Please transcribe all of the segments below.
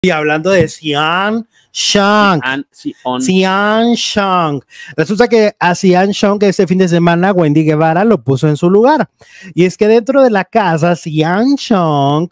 Y hablando de Xian Shang, resulta que a Xian Shang este fin de semana Wendy Guevara lo puso en su lugar. Y es que dentro de la casa, Xian Shang,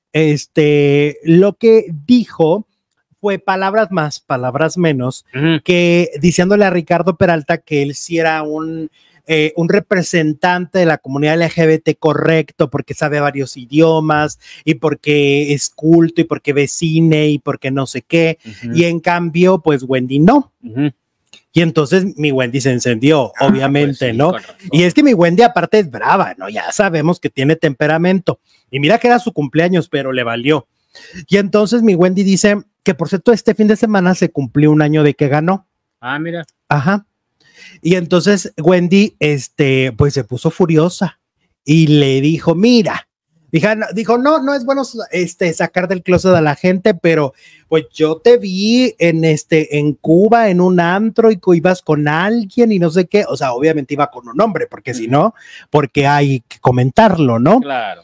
lo que dijo fue palabras más, palabras menos, que diciéndole a Ricardo Peralta que él sí era un representante de la comunidad LGBT correcto, porque sabe varios idiomas y porque es culto y porque ve cine y porque no sé qué. Y en cambio, pues Wendy no. Y entonces mi Wendy se encendió, obviamente, pues sí, ¿no? Y es que mi Wendy aparte es brava, ¿no? Ya sabemos que tiene temperamento. Y mira que era su cumpleaños, pero le valió. Y entonces mi Wendy dice que por cierto este fin de semana se cumplió un año de que ganó. Ah, mira. Ajá. Y entonces Wendy, pues se puso furiosa y le dijo, mira, dijo, no es bueno sacar del closet a la gente, pero pues yo te vi en Cuba, en un antro y ibas con alguien y no sé qué, o sea, obviamente iba con un hombre, porque si no, porque hay que comentarlo, ¿no? Claro.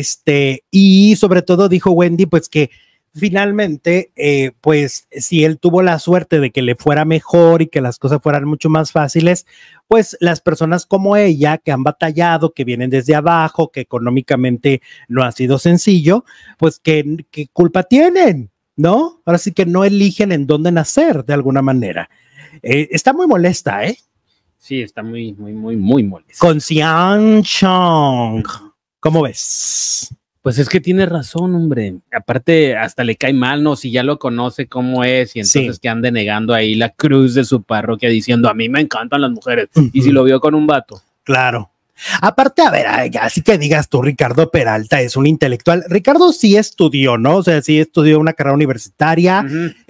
Y sobre todo dijo Wendy, pues que finalmente, pues si él tuvo la suerte de que le fuera mejor y que las cosas fueran mucho más fáciles, pues las personas como ella que han batallado, que vienen desde abajo, que económicamente no ha sido sencillo, pues ¿qué culpa tienen? ¿No? Ahora sí que no eligen en dónde nacer de alguna manera. Está muy molesta, ¿eh? Sí, está muy molesta. Con Xian Shang. ¿Cómo ves? Pues es que tiene razón, hombre. Aparte, hasta le cae mal, ¿no? Si ya lo conoce cómo es y entonces que ande negando ahí la cruz de su parroquia diciendo, a mí me encantan las mujeres. Y si lo vio con un vato. Claro. Aparte, a ver, así que digas tú, Ricardo Peralta es un intelectual. Ricardo sí estudió, ¿no? O sea, sí estudió una carrera universitaria,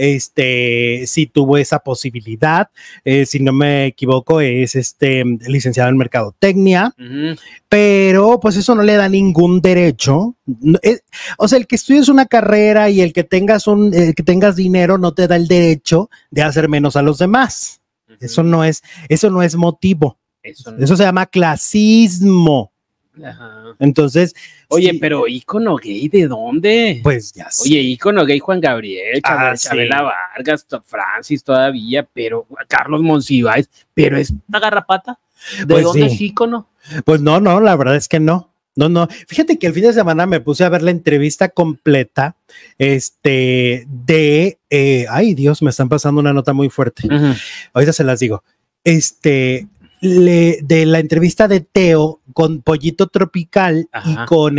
sí tuvo esa posibilidad. Si no me equivoco, es licenciado en mercadotecnia, pero pues eso no le da ningún derecho. O sea, el que estudies una carrera y el que tengas dinero no te da el derecho de hacer menos a los demás. Eso no es motivo. Eso se llama clasismo. Ajá. Entonces, oye, pero ícono gay, ¿de dónde? Pues ya sé. Oye, ícono gay, Juan Gabriel, Chabela Vargas, Francis todavía, pero Carlos Monsiváis, pero esta garrapata, ¿de pues dónde es ícono? Pues no, la verdad es que no. No. Fíjate que el fin de semana me puse a ver la entrevista completa, ay Dios, me están pasando una nota muy fuerte. Ahorita se las digo. De la entrevista de Teo con Pollito Tropical y con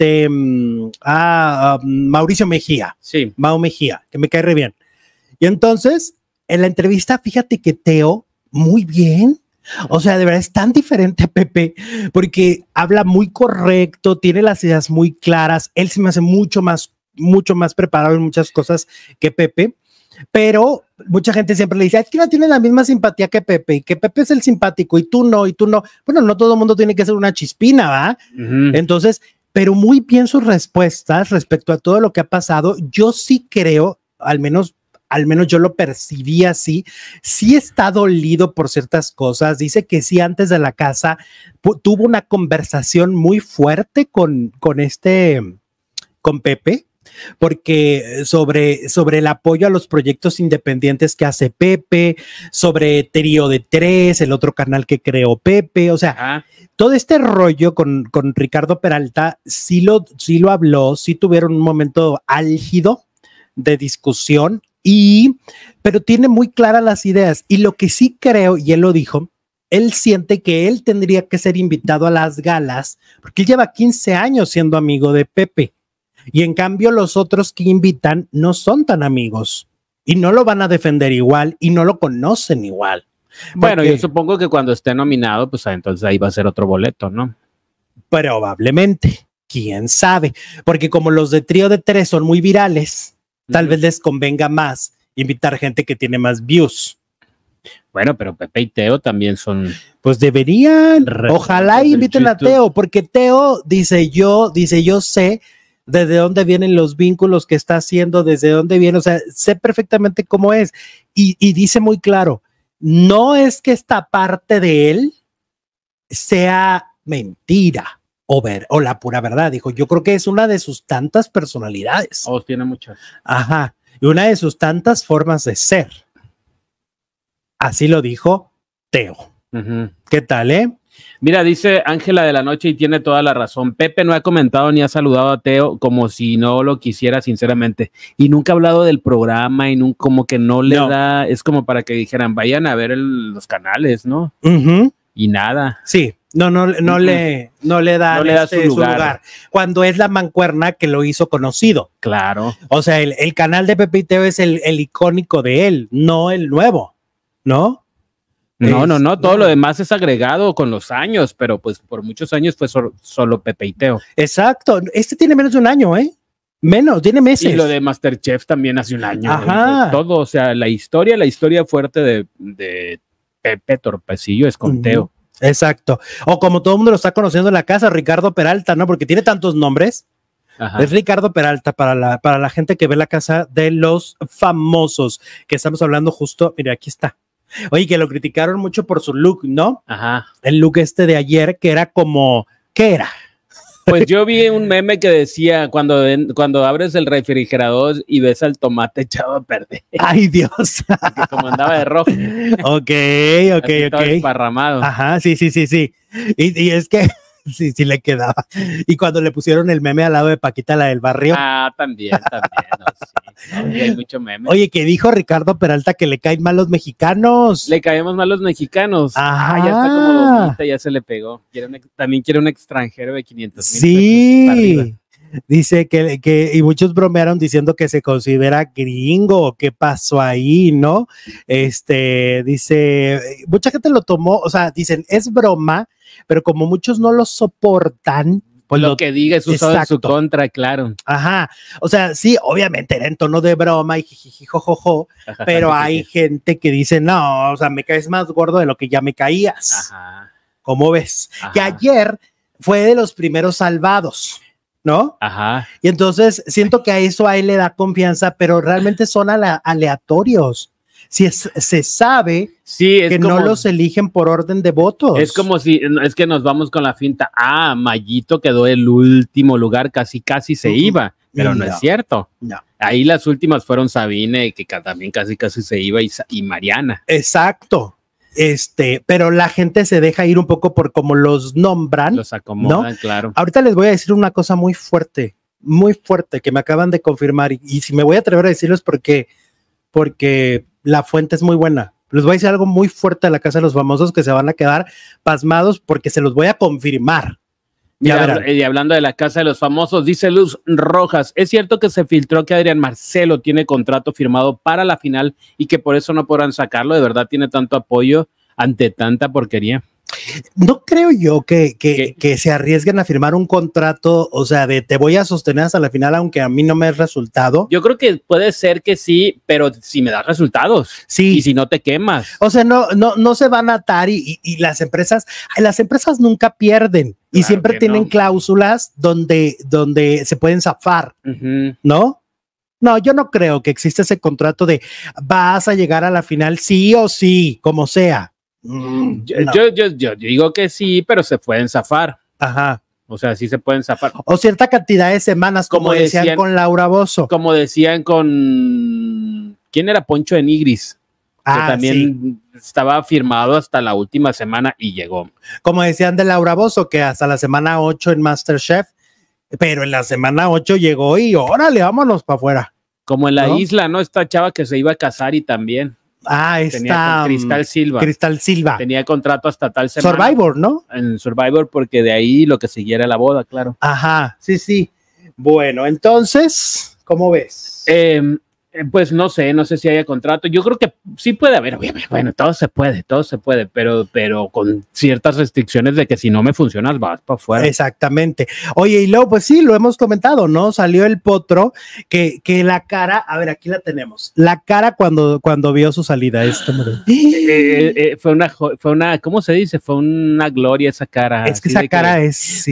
Mauricio Mejía. Sí. Mau Mejía, que me cae re bien. Y entonces, en la entrevista, fíjate que Teo, muy bien. O sea, de verdad es tan diferente a Pepe, porque habla muy correcto, tiene las ideas muy claras. Él se me hace mucho más preparado en muchas cosas que Pepe. Pero mucha gente siempre le dice, es que no tiene la misma simpatía que Pepe, y que Pepe es el simpático y tú no. Bueno, no todo el mundo tiene que ser una chispina, ¿va? Entonces, pero muy bien sus respuestas respecto a todo lo que ha pasado. Yo sí creo, al menos yo lo percibí así, sí está dolido por ciertas cosas. Dice que sí, antes de la casa tuvo una conversación muy fuerte con Pepe, porque sobre el apoyo a los proyectos independientes que hace Pepe, sobre Trío de Tres, el otro canal que creó Pepe, o sea, todo este rollo con Ricardo Peralta sí lo habló, sí tuvieron un momento álgido de discusión, pero tiene muy claras las ideas, y lo que sí creo, y él lo dijo, él siente que él tendría que ser invitado a las galas, porque él lleva 15 años siendo amigo de Pepe. Y en cambio los otros que invitan no son tan amigos y no lo van a defender igual y no lo conocen igual. Bueno, yo supongo que cuando esté nominado, pues entonces ahí va a ser otro boleto, ¿no? Probablemente, quién sabe, porque como los de Trío de Tres son muy virales, tal vez les convenga más invitar gente que tiene más views. Bueno, pero Pepe y Teo también son... Pues deberían, ojalá inviten a Teo, porque Teo dice yo sé desde dónde vienen los vínculos que está haciendo, desde dónde viene, o sea, sé perfectamente cómo es. Y dice muy claro, no es que esta parte de él sea mentira o la pura verdad. Dijo, yo creo que es una de sus tantas personalidades. Tiene muchas. Ajá. y una de sus tantas formas de ser. Así lo dijo Teo. ¿Qué tal, Mira, dice Ángela de la Noche y tiene toda la razón. Pepe no ha comentado ni ha saludado a Teo como si no lo quisiera sinceramente. Y nunca ha hablado del programa y nunca, como que no le da, es como para que dijeran, vayan a ver los canales, ¿no? Y nada. Sí, no le da su lugar. Cuando es la mancuerna que lo hizo conocido. Claro. O sea, el canal de Pepe y Teo es el icónico de él, no el nuevo, ¿no? No, todo lo demás es agregado con los años, pero pues por muchos años fue solo Pepe y Teo. Exacto, este tiene menos de un año, menos, tiene meses. Y lo de MasterChef también hace un año. Ajá. Todo, o sea, la historia fuerte de Pepe Torpecillo es con Teo. Exacto, o como todo el mundo lo está conociendo en la casa, Ricardo Peralta, ¿no? Porque tiene tantos nombres. Ajá. Es Ricardo Peralta para la gente que ve la casa de los famosos, que estamos hablando justo, mira, aquí está. Oye, que lo criticaron mucho por su look, ¿no? Ajá. El look de ayer, que era como, ¿qué era? Pues yo vi un meme que decía, cuando abres el refrigerador y ves al tomate echado a perder. ¡Ay, Dios! Porque como andaba de rojo. Ok. Desparramado. Ajá, sí. Y es que sí le quedaba. Y cuando le pusieron el meme al lado de Paquita, la del barrio. Ah, también, no, sí. No, hay mucho meme. Oye, que dijo Ricardo Peralta que le caen mal los mexicanos. Le caemos mal los mexicanos. Ajá. Ya está como bonita, ya se le pegó. También quiere un extranjero de 500,000 sí. Dice que y muchos bromearon diciendo que se considera gringo, ¿qué pasó ahí, no? Dice, mucha gente lo tomó, o sea, dicen, es broma, pero como muchos no lo soportan, pues lo que diga es usado en su contra, claro. Ajá, o sea, sí, obviamente era en tono de broma y jijijijojojo, pero hay gente que dice, no, o sea, me caes más gordo de lo que ya me caías. Ajá. ¿Cómo ves? Ajá. Que ayer fue de los primeros salvados, ¿no? Ajá. Y entonces siento que a eso a él le da confianza, pero realmente son aleatorios. Si se sabe que no los eligen por orden de votos. Es como si, es que nos vamos con la finta, Mayito quedó el último lugar, casi se iba, pero no es cierto. No. Ahí las últimas fueron Sabine, que también casi se iba, y Mariana. Exacto. Pero la gente se deja ir un poco por cómo los nombran. Los acomodan, ¿no? Claro. Ahorita les voy a decir una cosa muy fuerte, que me acaban de confirmar, y si me voy a atrever a decirlo es porque la fuente es muy buena. Les voy a decir algo muy fuerte de la casa de los famosos que se van a quedar pasmados porque se los voy a confirmar. Mira, y hablando de la casa de los famosos, dice Luz Rojas, ¿es cierto que se filtró que Adrián Marcelo tiene contrato firmado para la final y que por eso no podrán sacarlo? ¿De verdad tiene tanto apoyo ante tanta porquería? No creo yo que se arriesguen a firmar un contrato, o sea, de te voy a sostener hasta la final, aunque a mí no me es resultado. Yo creo que puede ser que sí, pero si me das resultados. Sí. Y si no te quemas. O sea, no se van a atar y las empresas nunca pierden y claro siempre tienen cláusulas donde se pueden zafar, ¿no? No, yo no creo que exista ese contrato de vas a llegar a la final sí o sí, como sea. Yo digo que sí, pero se pueden zafar. Ajá. O sea, sí se pueden zafar. O cierta cantidad de semanas, como decían con Laura Bozzo. Como decían con... ¿Quién era? Poncho de Nigris. Que también estaba firmado hasta la última semana y llegó. Como decían de Laura Bozzo, que hasta la semana 8 en MasterChef, pero en la semana 8 llegó y órale, vámonos para afuera. Como en la isla, ¿no? Esta chava que se iba a casar y también. Tenía Cristal Silva. Tenía contrato hasta tal semana. Survivor, ¿no? En Survivor, porque de ahí lo que siguiera la boda, claro. Ajá, sí. Bueno, entonces, ¿cómo ves? Pues no sé si haya contrato. Yo creo que sí puede haber, obviamente. Bueno, todo se puede, pero con ciertas restricciones de que si no me funcionas, vas para afuera. Exactamente. Oye, y luego, pues sí, lo hemos comentado, ¿no? Salió el potro que la cara, a ver, aquí la tenemos. La cara cuando vio su salida. Fue una, ¿cómo se dice? Fue una gloria esa cara. Es que esa cara es, sí.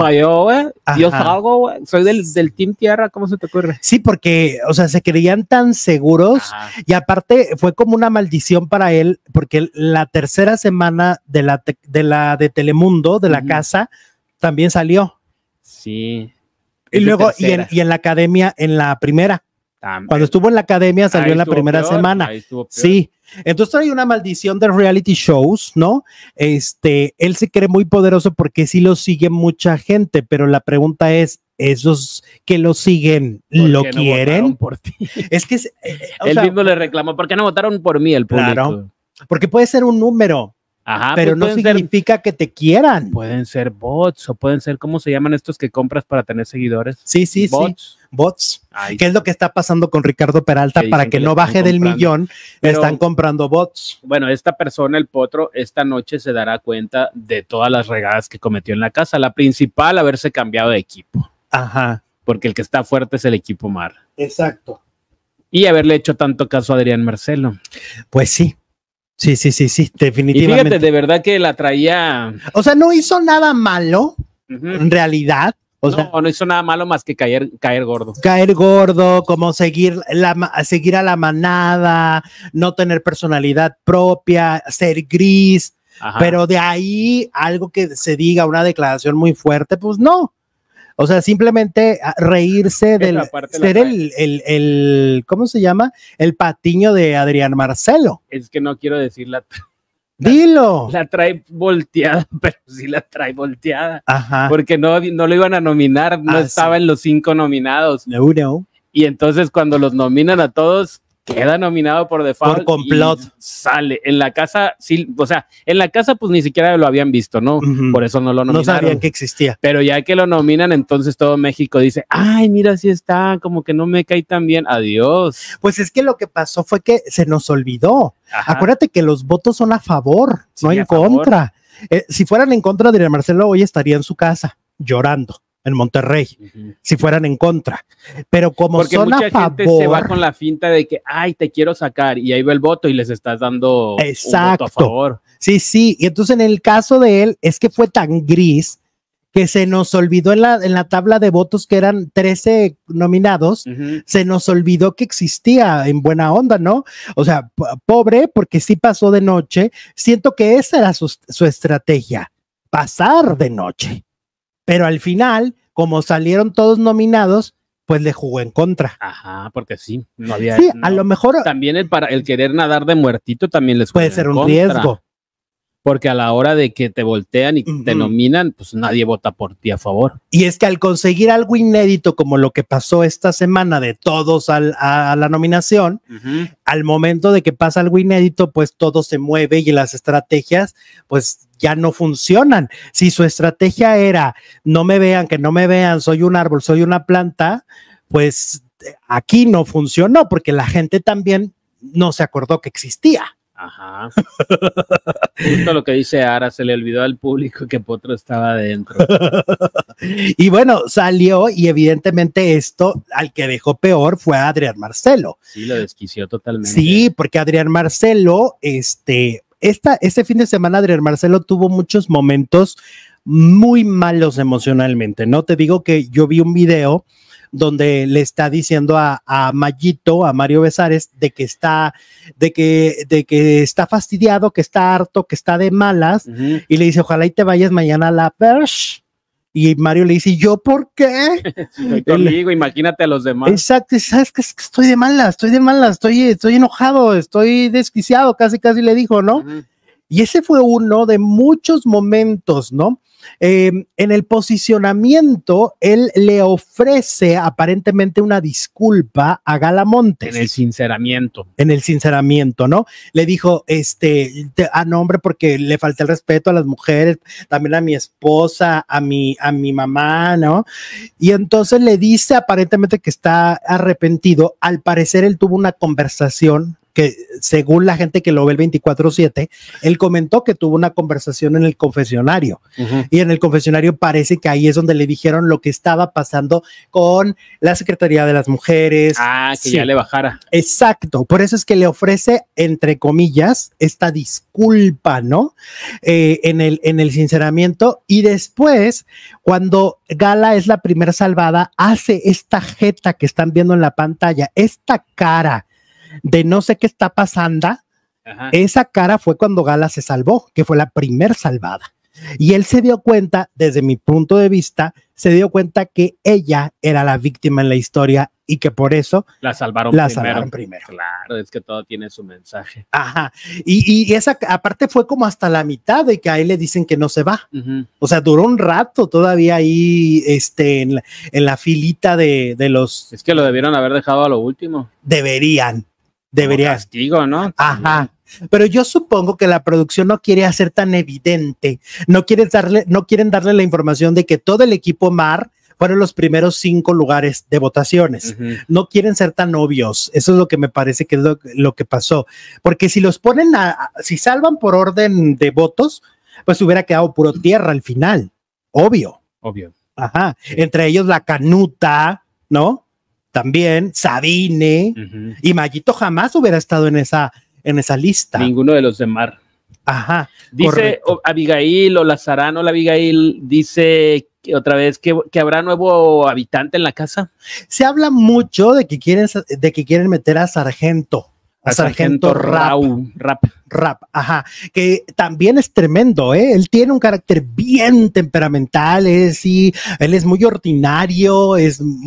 Yo salgo, soy del Team Tierra, ¿cómo se te ocurre? Sí, porque, o sea, se creían tan seguros. Ajá. Y aparte fue como una maldición para él porque la tercera semana de Telemundo, de la casa, también salió. Sí. Y luego y en la academia en la primera Cuando estuvo en la academia salió en la primera semana. Sí. Entonces trae una maldición de reality shows, ¿no? Él se cree muy poderoso porque sí lo sigue mucha gente, pero la pregunta es, ¿esos que lo siguen lo quieren? No por ti. Es que él mismo le reclamó, ¿por qué no votaron por mí el público? Claro, porque puede ser un número. Ajá, pero no significa que te quieran. Pueden ser bots o pueden ser, ¿cómo se llaman estos que compras para tener seguidores? Sí, bots. ¿Qué es lo que está pasando con Ricardo Peralta? Para que no baje del millón, le están comprando bots. Bueno, esta persona, el potro, esta noche se dará cuenta de todas las regadas que cometió en la casa. La principal, haberse cambiado de equipo. Ajá. Porque el que está fuerte es el equipo Mar. Exacto. Y haberle hecho tanto caso a Adrián Marcelo. Pues sí. Sí, definitivamente. Y fíjate, de verdad que la traía. O sea, no hizo nada malo, en realidad. No hizo nada malo más que caer gordo. Caer gordo, como seguir a la manada, no tener personalidad propia, ser gris. Ajá. Pero de ahí algo que se diga, una declaración muy fuerte, pues no. O sea, simplemente reírse del ser el ¿cómo se llama? El patiño de Adrián Marcelo. Es que no quiero decirla. Dilo. La trae volteada, pero sí la trae volteada. Ajá. Porque no lo iban a nominar, no estaba en los 5 nominados. No. Y entonces cuando los nominan a todos, queda nominado por default. Por complot. Sale. En la casa, sí, o sea, en la casa pues ni siquiera lo habían visto, ¿no? Por eso no lo nominaron. No sabían que existía. Pero ya que lo nominan, entonces todo México dice, ay, mira, sí está, como que no me cae tan bien, adiós. Pues es que lo que pasó fue que se nos olvidó. Ajá. Acuérdate que los votos son a favor, sí, no en contra. Si fueran en contra de Marcelo, hoy estaría en su casa llorando. En Monterrey, si fueran en contra. Pero como porque son mucha a favor, gente se va con la finta de que, ay, te quiero sacar, y ahí va el voto y les estás dando un voto a favor. Sí. Y entonces en el caso de él, es que fue tan gris que se nos olvidó en la tabla de votos que eran 13 nominados, se nos olvidó que existía en buena onda, ¿no? O sea, pobre, porque sí pasó de noche. Siento que esa era su estrategia, pasar de noche. Pero al final, como salieron todos nominados, pues le jugó en contra. Ajá, porque sí, no había. Sí, a lo mejor. También el querer nadar de muertito también les puede ser un riesgo. Porque a la hora de que te voltean y te nominan, pues nadie vota por ti a favor. Y es que al conseguir algo inédito, como lo que pasó esta semana de todos a la nominación, al momento de que pasa algo inédito, pues todo se mueve y las estrategias, pues ya no funcionan. Si su estrategia era, no me vean, que no me vean, soy un árbol, soy una planta, pues aquí no funcionó, porque la gente también no se acordó que existía. Ajá. Justo lo que dice Ara, se le olvidó al público que Potro estaba adentro. Y bueno, salió y evidentemente esto al que dejó peor fue a Adrián Marcelo. Sí, lo desquició totalmente. Sí, porque Adrián Marcelo, este fin de semana Adrián Marcelo tuvo muchos momentos muy malos emocionalmente, ¿no? Te digo que yo vi un video donde le está diciendo a Mayito, a Mario Besares, de que está fastidiado, que está harto, que está de malas, y le dice, ojalá y te vayas mañana a la Persh. Y Mario le dice, ¿yo por qué? Estoy conmigo, imagínate a los demás. Exacto, sabes que estoy de malas, estoy enojado, estoy desquiciado, casi le dijo, ¿no? Y ese fue uno de muchos momentos, ¿no? En el posicionamiento, él le ofrece aparentemente una disculpa a Gala Montes. En el sinceramiento. En el sinceramiento, ¿no? Le dijo, no, hombre, porque le falté el respeto a las mujeres, también a mi esposa, a mi mamá, ¿no? Y entonces le dice aparentemente que está arrepentido. Al parecer él tuvo una conversación que según la gente que lo ve el 24/7, él comentó que tuvo una conversación en el confesionario y en el confesionario parece que ahí es donde le dijeron lo que estaba pasando con la Secretaría de las Mujeres. Ah, que ya le bajara. Exacto, por eso es que le ofrece, entre comillas, esta disculpa, ¿no? En el sinceramiento, y después, cuando Gala es la primera salvada, hace esta jeta que están viendo en la pantalla, esta cara de no sé qué está pasando. Esa cara fue cuando Gala se salvó, que fue la primer salvada. Y él se dio cuenta, desde mi punto de vista, se dio cuenta que ella era la víctima en la historia y que por eso la salvaron primero. Claro, es que todo tiene su mensaje. Ajá. Y esa aparte fue como hasta la mitad de que a él le dicen que no se va. O sea, duró un rato todavía ahí en la filita de los... Es que lo debieron haber dejado a lo último. Deberían. Como castigo, ¿no? Ajá. Pero yo supongo que la producción no quiere hacer tan evidente, no quieren darle la información de que todo el equipo Mar fueron los primeros 5 lugares de votaciones. No quieren ser tan obvios. Eso es lo que me parece que es lo que pasó. Porque si los ponen si salvan por orden de votos, pues hubiera quedado puro tierra al final. Obvio. Ajá. Sí. Entre ellos la Canuta, ¿no? También Sabine y Mayito jamás hubiera estado en esa lista. Ninguno de los de Mar. Ajá. Dice Abigail o Lazarano, la Abigail dice otra vez que habrá nuevo habitante en la casa. Se habla mucho de que quieren meter a Sargento. A Sargento Rap, ajá, que también es tremendo, ¿eh? Él tiene un carácter bien temperamental, él es muy ordinario,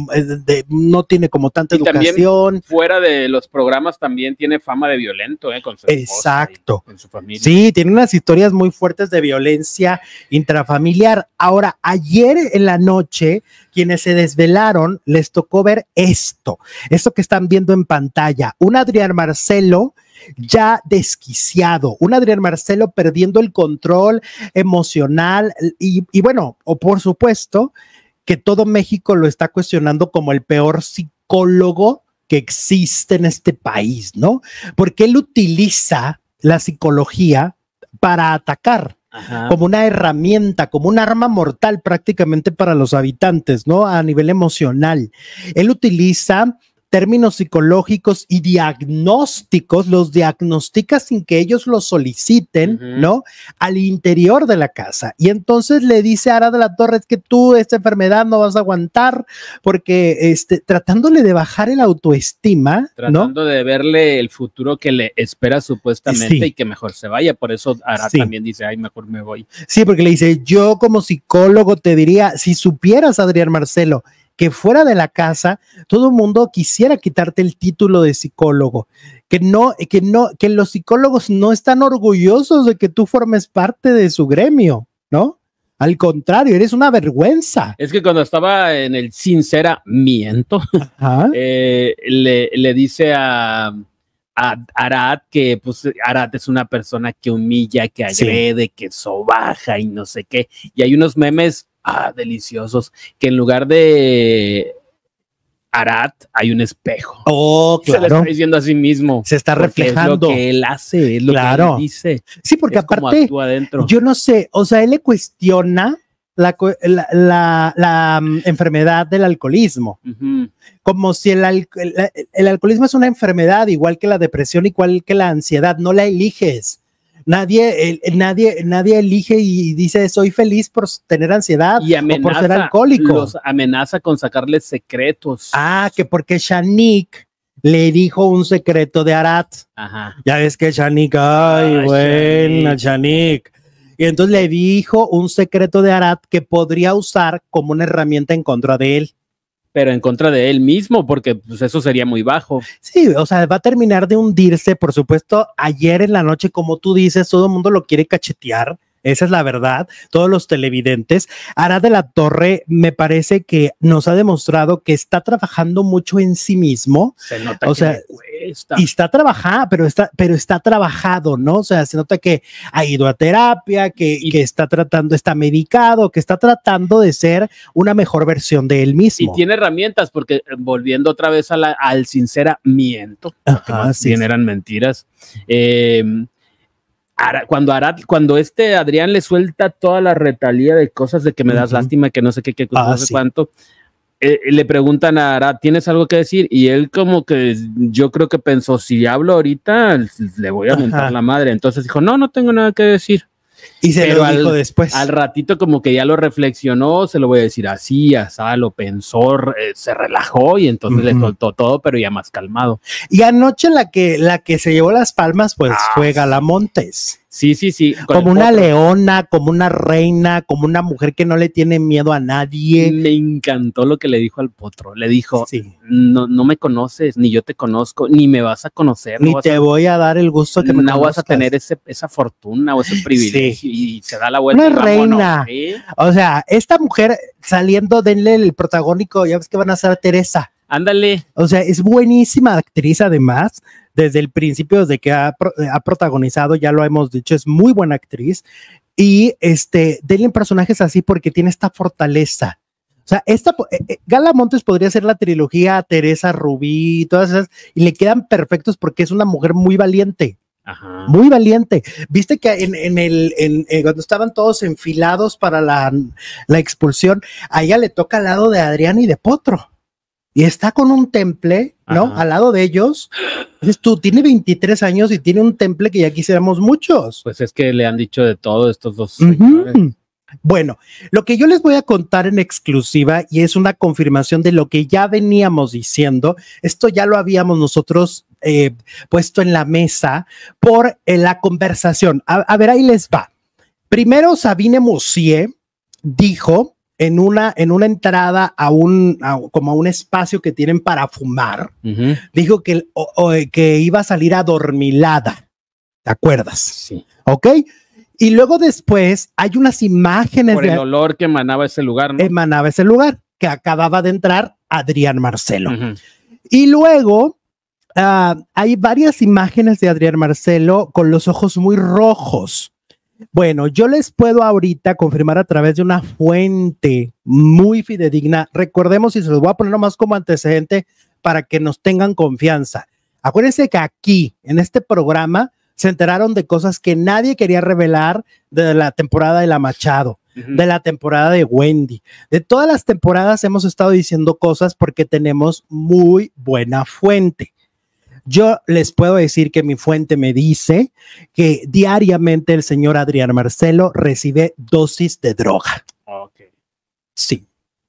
no tiene como tanta educación. Fuera de los programas también tiene fama de violento, con su esposa. Exacto. Y con su familia. Sí, tiene unas historias muy fuertes de violencia intrafamiliar. Ahora, ayer en la noche, quienes se desvelaron, les tocó ver esto que están viendo en pantalla, un Adrián Marcelo ya desquiciado, un Adrián Marcelo perdiendo el control emocional y bueno, o por supuesto que todo México lo está cuestionando como el peor psicólogo que existe en este país, ¿no? Porque él utiliza la psicología para atacar. Ajá. Como una herramienta, como un arma mortal prácticamente para los habitantes, ¿no? A nivel emocional. Él utiliza términos psicológicos y diagnósticos, los diagnostica sin que ellos lo soliciten, ¿no? Al interior de la casa. Y entonces le dice a Ara de la Torre que tú esta enfermedad no vas a aguantar, porque tratándole de bajar el autoestima, tratando de verle el futuro que le espera supuestamente y que mejor se vaya. Por eso Ara también dice, ay, mejor me voy. Sí, porque le dice, yo como psicólogo te diría, si supieras, Adrián Marcelo, que fuera de la casa todo el mundo quisiera quitarte el título de psicólogo, que los psicólogos no están orgullosos de que tú formes parte de su gremio, ¿no? Al contrario, eres una vergüenza. Es que cuando estaba en el sinceramiento, le dice a Arad que pues Arad es una persona que humilla, que agrede, que sobaja y no sé qué. Y hay unos memes deliciosos, que en lugar de Arad hay un espejo. Oh, claro. Se le está diciendo a sí mismo. Se está reflejando. Es lo que él hace, es lo que él dice. Sí, porque aparte, yo no sé, o sea, él le cuestiona la enfermedad del alcoholismo. Como si el alcoholismo es una enfermedad igual que la depresión, igual que la ansiedad, no la eliges. Nadie elige y dice soy feliz por tener ansiedad o por ser alcohólico. Los amenaza con sacarles secretos. Que porque Shanique le dijo un secreto de Arad. Ajá. Ya ves que Shanique, buena Shanique. Y entonces le dijo un secreto de Arad que podría usar como una herramienta en contra de él. Pero en contra de él mismo, porque pues, eso sería muy bajo. Sí, o sea, va a terminar de hundirse, por supuesto. Ayer en la noche, como tú dices, todo el mundo lo quiere cachetear. Esa es la verdad, todos los televidentes. Ara de la Torre me parece que nos ha demostrado que está trabajando mucho en sí mismo. Se nota que le cuesta. Y está trabajado, pero está trabajado, ¿no? O sea, se nota que ha ido a terapia, que está medicado, que está tratando de ser una mejor versión de él mismo. Y tiene herramientas, porque volviendo otra vez al sinceramiento, que más bien eran mentiras, cuando Adrián le suelta toda la retalía de cosas de que me das lástima, que no sé qué no sé cuánto, le preguntan a Arad, ¿tienes algo que decir? Y él como que yo creo que pensó, si hablo ahorita le voy a mentar la madre. Entonces dijo, no tengo nada que decir. Y se lo dijo después. Al ratito como que ya lo reflexionó, se lo voy a decir así, lo pensó, se relajó y entonces le soltó todo, pero ya más calmado. Y anoche la que se llevó las palmas, pues fue Gala Montes. Sí. Como una leona, como una reina, como una mujer que no le tiene miedo a nadie. Me encantó lo que le dijo al Potro. Le dijo, sí. no me conoces, ni yo te conozco, ni me vas a conocer. Ni te voy a dar el gusto que me no conozcas. vas a tener esa fortuna o ese privilegio. Y se da la vuelta. Una reina. ¿Sí? O sea, esta mujer saliendo, denle el protagónico, ya ves que van a ser Teresa. Ándale. O sea, es buenísima actriz además. Desde el principio, desde que ha protagonizado, ya lo hemos dicho, es muy buena actriz. Y denle personajes así porque tiene esta fortaleza. O sea, Gala Montes podría ser la trilogía Teresa, Rubí, todas esas, y le quedan perfectos porque es una mujer muy valiente. Ajá. Muy valiente. Viste que cuando estaban todos enfilados para la expulsión, a ella le toca al lado de Adrián y de Potro. Y está con un temple, ¿no? Ajá. Al lado de ellos. Entonces tú, tiene 23 años y tiene un temple que ya quisiéramos muchos. Pues es que le han dicho de todo estos dos señores. Bueno, lo que yo les voy a contar en exclusiva y es una confirmación de lo que ya veníamos diciendo, esto ya lo habíamos nosotros puesto en la mesa por la conversación. A ver, ahí les va. Primero, Sabine Moussier dijo en una entrada como a un espacio que tienen para fumar, dijo que iba a salir adormilada. ¿Te acuerdas? Sí. ¿Ok? Y luego después hay unas imágenes. Por el olor que emanaba ese lugar, ¿no? Emanaba ese lugar, que acababa de entrar Adrián Marcelo. Y luego hay varias imágenes de Adrián Marcelo con los ojos muy rojos. Bueno, yo les puedo ahorita confirmar a través de una fuente muy fidedigna. Recordemos, y se los voy a poner nomás como antecedente para que nos tengan confianza. Acuérdense que aquí, en este programa, se enteraron de cosas que nadie quería revelar de la temporada de La Machado, de la temporada de Wendy. De todas las temporadas hemos estado diciendo cosas porque tenemos muy buena fuente. Yo les puedo decir que mi fuente me dice que diariamente el señor Adrián Marcelo recibe dosis de droga. Okay. Sí.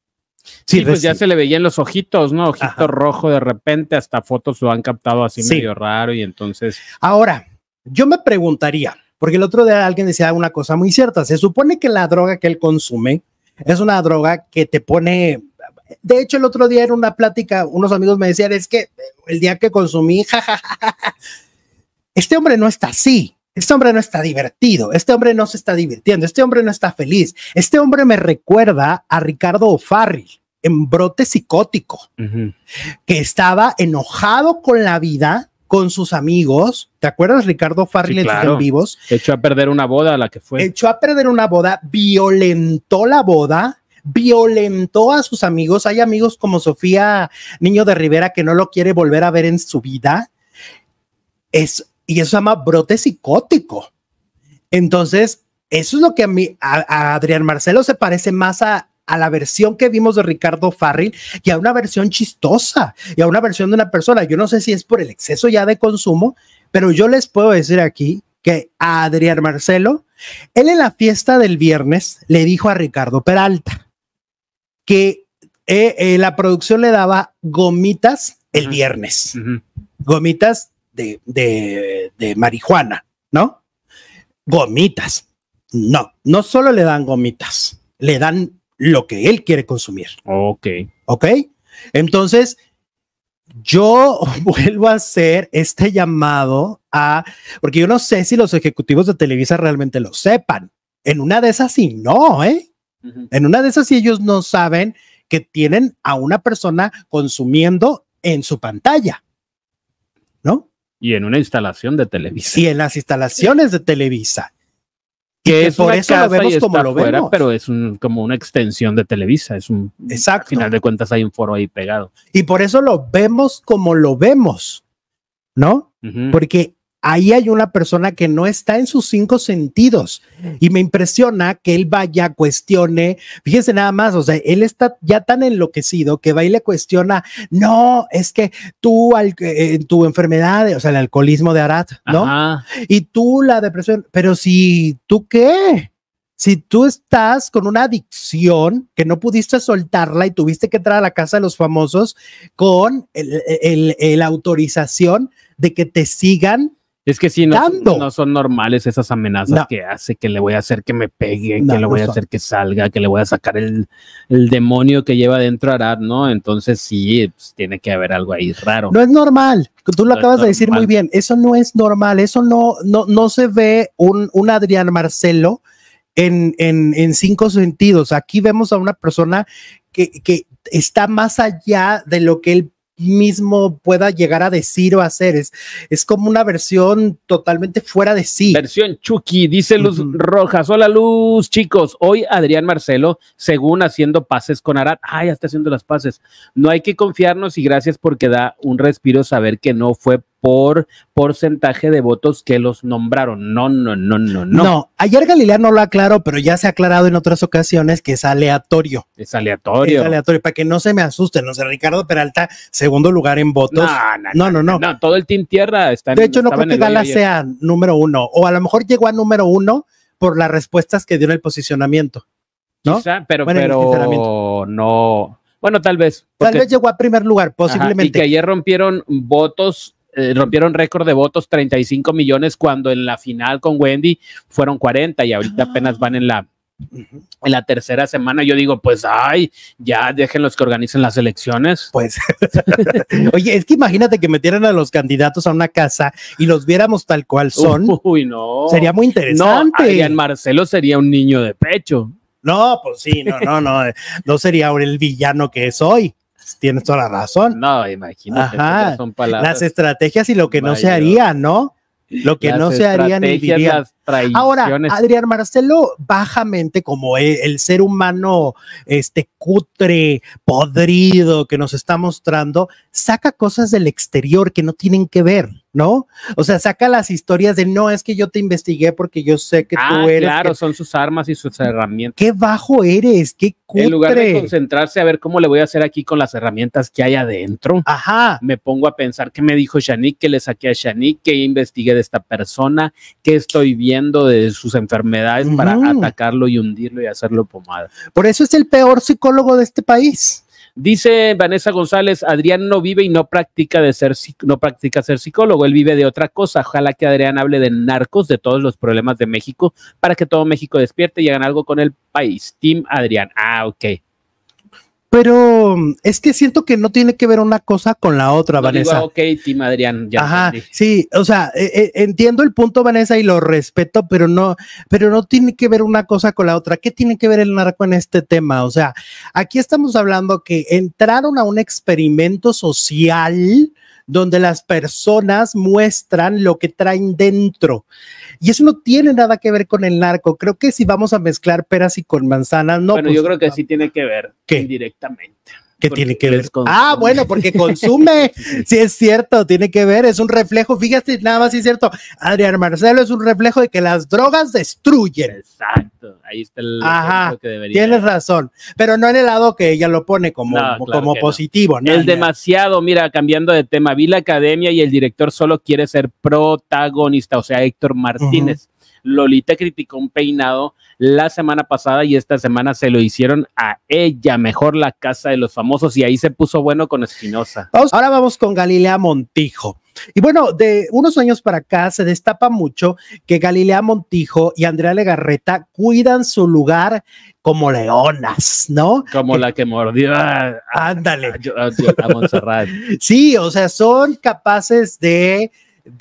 Sí, pues ya se le veía en los ojitos, ¿no? Ojito rojo de repente, hasta fotos lo han captado así medio raro y entonces... Ahora, yo me preguntaría, porque el otro día alguien decía una cosa muy cierta, se supone que la droga que él consume es una droga que te pone... De hecho, el otro día en una plática, unos amigos me decían, es que el día que consumí, este hombre no está así, este hombre no está divertido, este hombre no se está divirtiendo, este hombre no está feliz, este hombre me recuerda a Ricardo O'Farrill en Brote Psicótico, que estaba enojado con la vida, con sus amigos. ¿Te acuerdas, Ricardo O'Farrill, en sus en vivos? Echó a perder una boda a la que fue. Echó a perder una boda, violentó la boda, violentó a sus amigos. Hay amigos como Sofía Niño de Rivera que no lo quiere volver a ver en su vida. Y eso se llama brote psicótico. Entonces, eso es lo que a Adrián Marcelo se parece más a la versión que vimos de Ricardo O'Farrill y a una versión chistosa y a una versión de una persona. Yo no sé si es por el exceso ya de consumo, pero yo les puedo decir aquí que a Adrián Marcelo, él en la fiesta del viernes le dijo a Ricardo Peralta que la producción le daba gomitas el viernes, gomitas de marihuana, ¿no? Gomitas. No solo le dan gomitas, le dan lo que él quiere consumir. Ok. Entonces, yo vuelvo a hacer este llamado porque yo no sé si los ejecutivos de Televisa realmente lo sepan. En una de esas sí no, En una de esas sí ellos no saben que tienen a una persona consumiendo en su pantalla, ¿no? Y en una instalación de Televisa. Y en las instalaciones de Televisa. Que es por eso lo vemos como lo vemos. Pero es como una extensión de Televisa. Exacto. Al final de cuentas hay un foro ahí pegado. Y por eso lo vemos como lo vemos, ¿no? Porque ahí hay una persona que no está en sus 5 sentidos y me impresiona que él vaya, cuestione, fíjense nada más, o sea, él está ya tan enloquecido que va y le cuestiona, no, es que tú, tu enfermedad, o sea, el alcoholismo de Arad, ¿no? Ajá. Y tú la depresión, pero si tú qué, si tú estás con una adicción que no pudiste soltarla y tuviste que entrar a la casa de los famosos con la autorización de que te sigan Es que sí, no son normales esas amenazas que hace, que le voy a hacer que me pegue, que le voy a hacer que salga, que le voy a sacar el demonio que lleva dentro Arad, ¿no? Entonces sí, pues, tiene que haber algo ahí raro. No es normal, tú lo acabas de decir muy bien, eso no es normal, eso no se ve un Adrián Marcelo en 5 sentidos. Aquí vemos a una persona que está más allá de lo que él mismo pueda llegar a decir o hacer. Es como una versión totalmente fuera de sí. Versión Chucky, dice Luz Rojas. Hola Luz, chicos. Hoy Adrián Marcelo, según haciendo pases con Arad. Ya está haciendo las pases. No hay que confiarnos y gracias porque da un respiro saber que no fue por porcentaje de votos que los nombraron. No, ayer Galilea no lo aclaró, pero ya se ha aclarado en otras ocasiones que es aleatorio. Es aleatorio, para que no se me asusten. No sé, Ricardo Peralta, segundo lugar en votos. No, todo el Team Tierra está de hecho, no creo que Gala sea número 1, o a lo mejor llegó a número 1 por las respuestas que dio en el posicionamiento, ¿no? Quizá, pero no. Bueno, tal vez. Tal vez llegó a primer lugar, posiblemente. Y que ayer rompieron votos. Rompieron récord de votos, 35 millones, cuando en la final con Wendy fueron 40 y ahorita apenas van en la tercera semana. Yo digo, pues, ya déjenlos que organicen las elecciones. Pues, oye, es que imagínate que metieran a los candidatos a una casa y los viéramos tal cual son. Uy, no. Sería muy interesante. No, Adrián Marcelo sería un niño de pecho. No, pues sí, no sería el villano que es hoy. Tienes toda la razón. No, imagínate. Son palabras. Las estrategias y lo que no se haría, ¿no? Lo que no se haría ni diría. Ahora, Adrián Marcelo, bajamente, como el ser humano cutre, podrido que nos está mostrando, saca cosas del exterior que no tienen que ver, ¿no? O sea, saca las historias de no, es que yo te investigué porque yo sé que tú eres. Claro, son sus armas y sus herramientas. Qué bajo eres, qué cutre. En lugar de concentrarse a ver cómo le voy a hacer aquí con las herramientas que hay adentro, me pongo a pensar qué me dijo Shanique, que le saqué a Shanique, que investigué de esta persona, qué estoy viendo de sus enfermedades para atacarlo y hundirlo y hacerlo pomada. Por eso es el peor psicólogo de este país. Dice Vanessa González, Adrián no vive y no practica ser psicólogo, él vive de otra cosa. Ojalá que Adrián hable de narcos, de todos los problemas de México, para que todo México despierte y hagan algo con el país. Team Adrián. Ok. Pero es que siento que no tiene que ver una cosa con la otra, Vanessa. Digo, ok, Team Adrián. Ya entendí. Sí, o sea, entiendo el punto, Vanessa, y lo respeto, pero no tiene que ver una cosa con la otra. ¿Qué tiene que ver el narco en este tema? O sea, aquí estamos hablando que entraron a un experimento social donde las personas muestran lo que traen dentro. Y eso no tiene nada que ver con el narco. Creo que si vamos a mezclar peras y con manzanas, no. Bueno, pues, yo creo que sí tiene que ver. ¿Qué? Indirectamente. ¿Qué tiene que ver? Bueno, porque consume. Sí, es cierto, tiene que ver, es un reflejo. Fíjate, nada más, sí es cierto. Adrián Marcelo es un reflejo de que las drogas destruyen. Exacto, ahí está el ejemplo que debería. Tienes razón, pero no en el lado que ella lo pone como positivo. No. Demasiado, mira, cambiando de tema, vi la academia y el director solo quiere ser protagonista, o sea, Héctor Martínez. Lolita criticó un peinado la semana pasada y esta semana se lo hicieron a ella, mejor La Casa de los Famosos, y ahí se puso bueno con Espinosa. Ahora vamos con Galilea Montijo. Y bueno, de unos años para acá se destapa mucho que Galilea Montijo y Andrea Legarreta cuidan su lugar como leonas, ¿no? Como la que mordió ándale. A Montserrat. Sí, o sea, son capaces de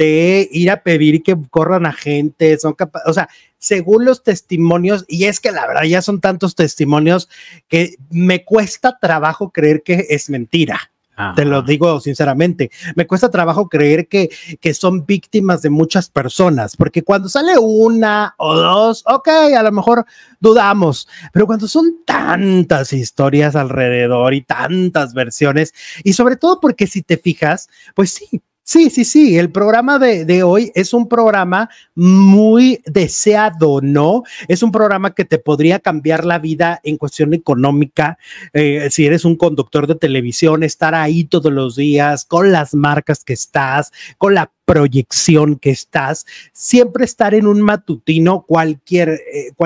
ir a pedir que corran a gente, son capaces, o sea, según los testimonios, y es que la verdad ya son tantos testimonios que me cuesta trabajo creer que es mentira. Te lo digo sinceramente, me cuesta trabajo creer que son víctimas de muchas personas, porque cuando sale una o dos, ok, a lo mejor dudamos, pero cuando son tantas historias alrededor y tantas versiones, y sobre todo porque si te fijas, pues sí, el programa de hoy es un programa muy deseado, ¿no? Es un programa que te podría cambiar la vida en cuestión económica, si eres un conductor de televisión, estar ahí todos los días, con las marcas que estás, con la proyección que estás, siempre estar en un matutino, cualquier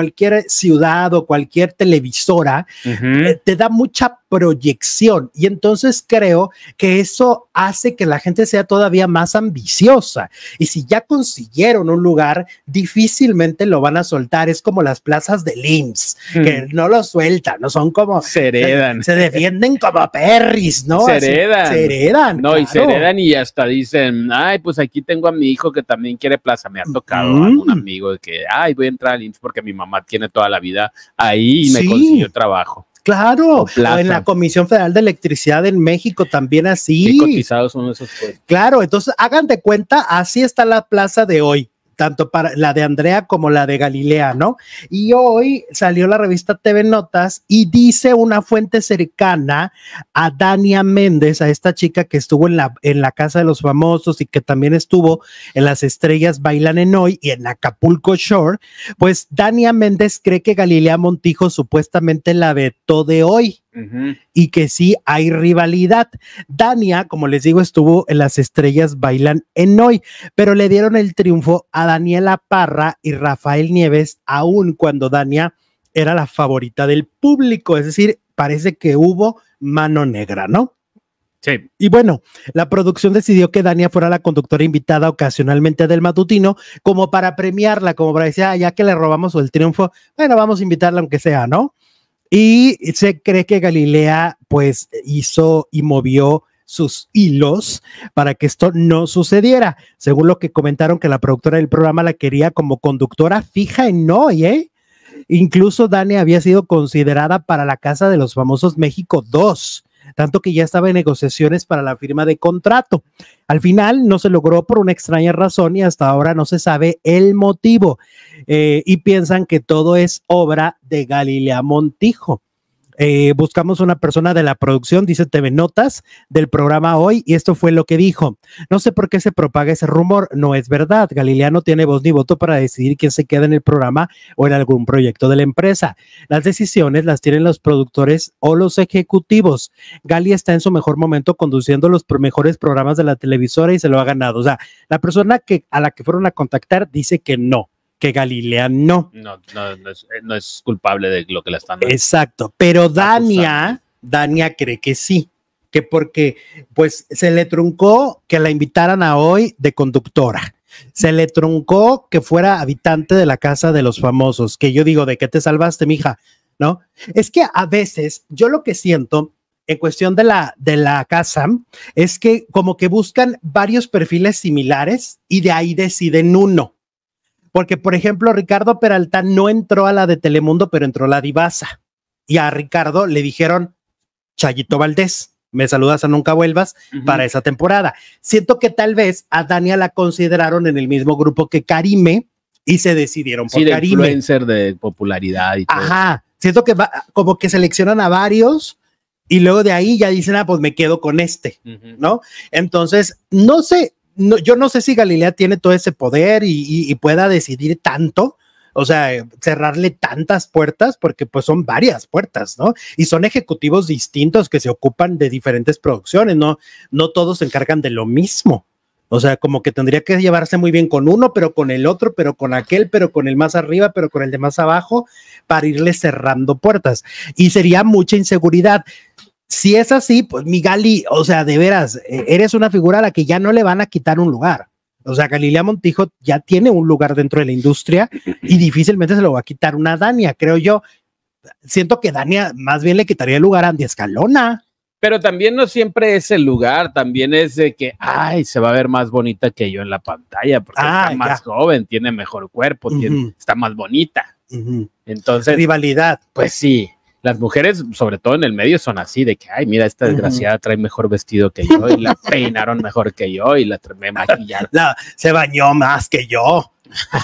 ciudad o cualquier televisora, te da mucha proyección, y entonces creo que eso hace que la gente sea todavía más ambiciosa, y si ya consiguieron un lugar, difícilmente lo van a soltar. Es como las plazas del IMSS, que no lo sueltan, no son como se heredan, se defienden como perris, ¿no? Se heredan, no, claro. Y se heredan, y hasta dicen, ay, pues aquí tengo a mi hijo que también quiere plaza. Me ha tocado a un amigo de que, ay, voy a entrar al IMSS porque mi mamá tiene toda la vida ahí y me consiguió trabajo. Claro, o en la Comisión Federal de Electricidad en México también así. Qué cotizados son esos puestos. Claro, entonces hagan de cuenta, así está la plaza de hoy, tanto para la de Andrea como la de Galilea, ¿no? Y hoy salió la revista TV Notas y dice una fuente cercana a Dania Méndez, a esta chica que estuvo en la Casa de los Famosos y que también estuvo en Las Estrellas Bailan en Hoy y en Acapulco Shore, pues Dania Méndez cree que Galilea Montijo supuestamente la vetó de Hoy. Y que sí hay rivalidad. Dania, como les digo, estuvo en Las Estrellas Bailan en Hoy, pero le dieron el triunfo a Daniela Parra y Rafael Nieves, aun cuando Dania era la favorita del público, es decir, parece que hubo mano negra, ¿no? Sí. Y bueno, la producción decidió que Dania fuera la conductora invitada ocasionalmente del matutino, como para premiarla, como para decir, ya que le robamos el triunfo, bueno, vamos a invitarla aunque sea, ¿no? Y se cree que Galilea pues hizo y movió sus hilos para que esto no sucediera, según lo que comentaron, que la productora del programa la quería como conductora fija en Hoy, ¿eh? Incluso Dania había sido considerada para la Casa de los Famosos México 2, tanto que ya estaba en negociaciones para la firma de contrato. Al final no se logró por una extraña razón y hasta ahora no se sabe el motivo, y piensan que todo es obra de Galilea Montijo. Buscamos una persona de la producción, dice TV Notas, del programa Hoy, y esto fue lo que dijo: no sé por qué se propaga ese rumor, no es verdad. Galilea no tiene voz ni voto para decidir quién se queda en el programa o en algún proyecto de la empresa. Las decisiones las tienen los productores o los ejecutivos. Gali está en su mejor momento conduciendo los mejores programas de la televisora y se lo ha ganado. O sea, la persona a la que fueron a contactar dice que no, que Galilea no es culpable de lo que la están dando. Exacto, pero Dania cree que sí, que porque pues se le truncó que la invitaran a Hoy de conductora, se le truncó que fuera habitante de la Casa de los Famosos, que yo digo, ¿de qué te salvaste, mija? ¿No? Es que a veces yo lo que siento en cuestión de la casa es que como que buscan varios perfiles similares y de ahí deciden uno. Porque, por ejemplo, Ricardo Peralta no entró a la de Telemundo, pero entró a la Divasa. Y a Ricardo le dijeron, Chayito Valdés, me saludas a Nunca Vuelvas para esa temporada. Siento que tal vez a Dania la consideraron en el mismo grupo que Karime y se decidieron por Karime. Sí, de influencer de popularidad y todo. Ajá, siento que como que seleccionan a varios y luego de ahí ya dicen, pues me quedo con este, ¿no? Entonces, no sé. No, yo no sé si Galilea tiene todo ese poder y pueda decidir tanto, o sea, cerrarle tantas puertas, porque pues son varias puertas, ¿no? Y son ejecutivos distintos que se ocupan de diferentes producciones, no todos se encargan de lo mismo. O sea, como que tendría que llevarse muy bien con uno, pero con el otro, pero con aquel, pero con el más arriba, pero con el de más abajo, para irle cerrando puertas. Y sería mucha inseguridad. Si es así, pues mi Gali, o sea, de veras, eres una figura a la que ya no le van a quitar un lugar. O sea, Galilea Montijo ya tiene un lugar dentro de la industria y difícilmente se lo va a quitar una Dania, creo yo. Siento que Dania más bien le quitaría el lugar a Andy Escalona. Pero también no siempre es el lugar, también es de que, ay, se va a ver más bonita que yo en la pantalla, porque está más joven, tiene mejor cuerpo, está más bonita. Entonces, rivalidad. Pues sí. Las mujeres, sobre todo en el medio, son así, de que, ay, mira, esta desgraciada trae mejor vestido que yo, y la peinaron mejor que yo, y me maquillaron. Se bañó más que yo.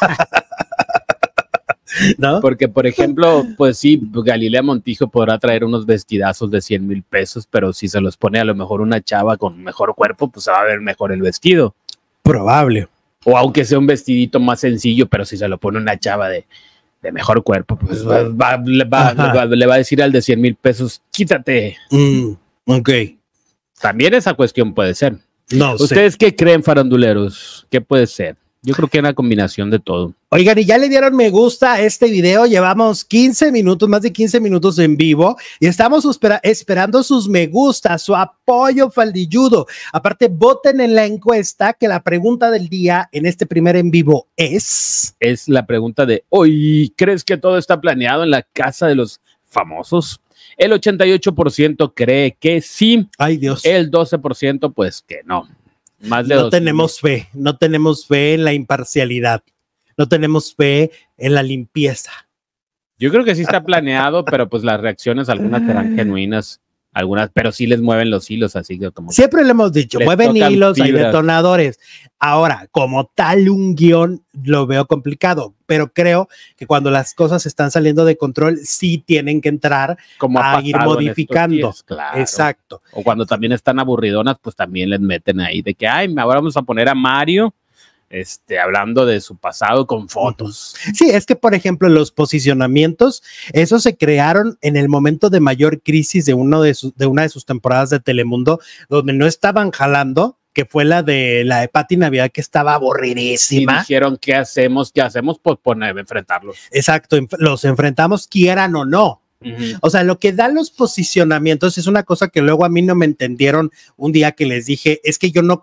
¿No? Porque, por ejemplo, pues sí, Galilea Montijo podrá traer unos vestidazos de 100,000 pesos, pero si se los pone a lo mejor una chava con mejor cuerpo, pues se va a ver mejor el vestido. Probable. O aunque sea un vestidito más sencillo, pero si se lo pone una chava de mejor cuerpo, pues le va a decir al de 100,000 pesos, quítate. Ok. También esa cuestión puede ser. No sé. ¿Ustedes qué creen, faranduleros? ¿Qué puede ser? Yo creo que es una combinación de todo. Oigan, y ya le dieron me gusta a este video. Llevamos 15 minutos, más de 15 minutos en vivo y estamos esperando sus me gusta, su apoyo faldilludo. Aparte, voten en la encuesta, que la pregunta del día en este primer en vivo es la pregunta de hoy. ¿Crees que todo está planeado en la casa de los famosos? El 88% cree que sí. Ay, Dios. El 12% pues que no. Más de no tenemos fe en la imparcialidad, no tenemos fe en la limpieza. Yo creo que sí está planeado, pero pues las reacciones algunas serán genuinas, algunas, pero sí les mueven los hilos, así que como siempre le hemos dicho, mueven hilos, hay detonadores. Ahora, como tal un guión lo veo complicado, pero creo que cuando las cosas están saliendo de control, sí tienen que entrar como a ir modificando. Días, claro. Exacto. O cuando también están aburridonas, pues también les meten ahí de que, ay, ahora vamos a poner a Mario hablando de su pasado con fotos. Sí, es que, por ejemplo, los posicionamientos, esos se crearon en el momento de mayor crisis de una de sus temporadas de Telemundo, donde no estaban jalando, que fue la de Pati Navidad, que estaba aburridísima. Y dijeron, ¿qué hacemos? Pues enfrentarlos. Exacto, los enfrentamos, quieran o no. O sea, lo que dan los posicionamientos es una cosa que luego a mí no me entendieron un día que les dije, es que yo no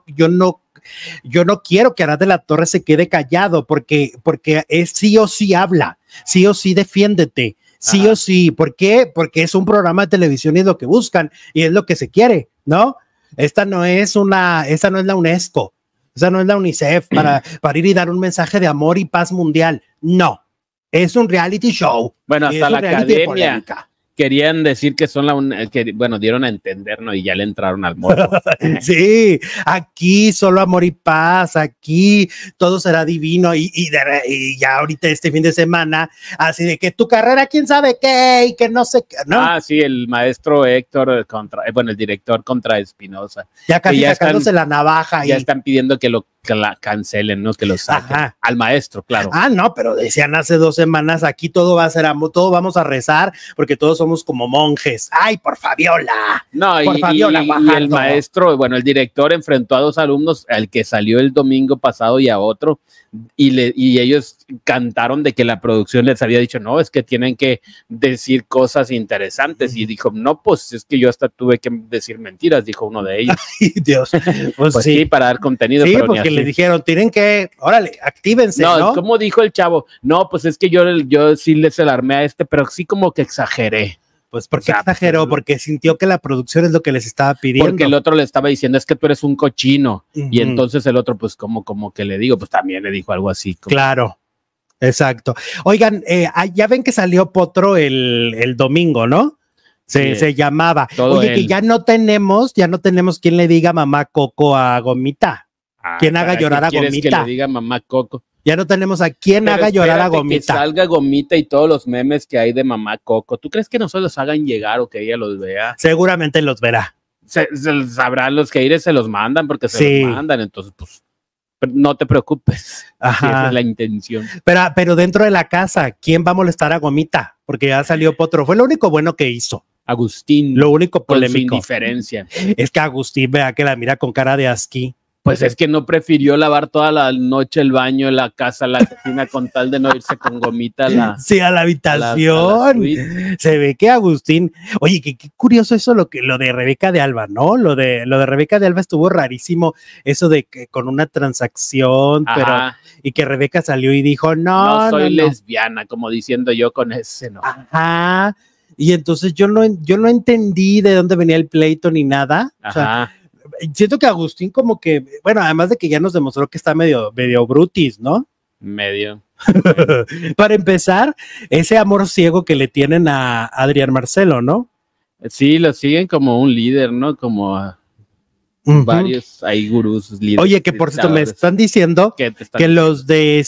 quiero que Arad de la Torre se quede callado porque es sí o sí habla, sí o sí defiéndete, sí o sí. ¿Por qué? Porque es un programa de televisión y es lo que buscan y es lo que se quiere, ¿no? Esta no es la UNESCO, esta no es la UNICEF para ir y dar un mensaje de amor y paz mundial. No, es un reality show. Bueno, hasta la academia querían decir que son dieron a entender, ¿no? Y ya le entraron al morro. Sí, aquí solo amor y paz, aquí todo será divino y ya ahorita este fin de semana, así de que tu carrera, quién sabe qué, y que no sé qué, ¿no? Ah, sí, el maestro Héctor el director contra Espinosa. Ya casi sacándose la navaja. Ya están pidiendo que la cancelen, ¿no? Que lo saquen. Ajá. Al maestro, claro. Ah, no, pero decían hace 2 semanas, aquí todo va a ser amor, todo vamos a rezar, porque todos somos como monjes. ¡Ay, por Fabiola! No, por Fabiola, y el maestro, el director enfrentó a 2 alumnos, al que salió el domingo pasado y a otro, y ellos cantaron de que la producción les había dicho, no, es que tienen que decir cosas interesantes, y dijo, no, pues es que yo hasta tuve que decir mentiras, dijo uno de ellos. Ay, Dios. Pues sí, para dar contenido. Sí, pero porque le dijeron, tienen que, órale, actívense, ¿no? ¿Cómo dijo el chavo? No, pues es que yo sí les alarmé a pero sí como que exageré. Pues porque exageró, porque sintió que la producción es lo que les estaba pidiendo. Porque el otro le estaba diciendo, es que tú eres un cochino. Y entonces el otro, pues como que le digo, pues también le dijo algo así. Claro, exacto. Oigan, ya ven que salió Potro el domingo, ¿no? Se llamaba. Oye, que ya no tenemos quien le diga mamá Coco a Gomita. Quien haga llorar a Gomita. Que le diga mamá Coco. Ya no tenemos a quien haga llorar a Gomita. Que salga Gomita y todos los memes que hay de mamá Coco. ¿Tú crees que nosotros los hagan llegar o que ella los vea? Seguramente los verá. Sabrán los que ir se los mandan porque se los mandan. Entonces, pues, no te preocupes. Ajá. Esa es la intención. Pero dentro de la casa, ¿quién va a molestar a Gomita? Porque ya salió Potro. Fue lo único bueno que hizo. Agustín. Lo único polémico. Con su indiferencia. Es que Agustín, vea que la mira con cara de asqui. Pues es que no prefirió lavar toda la noche el baño, la casa, la cocina, con tal de no irse con Gomita a la habitación. Se ve que Agustín, oye, qué curioso eso lo de Rebeca de Alba, ¿no? Lo de Rebeca de Alba estuvo rarísimo, eso de que con una transacción, y que Rebeca salió y dijo, no soy lesbiana, como diciendo yo con ese, ¿no? Ajá. Y entonces yo no entendí de dónde venía el pleito ni nada. Ajá. O sea, siento que Agustín como que, bueno, además de que ya nos demostró que está medio brutis, ¿no? Medio. Para empezar, ese amor ciego que le tienen a Adrián Marcelo, ¿no? Sí, lo siguen como un líder, ¿no? Como varios hay gurús, líderes. Oye, que por cierto me están diciendo que los de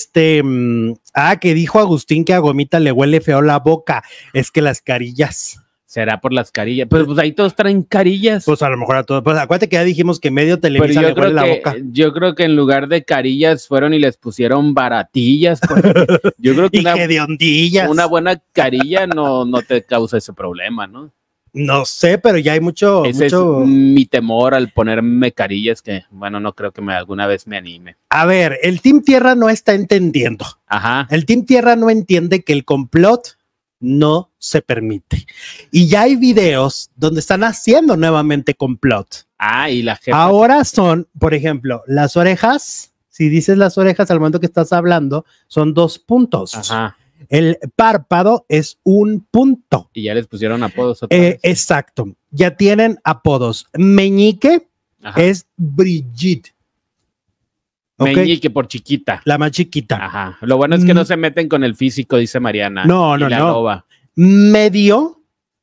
que dijo Agustín que a Gomita le huele feo la boca, es que las carillas. Será por las carillas, pero pues ahí todos traen carillas. Pues a lo mejor a todos, pues acuérdate que ya dijimos que medio Televisa le huele la boca. Yo creo que en lugar de carillas fueron y les pusieron baratillas. Yo creo que y hediondillas. Una buena carilla no te causa ese problema, ¿no? No sé, pero ya hay mucho. Ese es mi temor al ponerme carillas que, bueno, no creo que alguna vez me anime. A ver, el Team Tierra no está entendiendo. Ajá. El Team Tierra no entiende que el complot no se permite. Y ya hay videos donde están haciendo nuevamente complot. Ah, y la gente. Ahora son, por ejemplo, las orejas. Si dices las orejas al momento que estás hablando, son 2 puntos. Ajá. El párpado es 1 punto. Y ya les pusieron apodos otra vez. Exacto. Ya tienen apodos. Meñique es Brigitte. Meñique por chiquita. La más chiquita. Ajá. Lo bueno es que no se meten con el físico, dice Mariana. No. Loba. Medio.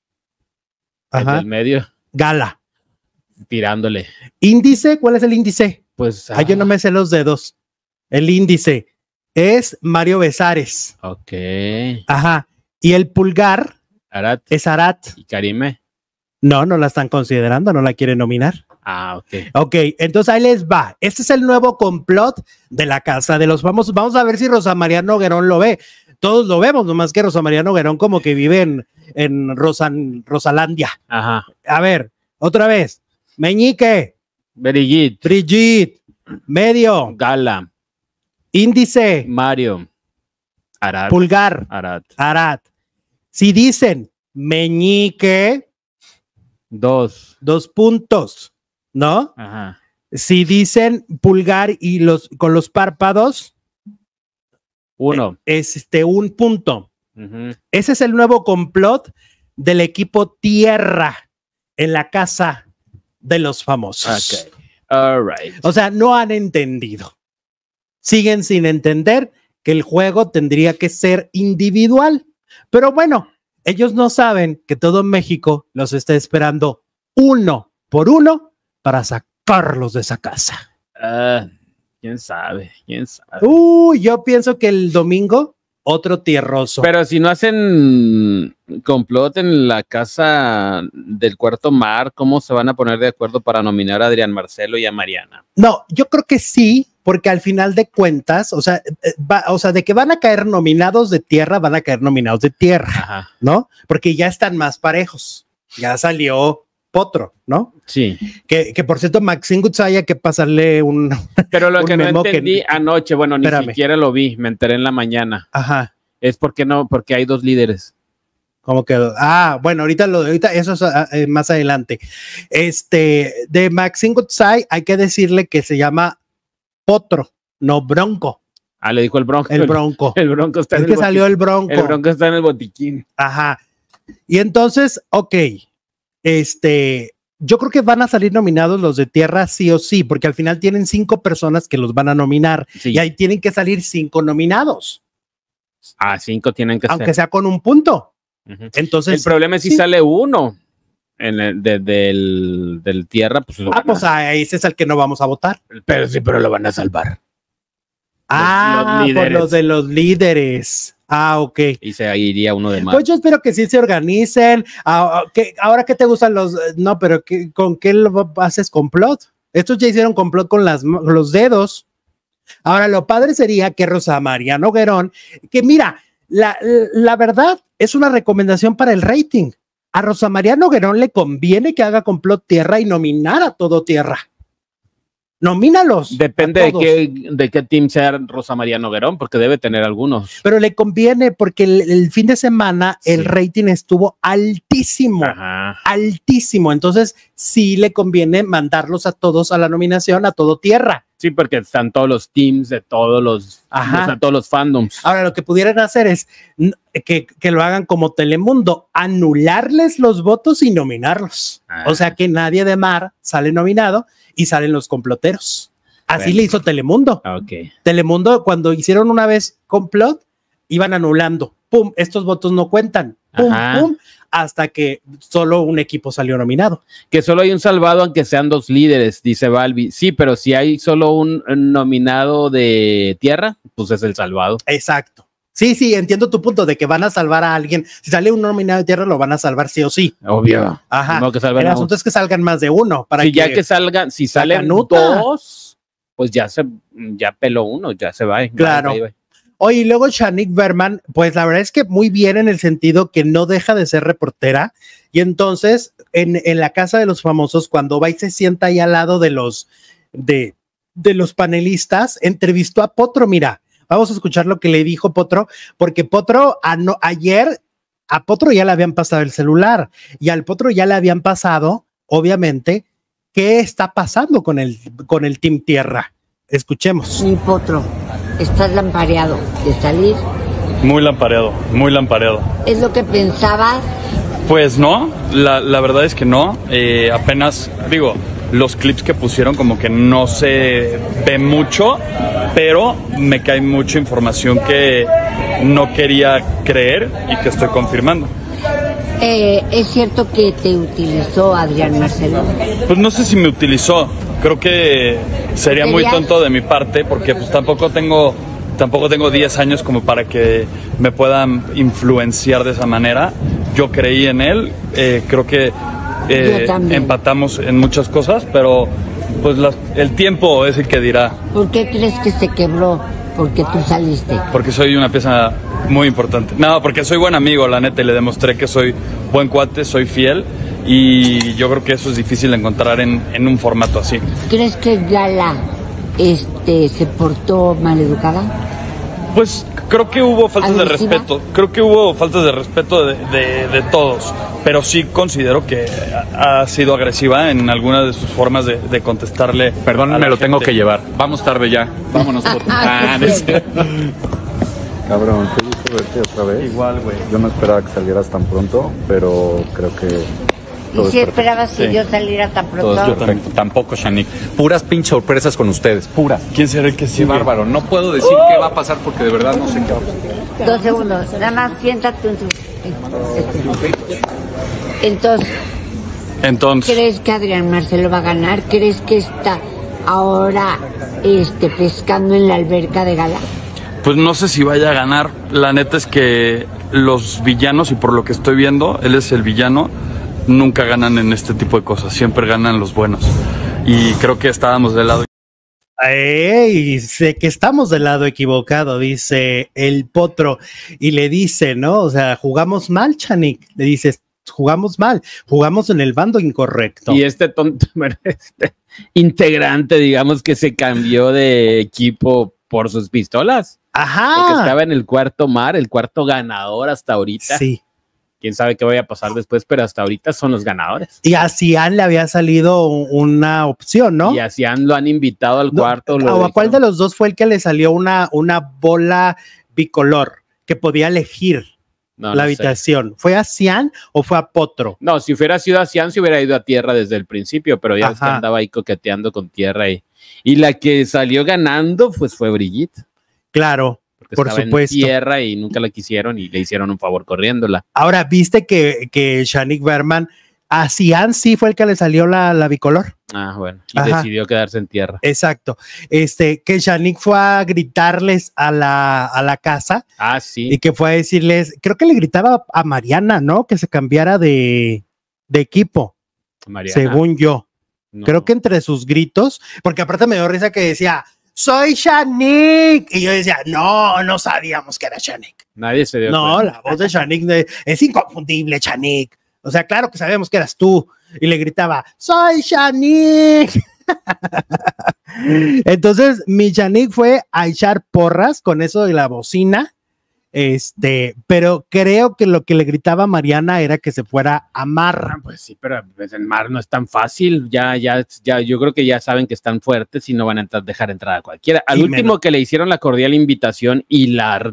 Ajá. El medio. Gala. Tirándole. Índice, ¿cuál es el índice? Pues. Yo no me sé los dedos. El índice es Mario Besares. Ok. Ajá. Y el pulgar Arat. es Arat. ¿Y Karime? No la están considerando, no la quieren nominar. Ah, ok. Ok, entonces ahí les va. Este es el nuevo complot de la Casa de los Famosos. Vamos a ver si Rosa María Noguerón lo ve. Todos lo vemos, nomás que Rosa María Noguerón como que vive en Rosalandia. Ajá. A ver, otra vez. Meñique. Brigitte. Medio. Gala. Índice. Mario. Arat. Pulgar. Arat. Si dicen meñique. 2 puntos, ¿no? Ajá. Si dicen pulgar y con los párpados. 1. Es 1 punto. Uh-huh. Ese es el nuevo complot del equipo Tierra en la Casa de los Famosos. Ok. All right. O sea, no han entendido. Siguen sin entender que el juego tendría que ser individual. Pero bueno, ellos no saben que todo México los está esperando 1 por 1 para sacarlos de esa casa. ¿Quién sabe? Yo pienso que el domingo otro tierroso. Pero si no hacen complot en la casa del Cuarto Mar, ¿cómo se van a poner de acuerdo para nominar a Adrián Marcelo y a Mariana? No, yo creo que sí, porque al final de cuentas, o sea, de que van a caer nominados de tierra, van a caer nominados de tierra. Ajá. ¿No? Porque ya están más parejos. Ya salió Potro, ¿no? Sí. Que por cierto, Maxine Goodsay hay que pasarle un. Pero lo que no entendí anoche, bueno, ni siquiera lo vi, me enteré en la mañana. Ajá. Es porque hay 2 líderes. ¿Cómo quedó? Bueno, ahorita eso es más adelante. De Maxine Goodsay hay que decirle que se llama Potro, no Bronco. Le dijo el Bronco. El Bronco. El Bronco está en el botiquín. Salió el Bronco. El Bronco está en el botiquín. Ajá. Y entonces, ok. Yo creo que van a salir nominados los de tierra sí o sí, porque al final tienen 5 personas que los van a nominar. Sí. Y ahí tienen que salir 5 nominados. 5 tienen que ser. Aunque sea con 1 punto. Uh-huh. Entonces. El problema es si sale 1 del tierra, pues pues ese es el que no vamos a votar. Pero lo van a salvar. Por los de los líderes. Ok. Y se iría uno de más. Pues yo espero que sí se organicen. Ahora que te gustan los. No, pero ¿con qué lo haces complot? Estos ya hicieron complot con los dedos. Ahora, lo padre sería que Rosa María Noguerón, que mira, la verdad es una recomendación para el rating. A Rosa María Noguerón le conviene que haga complot tierra y nominar a todo tierra. Nomínalos. Depende de qué team sea Rosa María Noguerón, porque debe tener algunos. Pero le conviene porque el fin de semana el rating estuvo altísimo. Ajá. Altísimo. Entonces sí le conviene mandarlos a todos a la nominación, a todo tierra. Sí, porque están todos los teams de todos los fandoms. Ahora, lo que pudieran hacer es que lo hagan como Telemundo, anularles los votos y nominarlos. O sea, que nadie de Mar sale nominado y salen los comploteros. Así le hizo Telemundo. Okay. Telemundo, cuando hicieron una vez complot, iban anulando. Pum, estos votos no cuentan. Pum, pum, hasta que solo un equipo salió nominado. Que solo hay un salvado, aunque sean 2 líderes, dice Balbi. Sí, pero si hay solo un nominado de tierra, pues es el salvado. Exacto. Sí, entiendo tu punto de que van a salvar a alguien. Si sale un nominado de tierra, lo van a salvar sí o sí. Obvio. Ajá. No, el asunto es que salgan más de uno. Para si salen 2, pues ya peló uno, ya se va. Claro. Oye, y luego Shanique Berman, pues la verdad es que muy bien en el sentido que no deja de ser reportera y entonces en la casa de los famosos, cuando va y se sienta ahí al lado de los panelistas, entrevistó a Potro. Mira, vamos a escuchar lo que le dijo Potro, porque Potro ayer a Potro ya le habían pasado el celular y al Potro ya le habían pasado, obviamente, qué está pasando con el Team Tierra. Escuchemos. Mi Potro, ¿estás lampareado de salir? Muy lampareado, muy lampareado. ¿Es lo que pensabas? Pues no, la verdad es que no. Apenas, digo, los clips que pusieron como que no se ve mucho, pero me cae mucha información que no quería creer y que estoy confirmando. ¿Es cierto que te utilizó Adrián Marcelo? Pues no sé si me utilizó. Creo que sería muy tonto de mi parte porque pues tampoco tengo 10 años como para que me puedan influenciar de esa manera. Yo creí en él, creo que empatamos en muchas cosas, pero pues el tiempo es el que dirá. ¿Por qué crees que se quebró? Porque tú saliste. Porque soy una pieza muy importante. No, porque soy buen amigo, la neta, y le demostré que soy buen cuate, soy fiel, y yo creo que eso es difícil de encontrar en un formato así. ¿Crees que Gala se portó maleducada? Pues creo que hubo faltas de respeto. Creo que hubo faltas de respeto de todos. Pero sí considero que ha sido agresiva en algunas de sus formas de contestarle. Perdón, me lo tengo que llevar. Vamos tarde ya. Vámonos. Cabrón, qué gusto verte otra vez. Igual, güey. Yo no esperaba que salieras tan pronto, pero creo que... ¿Y si esperabas que yo saliera tan pronto? Yo tampoco, Shanique. Puras pinches sorpresas con ustedes, puras. ¿Quién será el que Sí, sigue? bárbaro. No puedo decir qué va a pasar porque de verdad no sé qué va a pasar. 2 segundos, nada más siéntate en tu... Entonces, ¿crees que Adrián Marcelo va a ganar? ¿Crees que está ahora pescando en la alberca de Gala? Pues no sé si vaya a ganar. La neta es que los villanos, y por lo que estoy viendo, él es el villano, nunca ganan en este tipo de cosas. Siempre ganan los buenos. Y creo que estábamos del lado. Sé que estamos del lado equivocado, dice el Potro, y le dice, ¿no? O sea, jugamos mal, Shanique. Le dices, jugamos mal, jugamos en el bando incorrecto. Y este integrante, digamos, que se cambió de equipo por sus pistolas. Ajá. Porque estaba en el cuarto mar, el cuarto ganador hasta ahorita. Sí. Quién sabe qué vaya a pasar después, pero hasta ahorita son los ganadores. Y a Cian le había salido una opción, ¿no? Y a Cian lo han invitado al cuarto. ¿A cuál de los dos fue el que le salió una bola bicolor que podía elegir la habitación? Sé. ¿Fue a Cian o fue a Potro? No, si hubiera sido a Cian, se hubiera ido a Tierra desde el principio, pero ya andaba ahí coqueteando con Tierra. Y la que salió ganando, pues fue Brigitte. Claro. Por supuesto. En Tierra y nunca la quisieron y le hicieron un favor corriéndola. Ahora, ¿viste que Shanique Berman, a Cian sí fue el que le salió la bicolor? Ah, bueno. Y decidió quedarse en Tierra. Exacto. Que Shanique fue a gritarles a la casa. Ah, sí. Y que fue a decirles, creo que le gritaba a Mariana, ¿no? Que se cambiara de equipo. Mariana. Según yo. No. Creo que entre sus gritos, porque aparte me dio risa que decía, soy Shanique. Y yo decía, no sabíamos que era Shanique. Nadie se dio cuenta. No, la voz de Shanique es inconfundible, Shanique. O sea, claro que sabíamos que eras tú. Y le gritaba, soy Shanique. Entonces, mi Shanique fue a echar porras con eso de la bocina. Pero creo que lo que le gritaba a Mariana era que se fuera a mar. Pues sí, pero el mar no es tan fácil. Ya, yo creo que ya saben que están fuertes y no van a dejar entrar a cualquiera. Al último que le hicieron la cordial invitación y la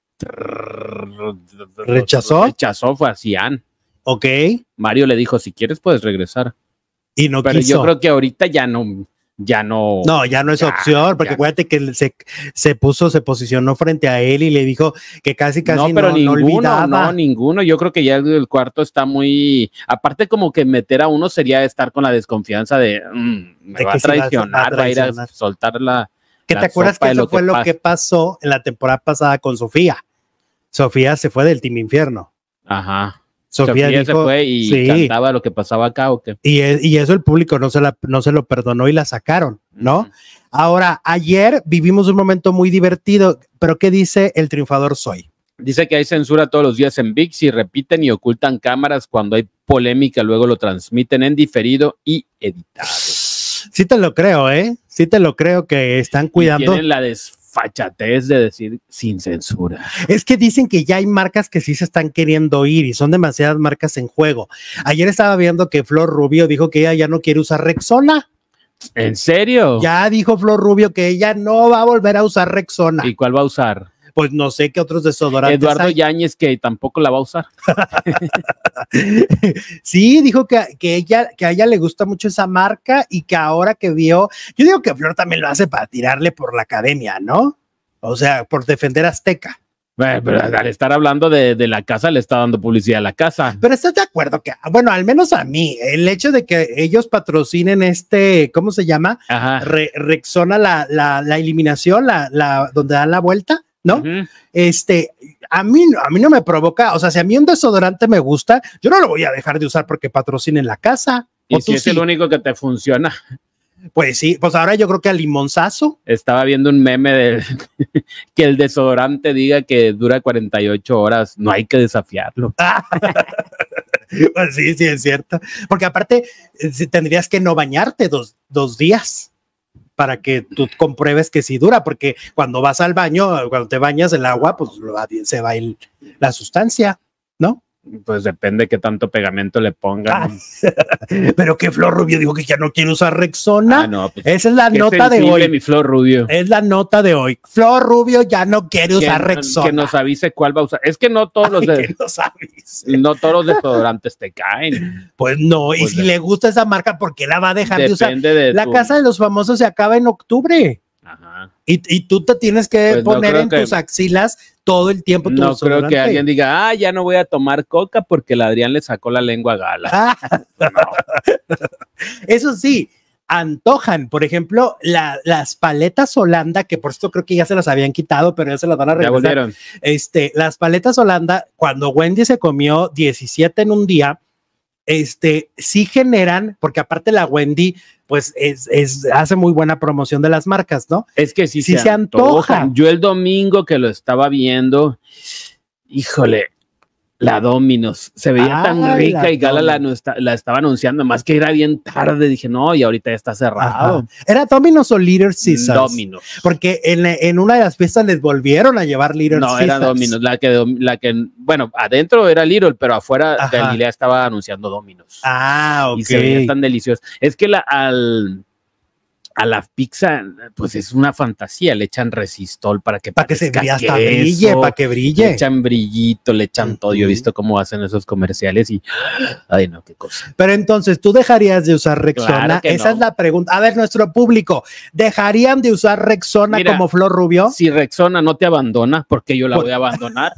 rechazó fue a Cian. Ok. Mario le dijo, si quieres puedes regresar. Y no pero quiso. Yo creo que ahorita ya no es opción, porque acuérdate que se posicionó frente a él y le dijo que casi no olvidaba. Ninguno. Yo creo que ya el cuarto está muy, aparte como que meter a uno sería estar con la desconfianza de me va a traicionar, va a ir a soltar la. ¿Qué te acuerdas que eso fue lo que pasó en la temporada pasada con Sofía? Sofía se fue del Team Infierno. Ajá. Sofía dijo, se fue y cantaba lo que pasaba acá, ¿o qué? Y eso el público no se lo perdonó y la sacaron, ¿no? Ahora, ayer vivimos un momento muy divertido, pero ¿qué dice el triunfador Soy? Dice que hay censura todos los días en ViX y repiten y ocultan cámaras cuando hay polémica, luego lo transmiten en diferido y editado. Sí te lo creo, ¿eh? Sí te lo creo que están cuidando. Y tienen la desfachatez de decir sin censura. Es que dicen que ya hay marcas que sí se están queriendo ir y son demasiadas marcas en juego. Ayer estaba viendo que Flor Rubio dijo que ella ya no quiere usar Rexona. ¿En serio? Ya dijo Flor Rubio que ella no va a volver a usar Rexona. ¿Y cuál va a usar? Pues no sé qué otros desodorantes Eduardo hay. Yáñez, que tampoco la va a usar. Sí, dijo que a ella le gusta mucho esa marca y que ahora que vio, yo digo que Flor también lo hace para tirarle por la academia, ¿no? O sea, por defender a Azteca. Bueno, pero al estar hablando de la casa, le está dando publicidad a la casa. Pero ¿estás de acuerdo que, bueno, al menos a mí, el hecho de que ellos patrocinen ¿cómo se llama? Ajá. Rexona la eliminación, donde dan la vuelta, ¿no? A mí no me provoca, o sea, si a mí un desodorante me gusta, yo no lo voy a dejar de usar porque patrocinen la casa. Y si es el único que te funciona. Pues sí, pues ahora yo creo que al limonzazo. Estaba viendo un meme de que el desodorante diga que dura 48 horas, no hay que desafiarlo. Pues sí, es cierto. Porque aparte, tendrías que no bañarte dos días para que tú compruebes que sí dura, porque cuando vas al baño, cuando te bañas el agua, pues se va la sustancia, ¿no? Pues depende qué tanto pegamento le pongan. Pero que Flor Rubio dijo que ya no quiere usar Rexona. No, pues, esa es la nota de hoy. Mi Flor Rubio. Es la nota de hoy. Flor Rubio ya no quiere usar Rexona. Que nos avise cuál va a usar. Es que no todos los no todos los desodorantes te caen. Pues no, y pues si le gusta esa marca, ¿por qué la va a dejar de usar? La tu... Casa de los Famosos se acaba en octubre. Ajá. Y tú te tienes que poner en tus axilas todo el tiempo. No creo que alguien diga, ya no voy a tomar coca porque el Adrián le sacó la lengua a Gala. No. Eso sí, antojan, por ejemplo, las paletas Holanda, que por esto creo que ya se las habían quitado, pero ya se las van a regresar. Ya volvieron. Las paletas Holanda, cuando Wendy se comió 17 en un día, sí generan, porque aparte la Wendy, pues hace muy buena promoción de las marcas, ¿no? Es que sí se antoja. Yo el domingo que lo estaba viendo, híjole, la Domino's se veía tan rica y Gala la estaba anunciando, más que era bien tarde, dije, no, y ahorita ya está cerrado. Ajá. ¿Era Domino's o Little Caesars? Domino's. Porque en una de las fiestas les volvieron a llevar Little Caesars. No, era Domino's, la que, bueno, adentro era Little, pero afuera Galilea estaba anunciando Domino's. Ok. Y se veía tan delicioso. Es que a la pizza, pues es una fantasía, le echan resistol para que se vea hasta brille, para que brille. Le echan brillito, le echan todo. Yo he visto cómo hacen esos comerciales y, ay no, qué cosa. Pero entonces, ¿tú dejarías de usar Rexona? Claro que esa es la pregunta. A ver, nuestro público, ¿dejarían de usar Rexona como Flor Rubio? Si Rexona no te abandona, ¿por qué yo la voy a abandonar?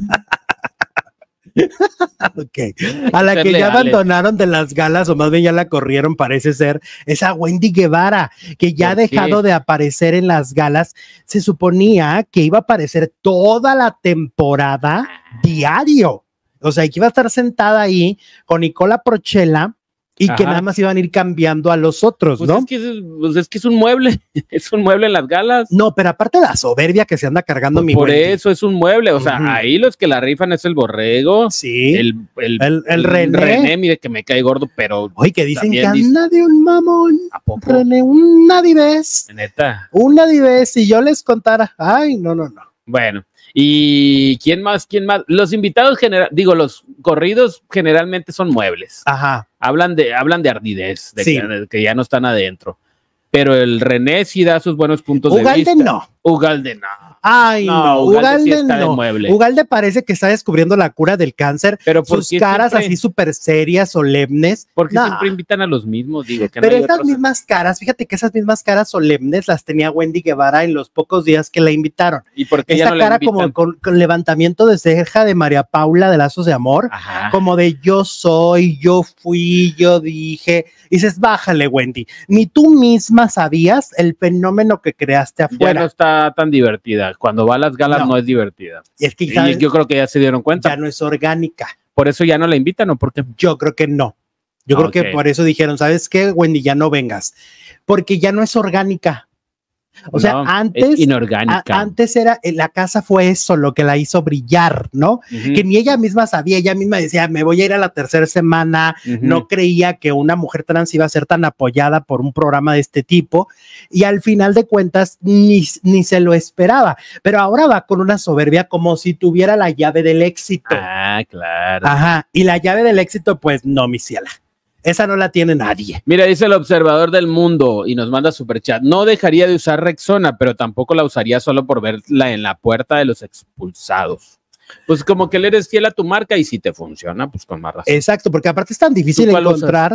Okay. A la que ya abandonaron de las galas, o más bien ya la corrieron, parece ser, es a Wendy Guevara, que ya ha dejado de aparecer en las galas. Se suponía que iba a aparecer toda la temporada diario, o sea, que iba a estar sentada ahí con Nicola Procella y que nada más iban a ir cambiando a los otros, pues ¿no? Es que es un mueble, es un mueble en las galas. No, pero aparte de la soberbia que se anda cargando mi Por eso es un mueble, o sea, ahí los que la rifan es el Borrego, sí, el René. Mire que me cae gordo, pero... Oye, que dicen que anda de un mamón. ¿A poco? René, una divez. Neta. Una divez, si yo les contara. Ay, no. Bueno, ¿y quién más? Los invitados los corridos generalmente son muebles. Ajá. Hablan de ardidez, de que ya no están adentro. Pero el René sí da sus buenos puntos de vista. Ugalde no. Ay, no, Ugalde sí está de mueble. Ugalde parece que está descubriendo la cura del cáncer. Pero sus caras así súper serias, solemnes. Porque siempre invitan a los mismos, digo. Que pero esas mismas caras, fíjate que esas mismas caras solemnes las tenía Wendy Guevara en los pocos días que la invitaron. ¿Y por qué esa ya no cara la invitan? Como con levantamiento de ceja de María Paula de Lazos de Amor. Ajá. Como de yo soy, yo fui, yo dije. Y dices, bájale, Wendy. Ni tú misma sabías el fenómeno que creaste afuera. Ya no está tan divertida. Cuando va a las galas no es divertida. Es que y yo creo que ya se dieron cuenta. Ya no es orgánica. ¿Por eso ya no la invitan o por qué? Yo creo que no. Yo creo que por eso dijeron, ¿sabes qué, Wendy? Ya no vengas. Porque ya no es orgánica. O sea, No, antes, es inorgánica. antes era, la casa fue eso lo que la hizo brillar, ¿no? Que ni ella misma sabía, ella misma decía, me voy a ir a la tercera semana, no creía que una mujer trans iba a ser tan apoyada por un programa de este tipo, y al final de cuentas ni se lo esperaba, pero ahora va con una soberbia como si tuviera la llave del éxito. Ah, claro. Ajá, y la llave del éxito, pues no, mi ciela. Esa no la tiene nadie. Mira, dice el observador del mundo y nos manda superchat. No dejaría de usar Rexona, pero tampoco la usaría solo por verla en la puerta de los expulsados. Pues como que le eres fiel a tu marca y si te funciona, pues con más razón. Exacto, porque aparte es tan difícil encontrar,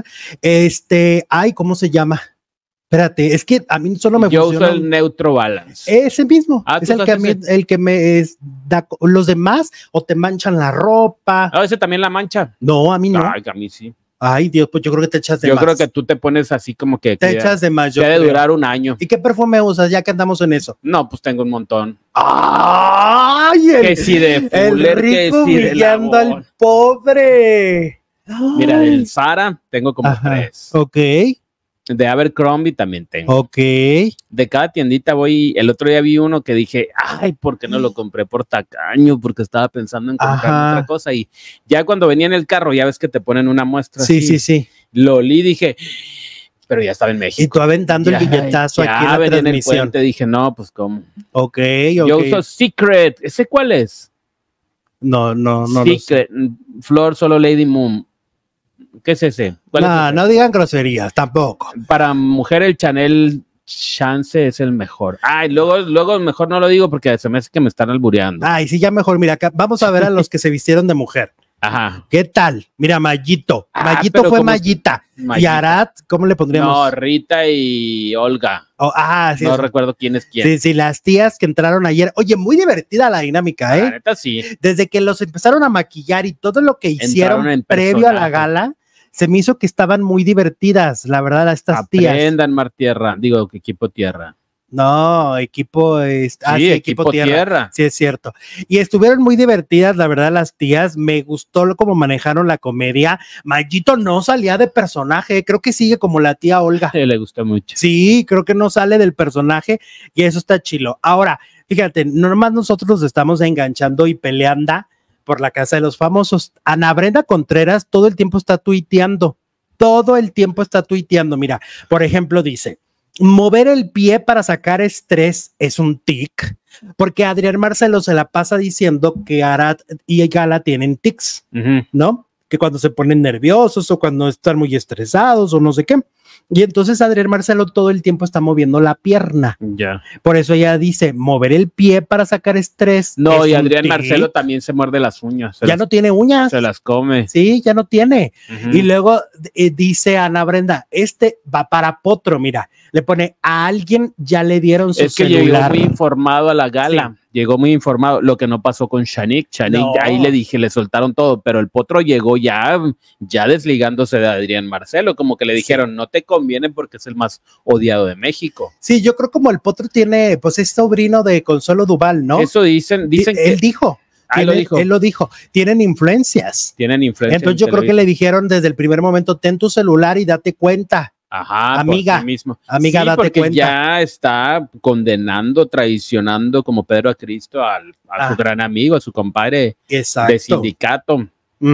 ay, ¿cómo se llama? Espérate, es que a mí solo me Yo funciona. uso el Neutro Balance. Ese mismo, es el que, a mí, el que me da, los demás o te manchan la ropa. Ah, ese también la mancha. No, a mí no. Ay, a mí sí. Ay, Dios, pues yo creo que te echas de más. Yo creo que tú te pones así como que te echas de más. Debe durar un año. ¿Y qué perfume usas ya que andamos en eso? No, pues tengo un montón. ¡Ay! Que si de Fuller, que si de humillando al pobre. Mira, del Zara tengo como 3. Ok. De Abercrombie también tengo. Ok. De cada tiendita voy. El otro día vi uno que dije, ay, ¿por qué no lo compré por tacaño? Porque estaba pensando en comprar otra cosa. Y ya cuando venía en el carro, ya ves que te ponen una muestra. Sí, así. sí. Lo olí, dije, pero ya estaba en México. Y tú aventando el billetazo aquí en la transmisión. En el puente, dije, no, pues cómo. Ok. Yo uso Secret. ¿Ese cuál es? No. Secret. Flor Solo Lady Moon. ¿Qué es ese? No digan groserías, tampoco. Para mujer el Chanel Chance es el mejor. Ay, luego mejor no lo digo porque se me hace que me están albureando. Ay, sí, ya mejor. Mira, acá vamos a ver a los que se vistieron de mujer. Ajá. ¿Qué tal? Mira, Mayito. Mayito fue Mayita. ¿Y Arad? ¿Cómo le pondríamos? No, Rita y Olga. Sí. No recuerdo quién es quién. Sí, las tías que entraron ayer. Oye, muy divertida la dinámica, ¿eh? La neta, sí. Desde que los empezaron a maquillar y todo lo que hicieron previo a la gala, se me hizo que estaban muy divertidas, la verdad, estas tías. Aprendan, Mar Tierra. Digo, que equipo tierra. No, equipo equipo tierra. Sí, es cierto. Y estuvieron muy divertidas, la verdad, las tías. Me gustó cómo manejaron la comedia. Mayito no salía de personaje, creo que sigue como la tía Olga. Sí, le gustó mucho. Sí, creo que no sale del personaje y eso está chilo. Ahora, fíjate, nomás nosotros nos estamos enganchando y peleando por la casa de los famosos. Ana Brenda Contreras todo el tiempo está tuiteando. Mira, por ejemplo, dice: mover el pie para sacar estrés es un tic, porque Adrián Marcelo se la pasa diciendo que Arad y Gala tienen tics, ¿no? Que cuando se ponen nerviosos o cuando están muy estresados o no sé qué. Y entonces Adrián Marcelo todo el tiempo está moviendo la pierna. Ya. Por eso ella dice, mover el pie para sacar estrés. No, y Adrián Marcelo también se muerde las uñas. No tiene uñas. Se las come. Sí, ya no tiene. Y luego dice Ana Brenda, va para Potro, mira. Le pone, a alguien ya le dieron su celular. Llegó muy informado a la gala. Sí. Llegó muy informado, lo que no pasó con Shanique. Ahí le soltaron todo, pero el Potro llegó ya desligándose de Adrián Marcelo, como que le dijeron, no te conviene porque es el más odiado de México. Sí, yo creo como el Potro tiene, pues es sobrino de Consuelo Duval, ¿no? Eso dicen él dijo. Él lo dijo. Tienen influencias. Entonces yo creo que le dijeron desde el primer momento, ten tu celular y date cuenta. Ajá, amiga, sí, date cuenta. Ya está condenando, traicionando como Pedro a Cristo a su gran amigo, a su compadre de sindicato.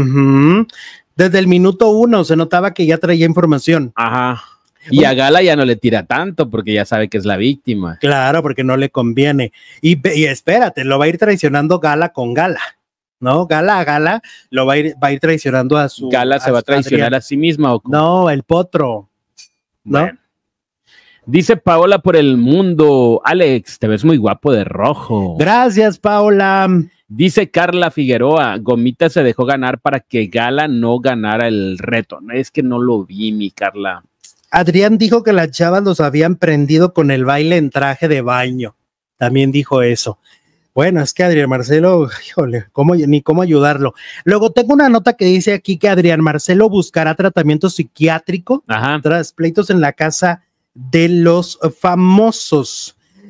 Desde el minuto 1 se notaba que ya traía información. Ajá. Y a Gala ya no le tira tanto porque ya sabe que es la víctima. Claro, porque no le conviene. Y espérate, lo va a ir traicionando Gala con Gala. ¿No? Gala a Gala lo va a ir traicionando a su... Gala se va a traicionar Adrián. A sí misma. ¿O cómo? No, el Potro. ¿No? Bueno. Dice Paola por el mundo, Alex, te ves muy guapo de rojo. Gracias, Paola. Dice Carla Figueroa, Gomita se dejó ganar para que Gala no ganara el reto. Es que no lo vi, mi Carla. Adrián dijo que las chavas los habían prendido con el baile en traje de baño. También dijo eso. Bueno, es que Adrián Marcelo, híjole, ni cómo ayudarlo. Luego tengo una nota que dice aquí que Adrián Marcelo buscará tratamiento psiquiátrico tras pleitos en la casa de los famosos.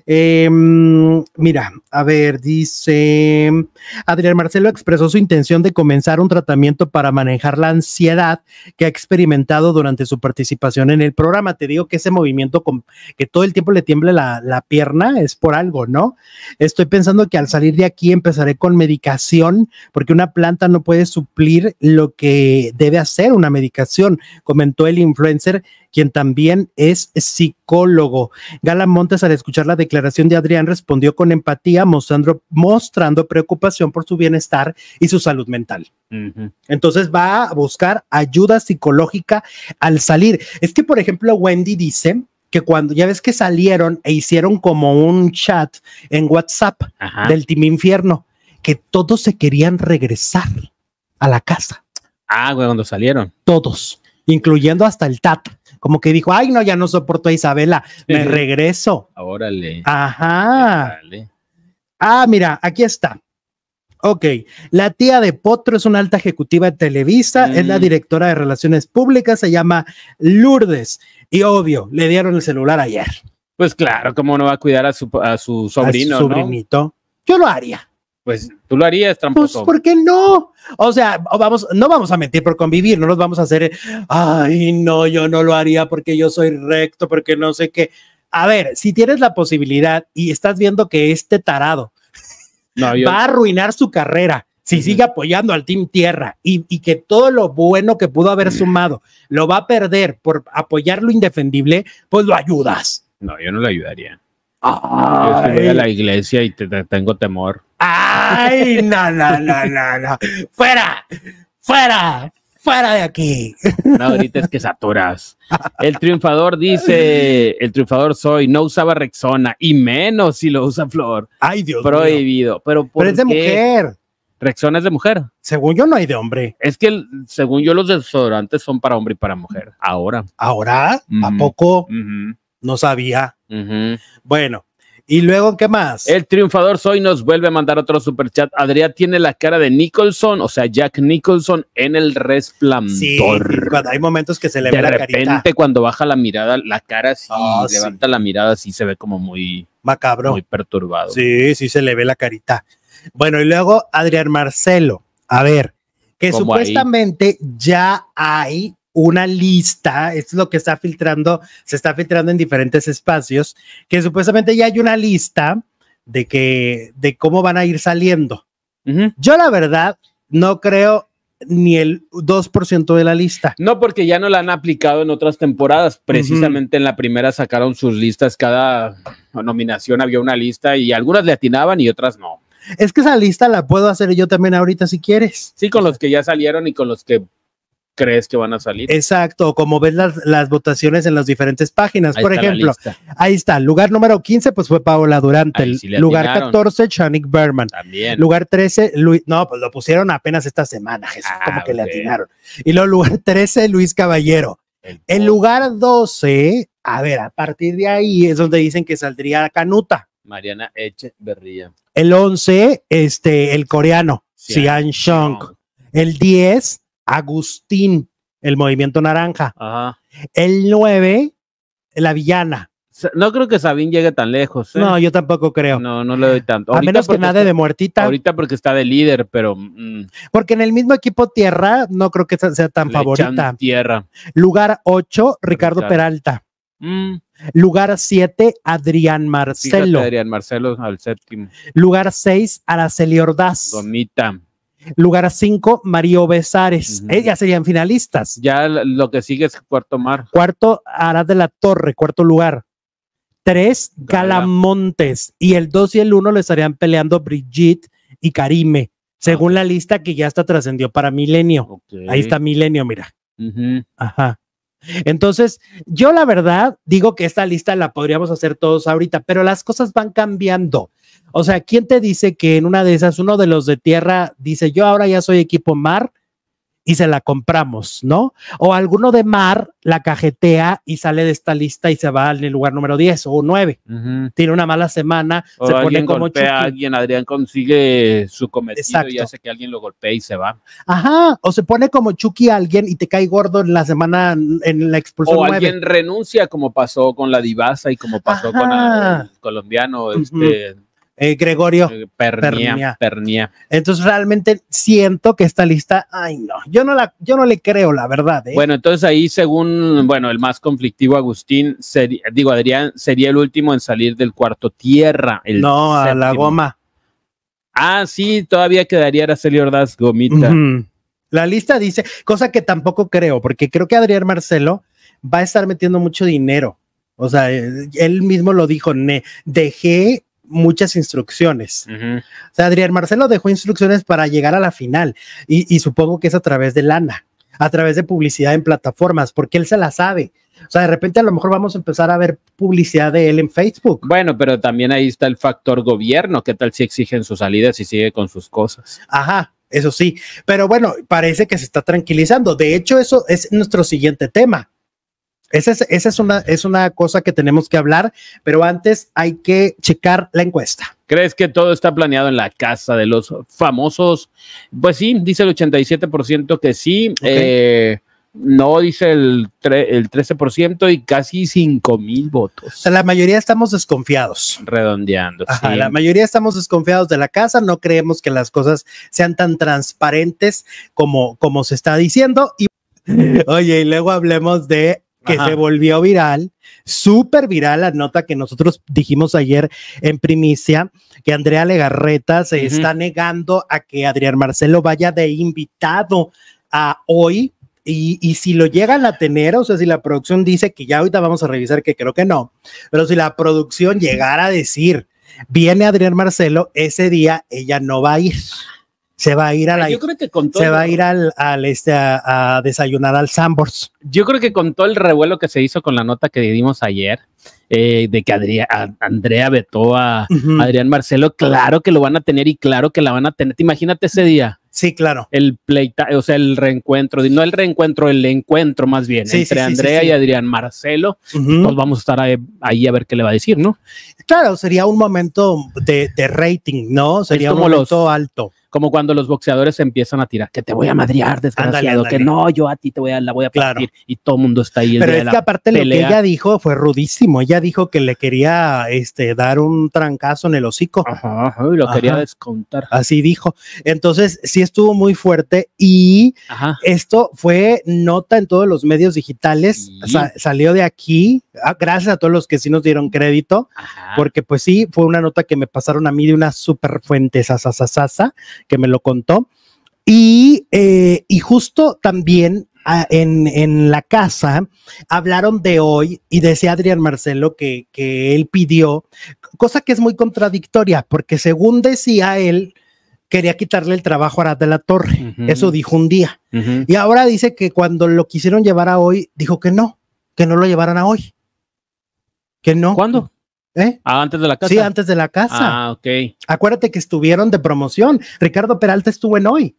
Mira, a ver, dice Adrián Marcelo expresó su intención de comenzar un tratamiento para manejar la ansiedad que ha experimentado durante su participación en el programa. Te digo que ese movimiento que todo el tiempo le tiemble la pierna es por algo, ¿no? Estoy pensando que al salir de aquí empezaré con medicación porque una planta no puede suplir lo que debe hacer una medicación, comentó el influencer, quien también es psicólogo. Gala Montes, al escuchar la declaración de Adrián, respondió con empatía, mostrando preocupación por su bienestar y su salud mental. Entonces va a buscar ayuda psicológica al salir. Es que, por ejemplo, Wendy dice que cuando ya ves que salieron e hicieron como un chat en WhatsApp del Team Infierno, que todos se querían regresar a la casa. Ah, güey, cuando salieron. Todos, incluyendo hasta el Tata. Como que dijo, ay, no, ya no soporto a Isabela, me regreso. Órale. Ajá. Órale. Ah, mira, aquí está. Ok, la tía de Potro es una alta ejecutiva de Televisa, es la directora de Relaciones Públicas, se llama Lourdes. Y obvio, le dieron el celular ayer. Pues claro, ¿cómo no va a cuidar a su sobrino? A su sobrinito. ¿No? Yo lo haría. Pues tú lo harías, tramposo. Pues, ¿por qué no? O sea, no vamos a mentir por convivir, no nos vamos a hacer, ay, no, yo no lo haría porque yo soy recto, porque no sé qué. A ver, si tienes la posibilidad y estás viendo que este tarado va a arruinar su carrera, si sigue apoyando al Team Tierra y que todo lo bueno que pudo haber sumado lo va a perder por apoyar lo indefendible, pues lo ayudas. No, yo no lo ayudaría. Yo voy a la iglesia y tengo temor. Ay, no. Fuera de aquí. No, ahorita es que saturas. El triunfador dice, el triunfador soy, no usaba Rexona y menos si lo usa Flor. Ay, Dios prohibido. mío. Pero es de mujer. Rexona es de mujer. Según yo no hay de hombre. Es que según yo los desodorantes son para hombre y para mujer. Ahora. ¿A poco? No sabía. Bueno, y luego, ¿qué más? El triunfador soy nos vuelve a mandar otro superchat. Adrián tiene la cara de Nicholson, o sea, Jack Nicholson en El Resplandor. Sí, cuando hay momentos que se le ve la carita. De repente, cuando baja la mirada, la cara sí, levanta la mirada, sí se ve como muy macabro. Muy perturbado. Sí, se le ve la carita. Bueno, y luego Adrián Marcelo. A ver, que supuestamente ya hay una lista, esto es lo que se está filtrando en diferentes espacios, que supuestamente ya hay una lista de cómo van a ir saliendo. Yo la verdad no creo ni el 2% de la lista. No, porque ya no la han aplicado en otras temporadas. Precisamente en la primera sacaron sus listas, cada nominación había una lista y algunas le atinaban y otras no. Es que esa lista la puedo hacer yo también ahorita si quieres. Sí, con los que ya salieron y con los que crees que van a salir. Exacto, como ves las votaciones en las diferentes páginas. Por ejemplo, ahí está, lugar número 15 pues fue Paola Durante, sí lugar 14 Chanik Berman, también. Lugar 13 pues lo pusieron apenas esta semana, Jesús, como que le atinaron. Y luego lugar 13 Luis Caballero. El lugar 12, a ver, a partir de ahí es donde dicen que saldría Canuta. Mariana Echeverría. El 11, el coreano, Sian Chong. El 10, Agustín, el Movimiento Naranja. Ajá. El 9, la villana. No creo que Sabín llegue tan lejos. No, yo tampoco creo. No le doy tanto. A menos que nada de muertita. Ahorita porque está de líder, pero... Porque en el mismo equipo Tierra no creo que sea tan favorita. Tierra. Lugar 8, Ricardo Peralta. Lugar 7, Adrián Marcelo. Fíjate, Adrián Marcelo al séptimo. Lugar 6, Araceli Ordaz. Domita. Lugar 5, Mario Besares. Ellas serían finalistas. Ya lo que sigue es Cuarto Mar. Cuarto, Arad de la Torre, cuarto lugar. 3, Gala Montes. Y el 2 y el 1 le estarían peleando Brigitte y Karime, según la lista que ya hasta trascendió para Milenio. Ahí está Milenio, mira. Ajá. Entonces, yo la verdad digo que esta lista la podríamos hacer todos ahorita, pero las cosas van cambiando. O sea, ¿quién te dice que en una de esas, uno de los de Tierra dice, yo ahora ya soy equipo Mar y se la compramos, ¿no? O alguno de Mar la cajetea y sale de esta lista y se va al lugar número 10 o 9. Tiene una mala semana, o se alguien pone como golpea a Chucky. alguien, Adrián consigue su cometido Exacto. y hace que alguien lo golpee y se va. Ajá, o se pone como Chucky a alguien y te cae gordo en la semana en la expulsión O 9. alguien renuncia, como pasó con la Divasa y como pasó con el colombiano, Gregorio Pernia. Entonces realmente siento que esta lista, ay no, yo no le creo, la verdad. Bueno, entonces ahí según, el más conflictivo Agustín, Adrián sería el último en salir del cuarto tierra. No, a la goma. Ah, sí, todavía quedaría Araceli Ordaz Gomita. La lista dice, cosa que tampoco creo, porque creo que Adrián Marcelo va a estar metiendo mucho dinero. O sea, él mismo lo dijo, dejé muchas instrucciones. O sea, Adrián Marcelo dejó instrucciones para llegar a la final y supongo que es a través de lana, a través de publicidad en plataformas, porque él se la sabe. O sea, de repente a lo mejor vamos a empezar a ver publicidad de él en Facebook. Bueno, pero también ahí está el factor gobierno. ¿Qué tal si exigen sus salidas y sigue con sus cosas? Ajá, eso sí. Pero bueno, parece que se está tranquilizando. De hecho, eso es nuestro siguiente tema. Esa es una cosa que tenemos que hablar, pero antes hay que checar la encuesta. ¿Crees que todo está planeado en la casa de los famosos? Pues sí, dice el 87% que sí. Okay. No, dice el 13% y casi 5,000 votos. O sea, la mayoría estamos desconfiados. Redondeando. Ajá, sí. La mayoría estamos desconfiados de la casa, no creemos que las cosas sean tan transparentes como se está diciendo. Y oye, y luego hablemos de que se volvió viral, súper viral la nota que nosotros dijimos ayer en primicia, que Andrea Legarreta se está negando a que Adrián Marcelo vaya de invitado a hoy, y si lo llegan a tener, o sea, si la producción dice que ya ahorita vamos a revisar, que creo que no, pero si la producción llegara a decir, viene Adrián Marcelo, ese día ella no va a ir. Se va a ir a la. Yo creo que con todo se va a ir a desayunar al Sambors. Yo creo que con todo el revuelo que se hizo con la nota que dimos ayer, de que Andrea vetó a Adrián Marcelo, claro que lo van a tener y claro que la van a tener. Imagínate ese día. Sí, claro. El el reencuentro, no el reencuentro, el encuentro más bien, entre Andrea y Adrián Marcelo. Pues vamos a estar ahí a ver qué le va a decir, ¿no? Claro, sería un momento de rating, ¿no? Sería un momento alto. Como cuando los boxeadores empiezan a tirar, que te voy a madrear, desgraciado, ándale. Que no, yo a ti la voy a partir, y todo el mundo está ahí. Pero es que aparte pelea. Lo que ella dijo fue rudísimo, ella dijo que le quería dar un trancazo en el hocico. Y lo quería descontar. Así dijo. Entonces sí estuvo muy fuerte y esto fue nota en todos los medios digitales, salió de aquí, gracias a todos los que sí nos dieron crédito, porque pues sí, fue una nota que me pasaron a mí de una super fuente sasasasa, que me lo contó, y justo también en la casa hablaron de hoy y decía Adrián Marcelo que él pidió, cosa que es muy contradictoria, porque según decía él, quería quitarle el trabajo a Arad de la Torre, eso dijo un día, y ahora dice que cuando lo quisieron llevar a hoy, dijo que no lo llevaran a hoy, que no. ¿Cuándo? Antes de la casa. Sí, antes de la casa. Ok. Acuérdate que estuvieron de promoción. Ricardo Peralta estuvo en hoy.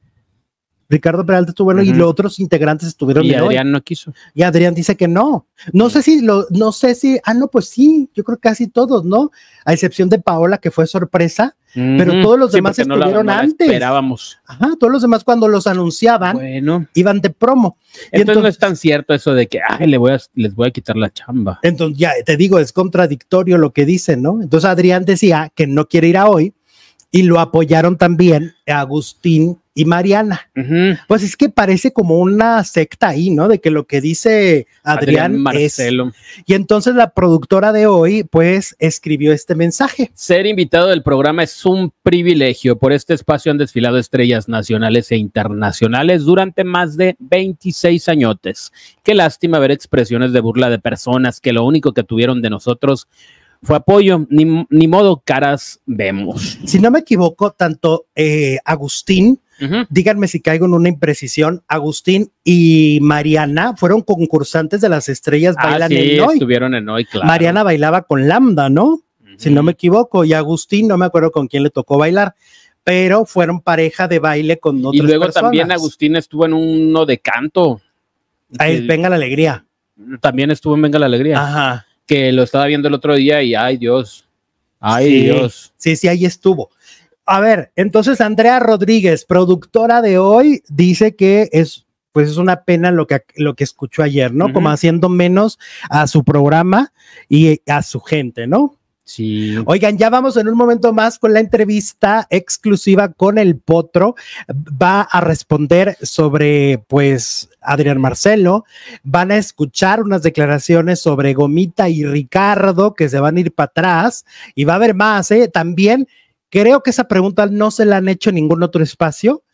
Y los otros integrantes estuvieron en hoy. Y Adrián no quiso. Y Adrián dice que no. No sé si, pues sí, yo creo que casi todos, ¿no? A excepción de Paola, que fue sorpresa, pero todos los demás estuvieron antes. Esperábamos. Todos los demás cuando los anunciaban, iban de promo. Entonces no es tan cierto eso de que les voy a quitar la chamba. Entonces ya te digo, es contradictorio lo que dicen, ¿no? Entonces Adrián decía que no quiere ir a hoy y lo apoyaron también a Agustín y Mariana. Pues es que parece como una secta ahí, ¿no? De que lo que dice Adrián Marcelo es. Y entonces la productora de hoy, pues, escribió este mensaje. Ser invitado del programa es un privilegio. Por este espacio han desfilado estrellas nacionales e internacionales durante más de 26 añotes. Qué lástima ver expresiones de burla de personas que lo único que tuvieron de nosotros fue apoyo, ni modo, caras vemos. Si no me equivoco, tanto Agustín, díganme si caigo en una imprecisión, Agustín y Mariana fueron concursantes de Las Estrellas Bailan en Hoy. Estuvieron en Hoy, claro. Mariana bailaba con Lambda, ¿no? Si no me equivoco, y Agustín, no me acuerdo con quién le tocó bailar, pero fueron pareja de baile con otras personas. Y luego también Agustín estuvo en uno de canto. Venga la Alegría. También estuvo en Venga la Alegría. Ajá. Que lo estaba viendo el otro día y ay Dios. Ay sí, Dios. Sí, ahí estuvo. A ver, entonces Andrea Rodríguez, productora de hoy, dice que es una pena lo que escuchó ayer, ¿no? Como haciendo menos a su programa y a su gente, ¿no? Sí. Oigan, ya vamos en un momento más con la entrevista exclusiva con el Potro. Va a responder sobre, pues, Adrián Marcelo. Van a escuchar unas declaraciones sobre Gomita y Ricardo que se van a ir para atrás y va a haber más, ¿eh? También creo que esa pregunta no se la han hecho en ningún otro espacio.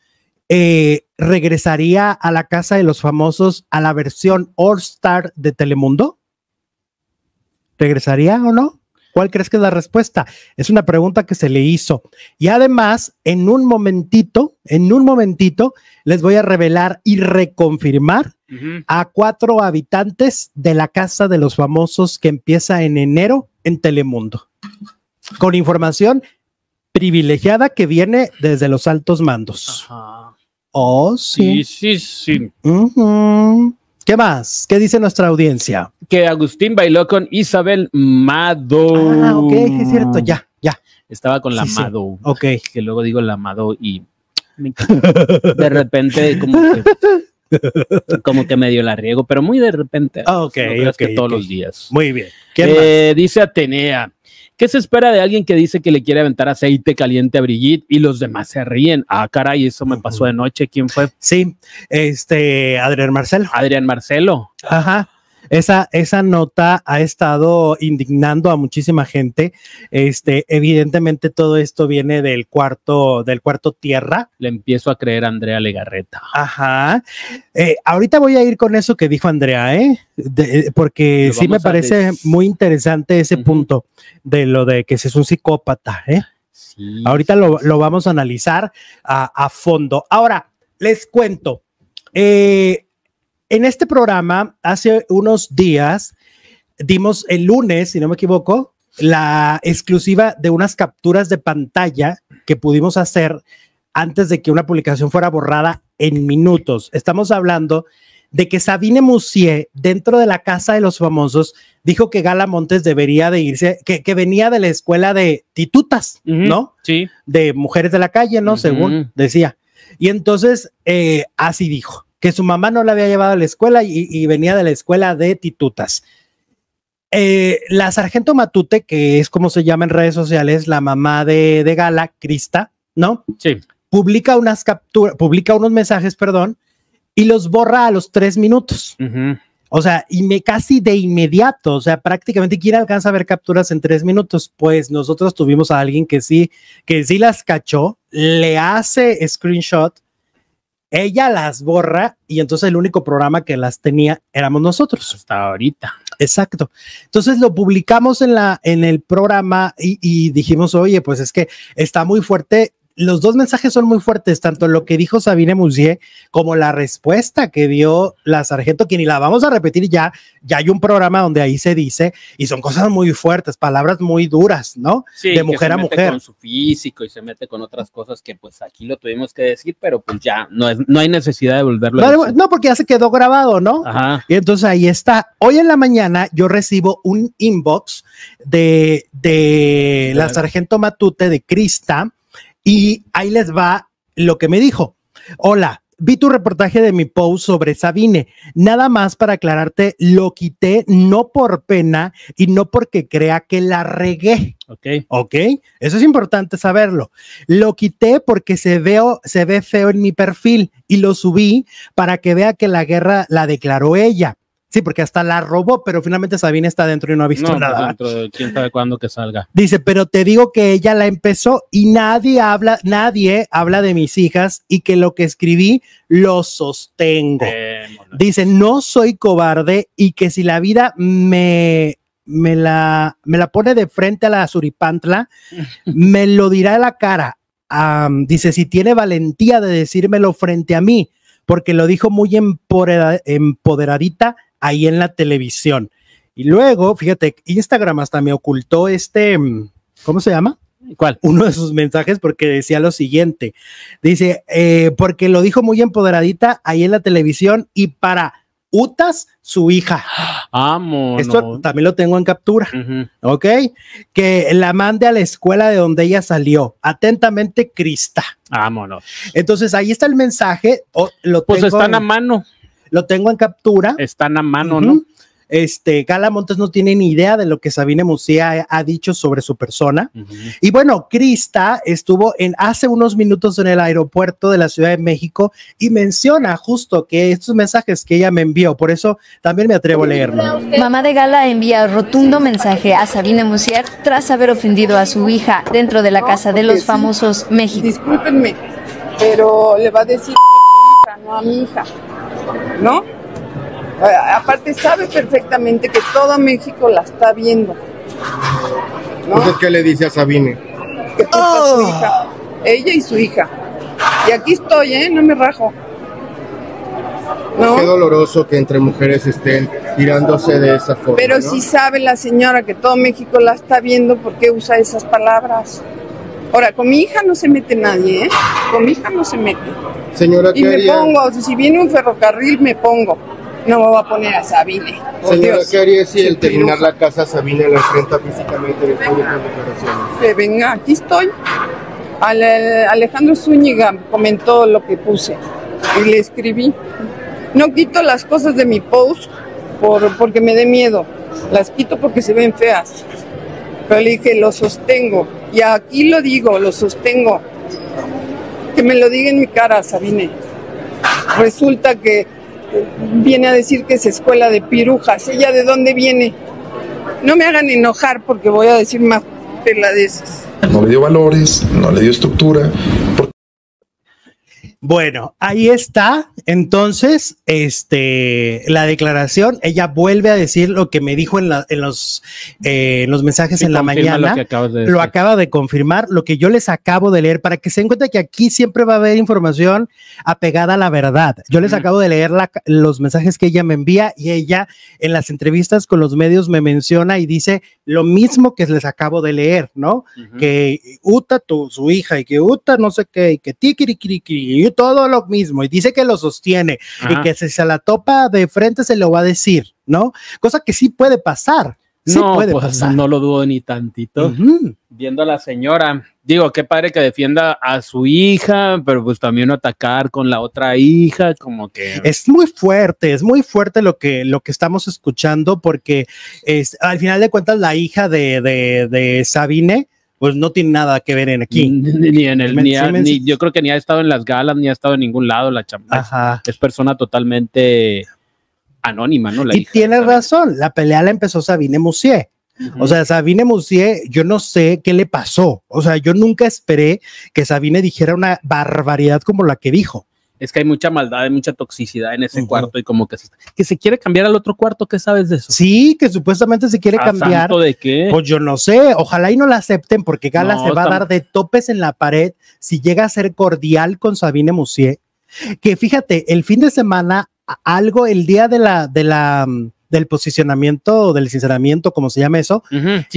¿Regresaría a la Casa de los Famosos a la versión All Star de Telemundo? ¿Regresaría o no? ¿Cuál crees que es la respuesta? Es una pregunta que se le hizo. Y además, en un momentito, les voy a revelar y reconfirmar a 4 habitantes de la Casa de los Famosos que empieza en enero en Telemundo. Con información privilegiada que viene desde los altos mandos. Ajá. Oh, sí. Sí. ¿Qué más? ¿Qué dice nuestra audiencia? Que Agustín bailó con Isabel Mado. Ah, ok, es cierto, ya. Estaba con la Sí. Mado. Ok. Que luego digo la Mado y de repente como que medio la riego, pero muy de repente. Ok, no creas que todos ok. los días. Muy bien. ¿Qué más? Dice Atenea. ¿Qué se espera de alguien que dice que le quiere aventar aceite caliente a Brigitte y los demás se ríen? Ah, caray, eso me pasó de noche. ¿Quién fue? Sí, Adrián Marcelo. Adrián Marcelo. Ajá. Esa nota ha estado indignando a muchísima gente. Evidentemente todo esto viene del cuarto tierra. Le empiezo a creer a Andrea Legarreta. Ajá. Ahorita voy a ir con eso que dijo Andrea, porque sí me parece muy interesante ese punto de lo de que es un psicópata, Sí. Ahorita lo vamos a analizar a fondo. Ahora, les cuento. En este programa, hace unos días, dimos el lunes, si no me equivoco, la exclusiva de unas capturas de pantalla que pudimos hacer antes de que una publicación fuera borrada en minutos. Estamos hablando de que Sabine Musier, dentro de la Casa de los Famosos, dijo que Gala Montes debería de irse, que venía de la escuela de titutas, ¿no? Sí. De mujeres de la calle, ¿no? Según decía. Y entonces, así dijo, que su mamá no la había llevado a la escuela y venía de la escuela de titutas. La Sargento Matute, que es como se llama en redes sociales, la mamá de Gala, Krista, ¿no? Sí. Publica unos mensajes, y los borra a los 3 minutos. O sea, casi de inmediato, o sea, prácticamente, ¿quién alcanza a ver capturas en 3 minutos? Pues nosotros tuvimos a alguien que sí las cachó, le hace screenshot, ella las borra y entonces el único programa que las tenía éramos nosotros. Hasta ahorita. Exacto. Entonces lo publicamos en el programa y dijimos, oye, pues es que está muy fuerte. Los dos mensajes son muy fuertes, tanto lo que dijo Sabine Musier como la respuesta que dio la Sargento, que ni la vamos a repetir ya hay un programa donde ahí se dice, y son cosas muy fuertes, palabras muy duras, ¿no? Sí, de mujer a mujer. Se mete con su físico y se mete con otras cosas que pues aquí lo tuvimos que decir, pero pues ya no hay necesidad de volverlo a decir. No, porque ya se quedó grabado, ¿no? Ajá. Y entonces ahí está. Hoy en la mañana yo recibo un inbox de la Sargento Matute, de Krista, y ahí les va lo que me dijo. Hola, vi tu reportaje de mi post sobre Sabine. Nada más para aclararte, lo quité no por pena y no porque crea que la regué. Ok, eso es importante saberlo. Lo quité porque se ve feo en mi perfil y lo subí para que vea que la guerra la declaró ella. Sí, porque hasta la robó, pero finalmente Sabine está dentro y no ha visto nada. Dentro de quién sabe cuándo que salga. Dice, pero te digo que ella la empezó y nadie habla de mis hijas y que lo que escribí lo sostengo. Dice, no soy cobarde y que si la vida me la pone de frente a la suripantla, me lo dirá a la cara. Dice, si tiene valentía de decírmelo frente a mí, porque lo dijo muy empoderadita ahí en la televisión. Y luego, fíjate, Instagram hasta me ocultó ¿cómo se llama? ¿Cuál? Uno de sus mensajes porque decía lo siguiente. Dice, porque lo dijo muy empoderadita ahí en la televisión y para Utas, su hija. Vámonos. Esto también lo tengo en captura. ¿Ok? Que la mande a la escuela de donde ella salió. Atentamente, Crista. Vámonos. Entonces, ahí está el mensaje. Pues están a mano. Lo tengo en captura. Están a mano, ¿no? Gala Montes no tiene ni idea de lo que Sabine Musia ha dicho sobre su persona. Y bueno, Crista estuvo hace unos minutos en el aeropuerto de la Ciudad de México y menciona justo que estos mensajes que ella me envió, por eso también me atrevo a leerlo. Mamá de Gala envía rotundo mensaje a Sabine Musier tras haber ofendido a su hija dentro de la casa de los famosos México. Discúlpenme, pero le va a decir a su hija, no a mi hija, ¿no? Aparte sabe perfectamente que todo México la está viendo, ¿no? Entonces, ¿qué le dice a Sabine? Que porta a su hija, ella y su hija. Y aquí estoy, no me rajo. ¿No? Qué doloroso que entre mujeres estén tirándose de esa forma. Pero ¿no? si sabe la señora que todo México la está viendo, ¿por qué usa esas palabras? Ahora, con mi hija no se mete nadie, ¿eh? Con mi hija no se mete. Señora, y me pongo, si viene un ferrocarril, me pongo. No me va a poner a Sabine. Señora, ¿qué haría si al terminar la casa Sabine la enfrenta físicamente después de las declaraciones? Que venga, aquí estoy. Alejandro Zúñiga comentó lo que puse y le escribí. No quito las cosas de mi post porque me dé miedo. Las quito porque se ven feas. Pero le dije, lo sostengo. Y aquí lo digo, lo sostengo. Que me lo diga en mi cara, Sabine. Resulta que viene a decir que es escuela de pirujas. ¿Ella de dónde viene? No me hagan enojar porque voy a decir más tela de esas. No le dio valores, no le dio estructura. Bueno, ahí está. Entonces, la declaración, ella vuelve a decir lo que me dijo en los mensajes en la mañana. Lo acaba de confirmar, lo que yo les acabo de leer, para que se den cuenta que aquí siempre va a haber información apegada a la verdad. Yo les acabo de leer los mensajes que ella me envía y ella en las entrevistas con los medios me menciona y dice lo mismo que les acabo de leer, ¿no? Que Uta, su hija, y que Uta no sé qué, y que tikirikirikiri, y todo lo mismo, y dice que lo sostiene, y que si se la topa de frente se lo va a decir, ¿no? Cosa que sí puede pasar. Sí no, puede pues pasar. No lo dudo ni tantito. Viendo a la señora, digo, qué padre que defienda a su hija, pero pues también atacar con la otra hija, como que... Es muy fuerte lo que estamos escuchando, porque al final de cuentas la hija de Sabine, pues no tiene nada que ver en aquí. Ni yo creo que ni ha estado en las galas, ni ha estado en ningún lado la chamaca. Es persona totalmente anónima, ¿no? Y tiene razón, la pelea la empezó Sabine Musia. O sea, Sabine Musia, yo no sé qué le pasó. O sea, yo nunca esperé que Sabine dijera una barbaridad como la que dijo. Es que hay mucha maldad, hay mucha toxicidad en ese cuarto y como que se quiere cambiar al otro cuarto. ¿Qué sabes de eso? Sí, que supuestamente se quiere cambiar. ¿Santo de qué? Pues yo no sé, ojalá y no la acepten porque Gala se va a dar de topes en la pared si llega a ser cordial con Sabine Musia. Que fíjate, el fin de semana, el día del posicionamiento, del sinceramiento, como se llama eso,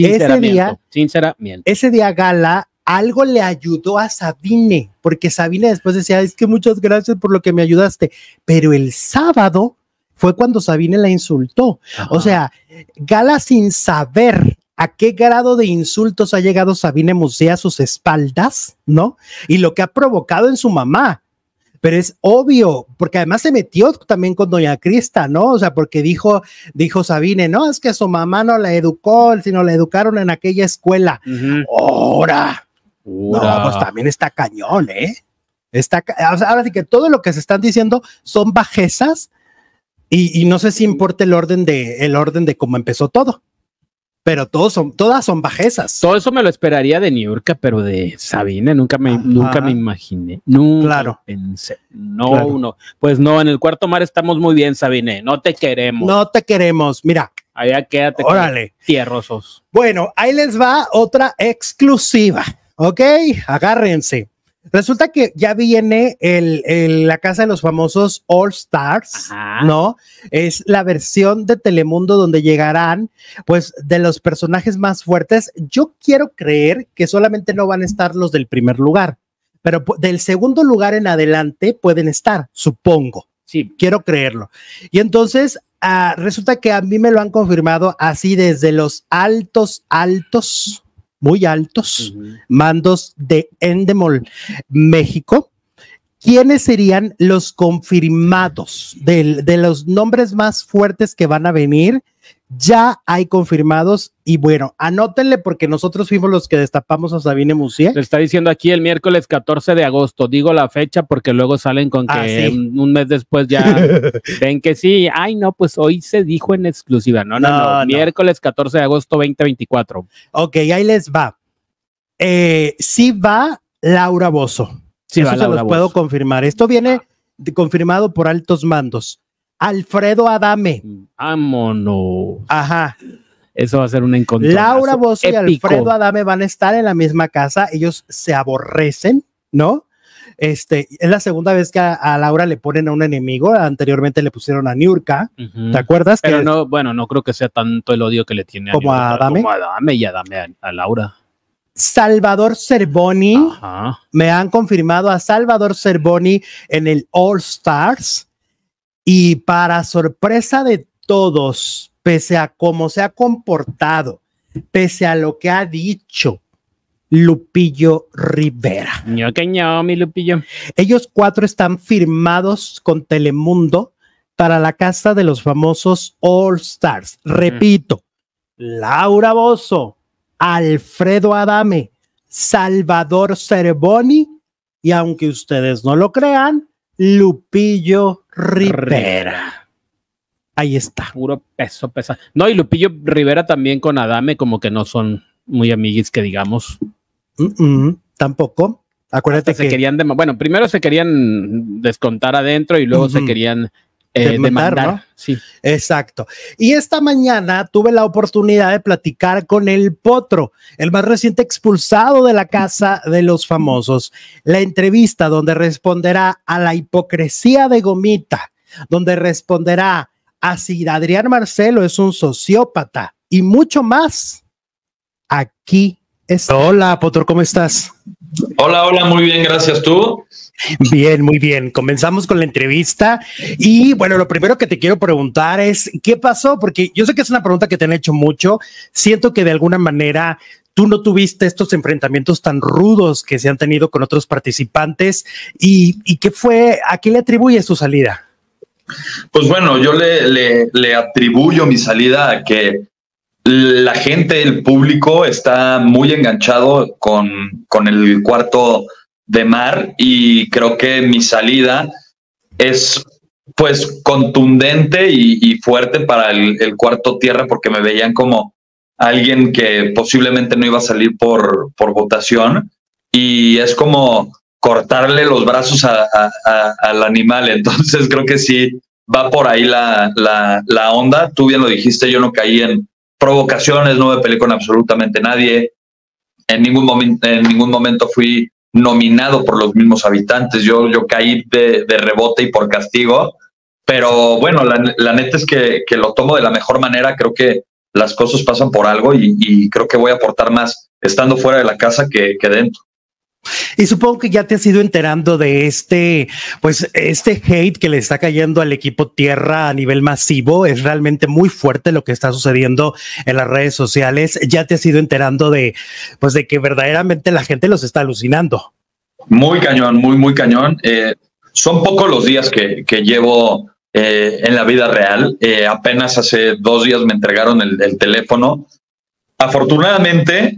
ese día Gala algo le ayudó a Sabine, porque Sabine después decía, es que muchas gracias por lo que me ayudaste, pero el sábado fue cuando Sabine la insultó. O sea, Gala sin saber a qué grado de insultos ha llegado Sabine Musia a sus espaldas, ¿no? Y lo que ha provocado en su mamá. Pero es obvio, porque además se metió también con doña Crista, ¿no? O sea, porque dijo Sabine, no, es que su mamá no la educó, sino la educaron en aquella escuela. ¡Ahora! No, pues también está cañón, ¿eh? Ahora sí que todo lo que se están diciendo son bajezas y no sé si importa el orden de cómo empezó todo. Pero todas son bajezas. Todo eso me lo esperaría de Niurka, pero de Sabine nunca me imaginé. Nunca pensé. No. Pues no, en el cuarto mar estamos muy bien, Sabine. No te queremos. No te queremos. Mira. Allá quédate. Órale. Tierrosos. Bueno, ahí les va otra exclusiva. ¿Ok? Agárrense. Resulta que ya viene la Casa de los Famosos All Stars, ¿no? Es la versión de Telemundo donde llegarán, pues, de los personajes más fuertes. Yo quiero creer que solamente no van a estar los del primer lugar, pero del segundo lugar en adelante pueden estar, supongo. Sí. Quiero creerlo. Y entonces, resulta que a mí me lo han confirmado así desde los altos, muy altos mandos de Endemol México. ¿Quiénes serían los confirmados de los nombres más fuertes que van a venir? Ya hay confirmados y bueno, anótenle porque nosotros fuimos los que destapamos a Sabine Musier. Se está diciendo aquí el miércoles 14 de agosto. Digo la fecha porque luego salen con que sí. un mes después ya ven que sí. Ay, no, pues hoy se dijo en exclusiva. No. Miércoles 14 de agosto 2024. Ok, ahí les va. Sí va Laura Bozzo. Sí, eso se los puedo confirmar. Esto viene confirmado por altos mandos. Alfredo Adame. Vámonos. Ajá. Eso va a ser un encontronazo. Laura Bozzo y épico. Alfredo Adame van a estar en la misma casa. Ellos se aborrecen, ¿no? Es la segunda vez que a Laura le ponen a un enemigo. Anteriormente le pusieron a Niurka. ¿Te acuerdas? Pero no, bueno, no creo que sea tanto el odio que le tiene como a Adame. Como a Adame y Adame a Laura. Salvador Cervoni. Me han confirmado a Salvador Cervoni en el All Stars. Y para sorpresa de todos, pese a cómo se ha comportado, pese a lo que ha dicho Lupillo Rivera. Mi Lupillo. Ellos 4 están firmados con Telemundo para la Casa de los Famosos All Stars. Repito, Laura Bozzo, Alfredo Adame, Salvador Cervoni y aunque ustedes no lo crean, Lupillo Rivera. Ahí está. Puro peso pesado. No, y Lupillo Rivera también con Adame como que no son muy amiguis que digamos. Tampoco. Acuérdate que se querían bueno, primero se querían descontar adentro y luego se querían demandar, ¿no? Sí. Exacto. Y esta mañana tuve la oportunidad de platicar con el Potro, el más reciente expulsado de la Casa de los Famosos. La entrevista donde responderá a la hipocresía de Gomita, donde responderá a si Adrián Marcelo es un sociópata y mucho más. Aquí está. Hola, Potro, ¿cómo estás? Hola, muy bien, gracias. ¿Tú? Bien, muy bien. Comenzamos con la entrevista y bueno, lo primero que te quiero preguntar es ¿qué pasó? Porque yo sé que es una pregunta que te han hecho mucho. Siento que de alguna manera tú no tuviste estos enfrentamientos tan rudos que se han tenido con otros participantes y ¿qué fue? ¿A qué le atribuyes tu salida? Pues bueno, yo le atribuyo mi salida a que la gente, el público está muy enganchado con el Cuarto de Mar y creo que mi salida es pues contundente y fuerte para el Cuarto Tierra porque me veían como alguien que posiblemente no iba a salir por votación y es como cortarle los brazos al animal. Entonces creo que sí va por ahí la onda. Tú bien lo dijiste, yo no caí en provocaciones, no me peleé con absolutamente nadie. En ningún momento fui nominado por los mismos habitantes. Yo caí de rebote y por castigo. Pero bueno, la neta es que lo tomo de la mejor manera. Creo que las cosas pasan por algo y creo que voy a aportar más estando fuera de la casa que dentro. Y supongo que ya te has ido enterando de este hate que le está cayendo al equipo Tierra a nivel masivo. Es realmente muy fuerte lo que está sucediendo en las redes sociales. Ya te has ido enterando de que verdaderamente la gente los está alucinando. Muy cañón, muy cañón. Son pocos los días que llevo en la vida real. Apenas hace 2 días me entregaron el teléfono. Afortunadamente,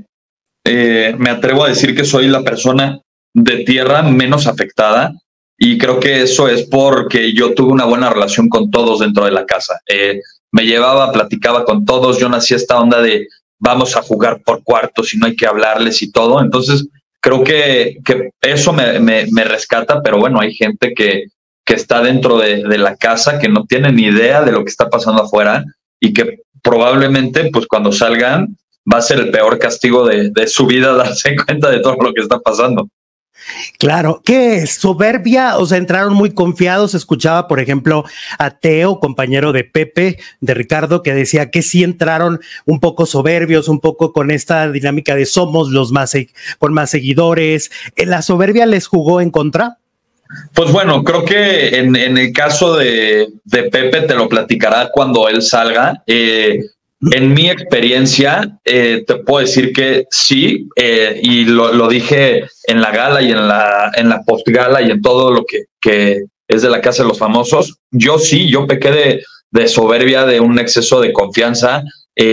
me atrevo a decir que soy la persona de Tierra menos afectada y creo que eso es porque yo tuve una buena relación con todos dentro de la casa. Me llevaba, platicaba con todos, yo nací esta onda de vamos a jugar por cuartos y no hay que hablarles y todo. Entonces creo que eso me rescata, pero bueno, hay gente que está dentro de la casa que no tiene ni idea de lo que está pasando afuera y que probablemente pues cuando salgan va a ser el peor castigo de su vida darse cuenta de todo lo que está pasando. Claro, ¿qué es? Soberbia, o sea, entraron muy confiados. Escuchaba, por ejemplo, a Teo, compañero de Pepe, de Ricardo, que decía que sí entraron un poco soberbios, un poco con esta dinámica de somos los más, con más seguidores. ¿La soberbia les jugó en contra? Pues bueno, creo que en el caso de Pepe te lo platicará cuando él salga. En mi experiencia, te puedo decir que sí, y lo dije en la gala y en la postgala y en todo lo que es de la Casa de los Famosos. Yo pequé de soberbia, de un exceso de confianza,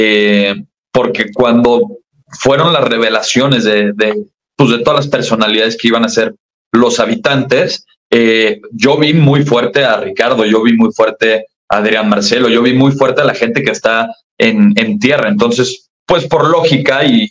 porque cuando fueron las revelaciones de todas las personalidades que iban a ser los habitantes, yo vi muy fuerte a Ricardo, yo vi muy fuerte a Adrián Marcelo, yo vi muy fuerte a la gente que está en tierra. Entonces, pues por lógica e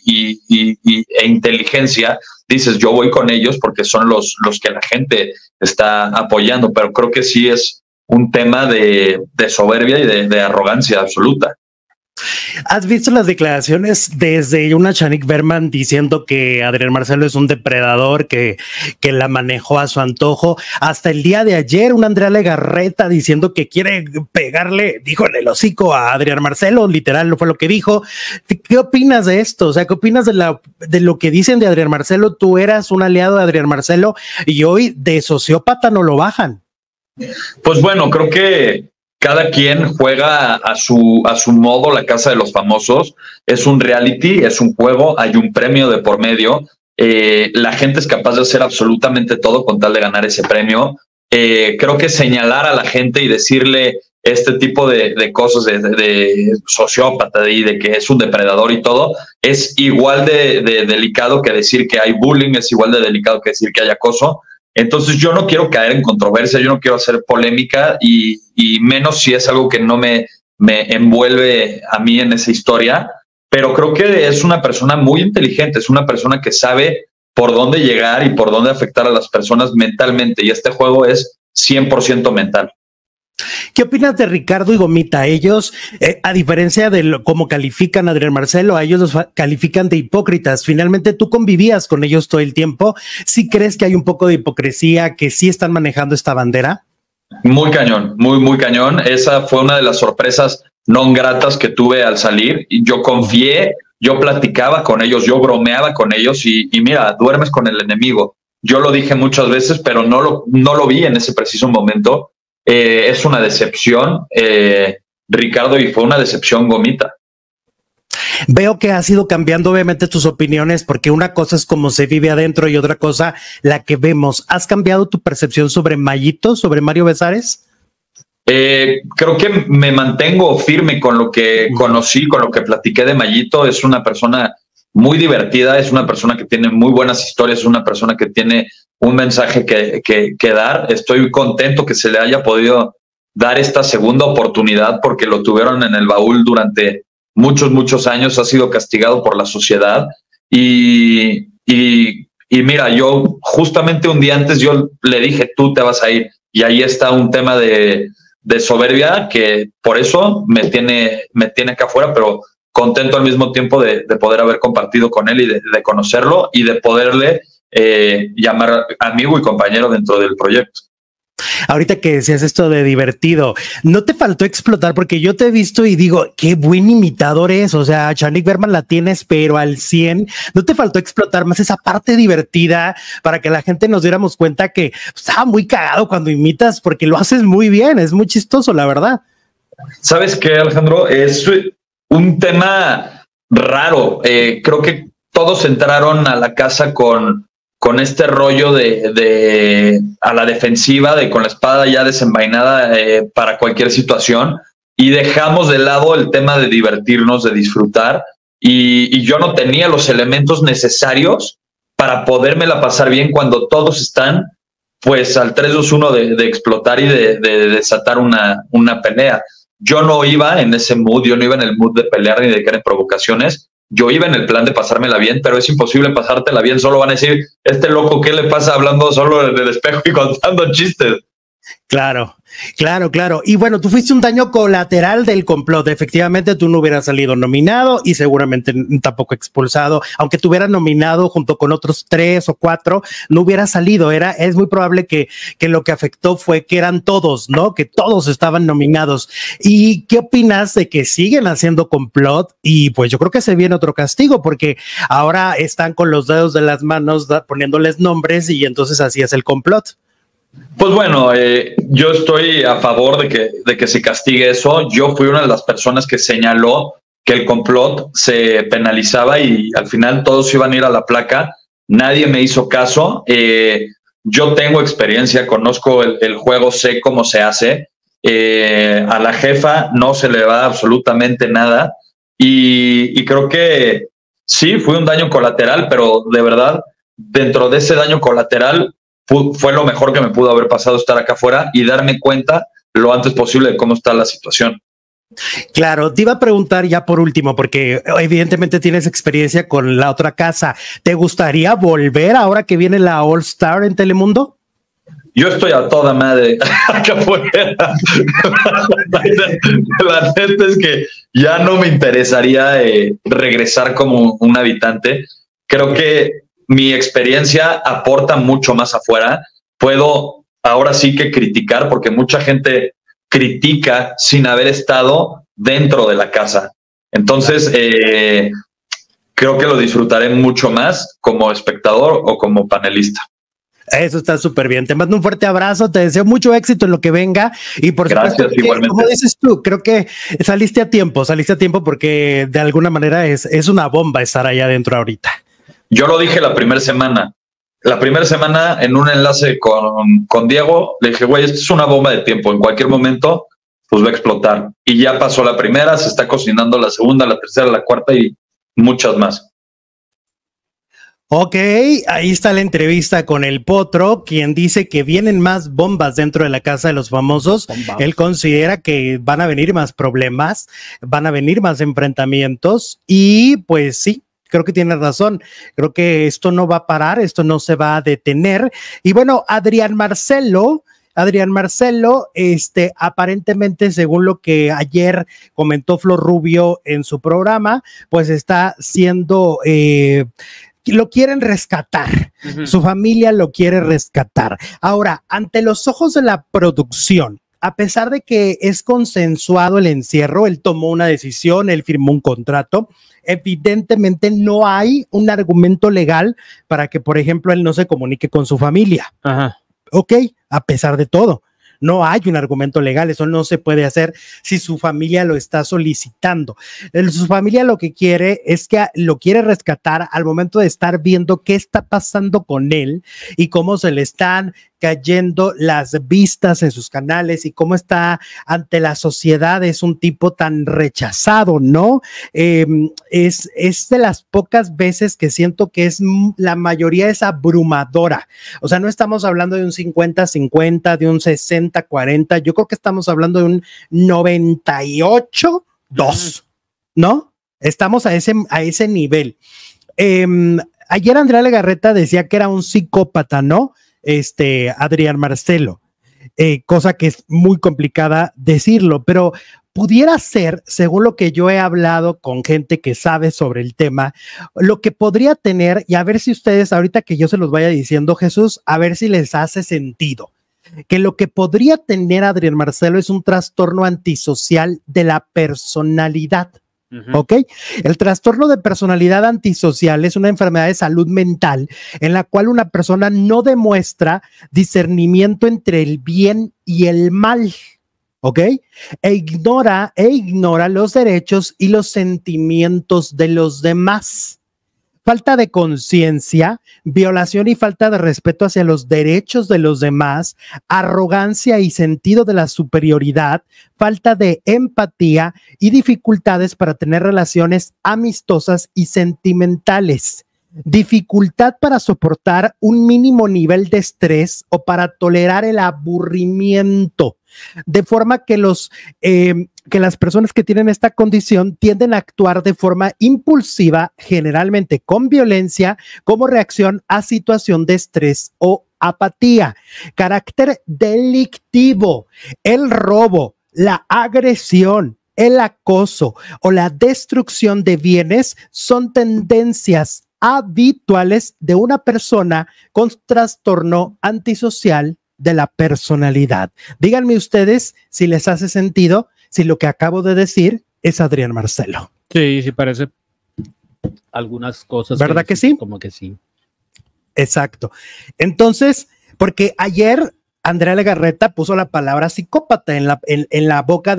inteligencia, dices, yo voy con ellos porque son los que la gente está apoyando, pero creo que sí es un tema de soberbia y de arrogancia absoluta. ¿Has visto las declaraciones desde una Chanik Berman diciendo que Adrián Marcelo es un depredador, que la manejó a su antojo? Hasta el día de ayer, una Andrea Legarreta diciendo que quiere pegarle, dijo en el hocico a Adrián Marcelo, literal, fue lo que dijo. ¿Qué opinas de esto? O sea, ¿qué opinas de lo que dicen de Adrián Marcelo? Tú eras un aliado de Adrián Marcelo y hoy de sociópata no lo bajan. Pues bueno, creo que cada quien juega a su modo la Casa de los Famosos. Es un reality, es un juego, hay un premio de por medio. La gente es capaz de hacer absolutamente todo con tal de ganar ese premio. Creo que señalar a la gente y decirle este tipo de cosas de sociópata y de que es un depredador y todo, es igual de delicado que decir que hay bullying, es igual de delicado que decir que hay acoso. Entonces yo no quiero caer en controversia, yo no quiero hacer polémica y menos si es algo que no me envuelve a mí en esa historia, pero creo que es una persona muy inteligente, es una persona que sabe por dónde llegar y por dónde afectar a las personas mentalmente, y este juego es 100% mental. ¿Qué opinas de Ricardo y Gomita? Ellos, a diferencia de cómo califican a Adrián Marcelo, a ellos los califican de hipócritas. Finalmente, tú convivías con ellos todo el tiempo. ¿Sí crees que hay un poco de hipocresía, que sí están manejando esta bandera? Muy cañón, muy cañón. Esa fue una de las sorpresas no gratas que tuve al salir. Yo confié, yo platicaba con ellos, yo bromeaba con ellos y mira, duermes con el enemigo. Yo lo dije muchas veces, pero no lo vi en ese preciso momento. Es una decepción, Ricardo, y fue una decepción Gomita. Veo que has ido cambiando obviamente tus opiniones, porque una cosa es cómo se vive adentro y otra cosa la que vemos. ¿Has cambiado tu percepción sobre Mayito, sobre Mario Besares? Creo que me mantengo firme con lo que conocí, con lo que platiqué de Mayito. Es una persona muy divertida, es una persona que tiene muy buenas historias, es una persona que tiene un mensaje que dar. Estoy contento que se le haya podido dar esta segunda oportunidad porque lo tuvieron en el baúl durante muchos años, ha sido castigado por la sociedad y mira, yo justamente un día antes yo le dije, tú te vas a ir, y ahí está un tema de soberbia que por eso me tiene acá afuera, pero contento al mismo tiempo de poder haber compartido con él y de conocerlo y de poderle llamar amigo y compañero dentro del proyecto. Ahorita que decías esto de divertido, ¿no te faltó explotar? Porque yo te he visto y digo, qué buen imitador es, o sea, Chanik Berman la tienes, pero al 100. ¿No te faltó explotar más esa parte divertida para que la gente nos diéramos cuenta que estaba muy cagado cuando imitas? Porque lo haces muy bien, es muy chistoso, la verdad. ¿Sabes qué, Alejandro? Es un tema raro. Creo que todos entraron a la casa con este rollo de a la defensiva, con la espada ya desenvainada para cualquier situación, y dejamos de lado el tema de divertirnos, de disfrutar, y yo no tenía los elementos necesarios para podérmela pasar bien cuando todos están pues al 3-2-1 de explotar y de desatar una pelea. Yo no iba en ese mood, yo no iba en el mood de pelear ni de caer en provocaciones. Yo iba en el plan de pasármela bien, pero es imposible pasártela bien. Solo van a decir, este loco, ¿qué le pasa hablando solo en el espejo y contando chistes? Claro, claro, claro. Y bueno, tú fuiste un daño colateral del complot. Efectivamente, tú no hubieras salido nominado y seguramente tampoco expulsado. Aunque te hubieran nominado junto con otros 3 o 4, no hubiera salido. Es muy probable que lo que afectó fue que eran todos, ¿no? Que todos estaban nominados. ¿Y qué opinas de que siguen haciendo complot? Y pues yo creo que se viene otro castigo porque ahora están con los dedos de las manos poniéndoles nombres y entonces así es el complot. Pues bueno, yo estoy a favor de que se castigue eso. Yo fui una de las personas que señaló que el complot se penalizaba y al final todos iban a ir a la placa. Nadie me hizo caso. Yo tengo experiencia, conozco el juego, sé cómo se hace. A la jefa no se le va absolutamente nada y creo que sí, fue un daño colateral, pero de verdad, dentro de ese daño colateral, fue lo mejor que me pudo haber pasado estar acá afuera y darme cuenta lo antes posible de cómo está la situación. Claro, te iba a preguntar ya por último, porque evidentemente tienes experiencia con la otra casa. ¿Te gustaría volver ahora que viene la All Star en Telemundo? Yo estoy a toda madre acá afuera. La neta es que ya no me interesaría regresar como un habitante. Creo que mi experiencia aporta mucho más afuera. Puedo ahora sí que criticar, porque mucha gente critica sin haber estado dentro de la casa. Entonces, creo que lo disfrutaré mucho más como espectador o como panelista. Eso está súper bien. Te mando un fuerte abrazo, te deseo mucho éxito en lo que venga y por supuesto, como dices tú, creo que saliste a tiempo porque de alguna manera es una bomba estar allá adentro ahorita. Yo lo dije la primera semana. La primera semana en un enlace con Diego, le dije, güey, esto es una bomba de tiempo. En cualquier momento, pues va a explotar. Y ya pasó la primera, se está cocinando la segunda, la tercera, la cuarta y muchas más. Ok, ahí está la entrevista con el Potro, quien dice que vienen más bombas dentro de la casa de los famosos. Él considera que van a venir más problemas, van a venir más enfrentamientos y pues sí. Creo que tiene razón. Creo que esto no va a parar, esto no se va a detener. Y bueno, Adrián Marcelo, aparentemente, según lo que ayer comentó Flor Rubio en su programa, pues está siendo, lo quieren rescatar. Su familia lo quiere rescatar. Ahora, ante los ojos de la producción, a pesar de que es consensuado el encierro, él tomó una decisión, él firmó un contrato, evidentemente no hay un argumento legal para que, por ejemplo, él no se comunique con su familia. Ajá. Ok, a pesar de todo. No hay un argumento legal, eso no se puede hacer si su familia lo está solicitando. Su familia lo que quiere es que lo quiere rescatar al momento de estar viendo qué está pasando con él y cómo se le están cayendo las vistas en sus canales y cómo está ante la sociedad. Es un tipo tan rechazado, ¿no? Es de las pocas veces que siento que la mayoría es abrumadora. O sea, no estamos hablando de un 50-50, de un 60-40. Yo creo que estamos hablando de un 98-2, ¿no? Estamos a ese nivel. Ayer Andrea Legarreta decía que era un psicópata, ¿no? Adrián Marcelo, cosa que es muy complicada decirlo, pero pudiera ser, según lo que yo he hablado con gente que sabe sobre el tema, lo que podría tener, y a ver si ustedes, ahorita que yo se los vaya diciendo, Jesús, a ver si les hace sentido, que lo que podría tener Adrián Marcelo es un trastorno antisocial de la personalidad. ¿Ok? El trastorno de personalidad antisocial es una enfermedad de salud mental en la cual una persona no demuestra discernimiento entre el bien y el mal, ¿ok? E ignora los derechos y los sentimientos de los demás. Falta de conciencia, violación y falta de respeto hacia los derechos de los demás, arrogancia y sentido de la superioridad, falta de empatía y dificultades para tener relaciones amistosas y sentimentales. Dificultad para soportar un mínimo nivel de estrés o para tolerar el aburrimiento, de forma que las personas que tienen esta condición tienden a actuar de forma impulsiva, generalmente con violencia, como reacción a situación de estrés o apatía, carácter delictivo, el robo, la agresión, el acoso o la destrucción de bienes son tendencias habituales de una persona con trastorno antisocial de la personalidad. Díganme ustedes si les hace sentido, si lo que acabo de decir es Adrián Marcelo. Sí, sí parece. Algunas cosas. ¿Verdad que sí? Como que sí. Exacto. Entonces, porque ayer Andrea Legarreta puso la palabra psicópata en la boca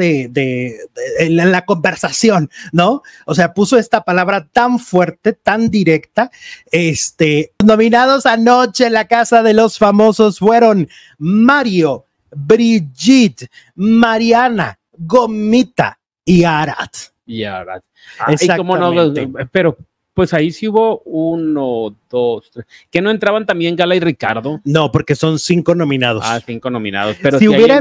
en la conversación, ¿no? O sea, puso esta palabra tan fuerte, tan directa. Nominados anoche en la Casa de los Famosos fueron Mario, Brigitte, Mariana, Gomita y Arat. Y Arat. Exactamente. Pero pues ahí sí hubo 1, 2, 3. ¿Que no entraban también Gala y Ricardo? No, porque son 5 nominados. 5 nominados. Pero si hubiera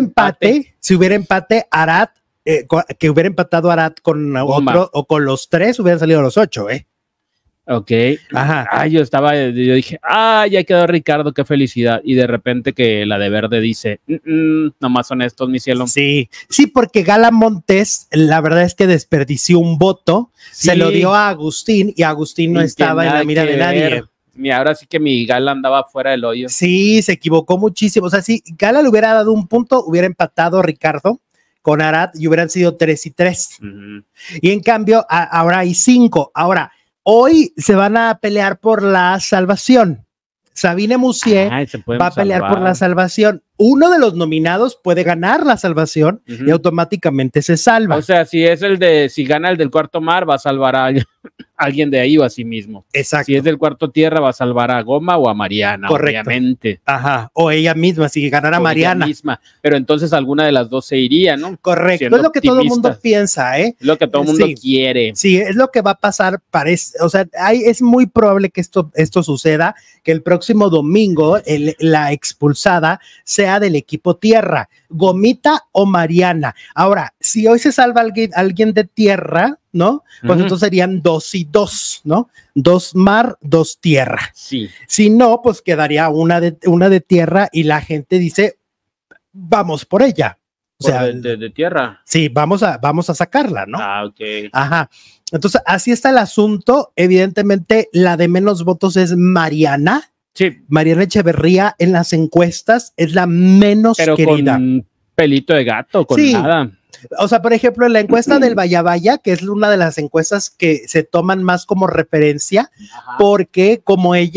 empate, Arat, que hubiera empatado Arat con otro o con los 3, hubieran salido los 8, ¿eh? Ok. Ajá. Yo dije, ya quedó Ricardo, qué felicidad. Y de repente que la de Verde dice, nomás son estos, mi cielo. Sí, porque Gala Montes, la verdad es que desperdició un voto, se lo dio a Agustín y Agustín no estaba en la mira de nadie. Ahora sí que mi Gala andaba fuera del hoyo. Sí, se equivocó muchísimo. O sea, si Gala le hubiera dado un punto, hubiera empatado Ricardo con Arat y hubieran sido 3-3. Y en cambio, ahora hay 5. Ahora, hoy se van a pelear por la salvación. Sabine Musier va a pelear por la salvación. Uno de los nominados puede ganar la salvación y automáticamente se salva. O sea, si gana el del Cuarto Mar, va a salvar a alguien de ahí o a sí mismo. Exacto. Si es del Cuarto Tierra, va a salvar a Goma o a Mariana. Correcto. Obviamente. Ajá. O ella misma, si ganara Mariana. Ella misma. Pero entonces alguna de las dos se iría, ¿no? Correcto. Siendo es lo que todo el mundo piensa, ¿eh? Es lo que todo el mundo quiere. Sí, es lo que va a pasar. O sea, es muy probable que esto suceda, que el próximo domingo la expulsada sea del equipo Tierra, Gomita o Mariana. Ahora, si hoy se salva alguien de Tierra, ¿no? Pues entonces serían 2 y 2, ¿no? 2 mar, 2 tierra. Sí. Si no, pues quedaría una de tierra y la gente dice, vamos por ella. O sea, de tierra. Sí, vamos a sacarla, ¿no? Ok. Ajá. Entonces, así está el asunto. Evidentemente, la de menos votos es Mariana. Sí. Mariana Echeverría en las encuestas es la menos querida. Con pelito de gato, con nada. O sea, por ejemplo, en la encuesta del Vaya Vaya, que es una de las encuestas que se toman más como referencia, porque como él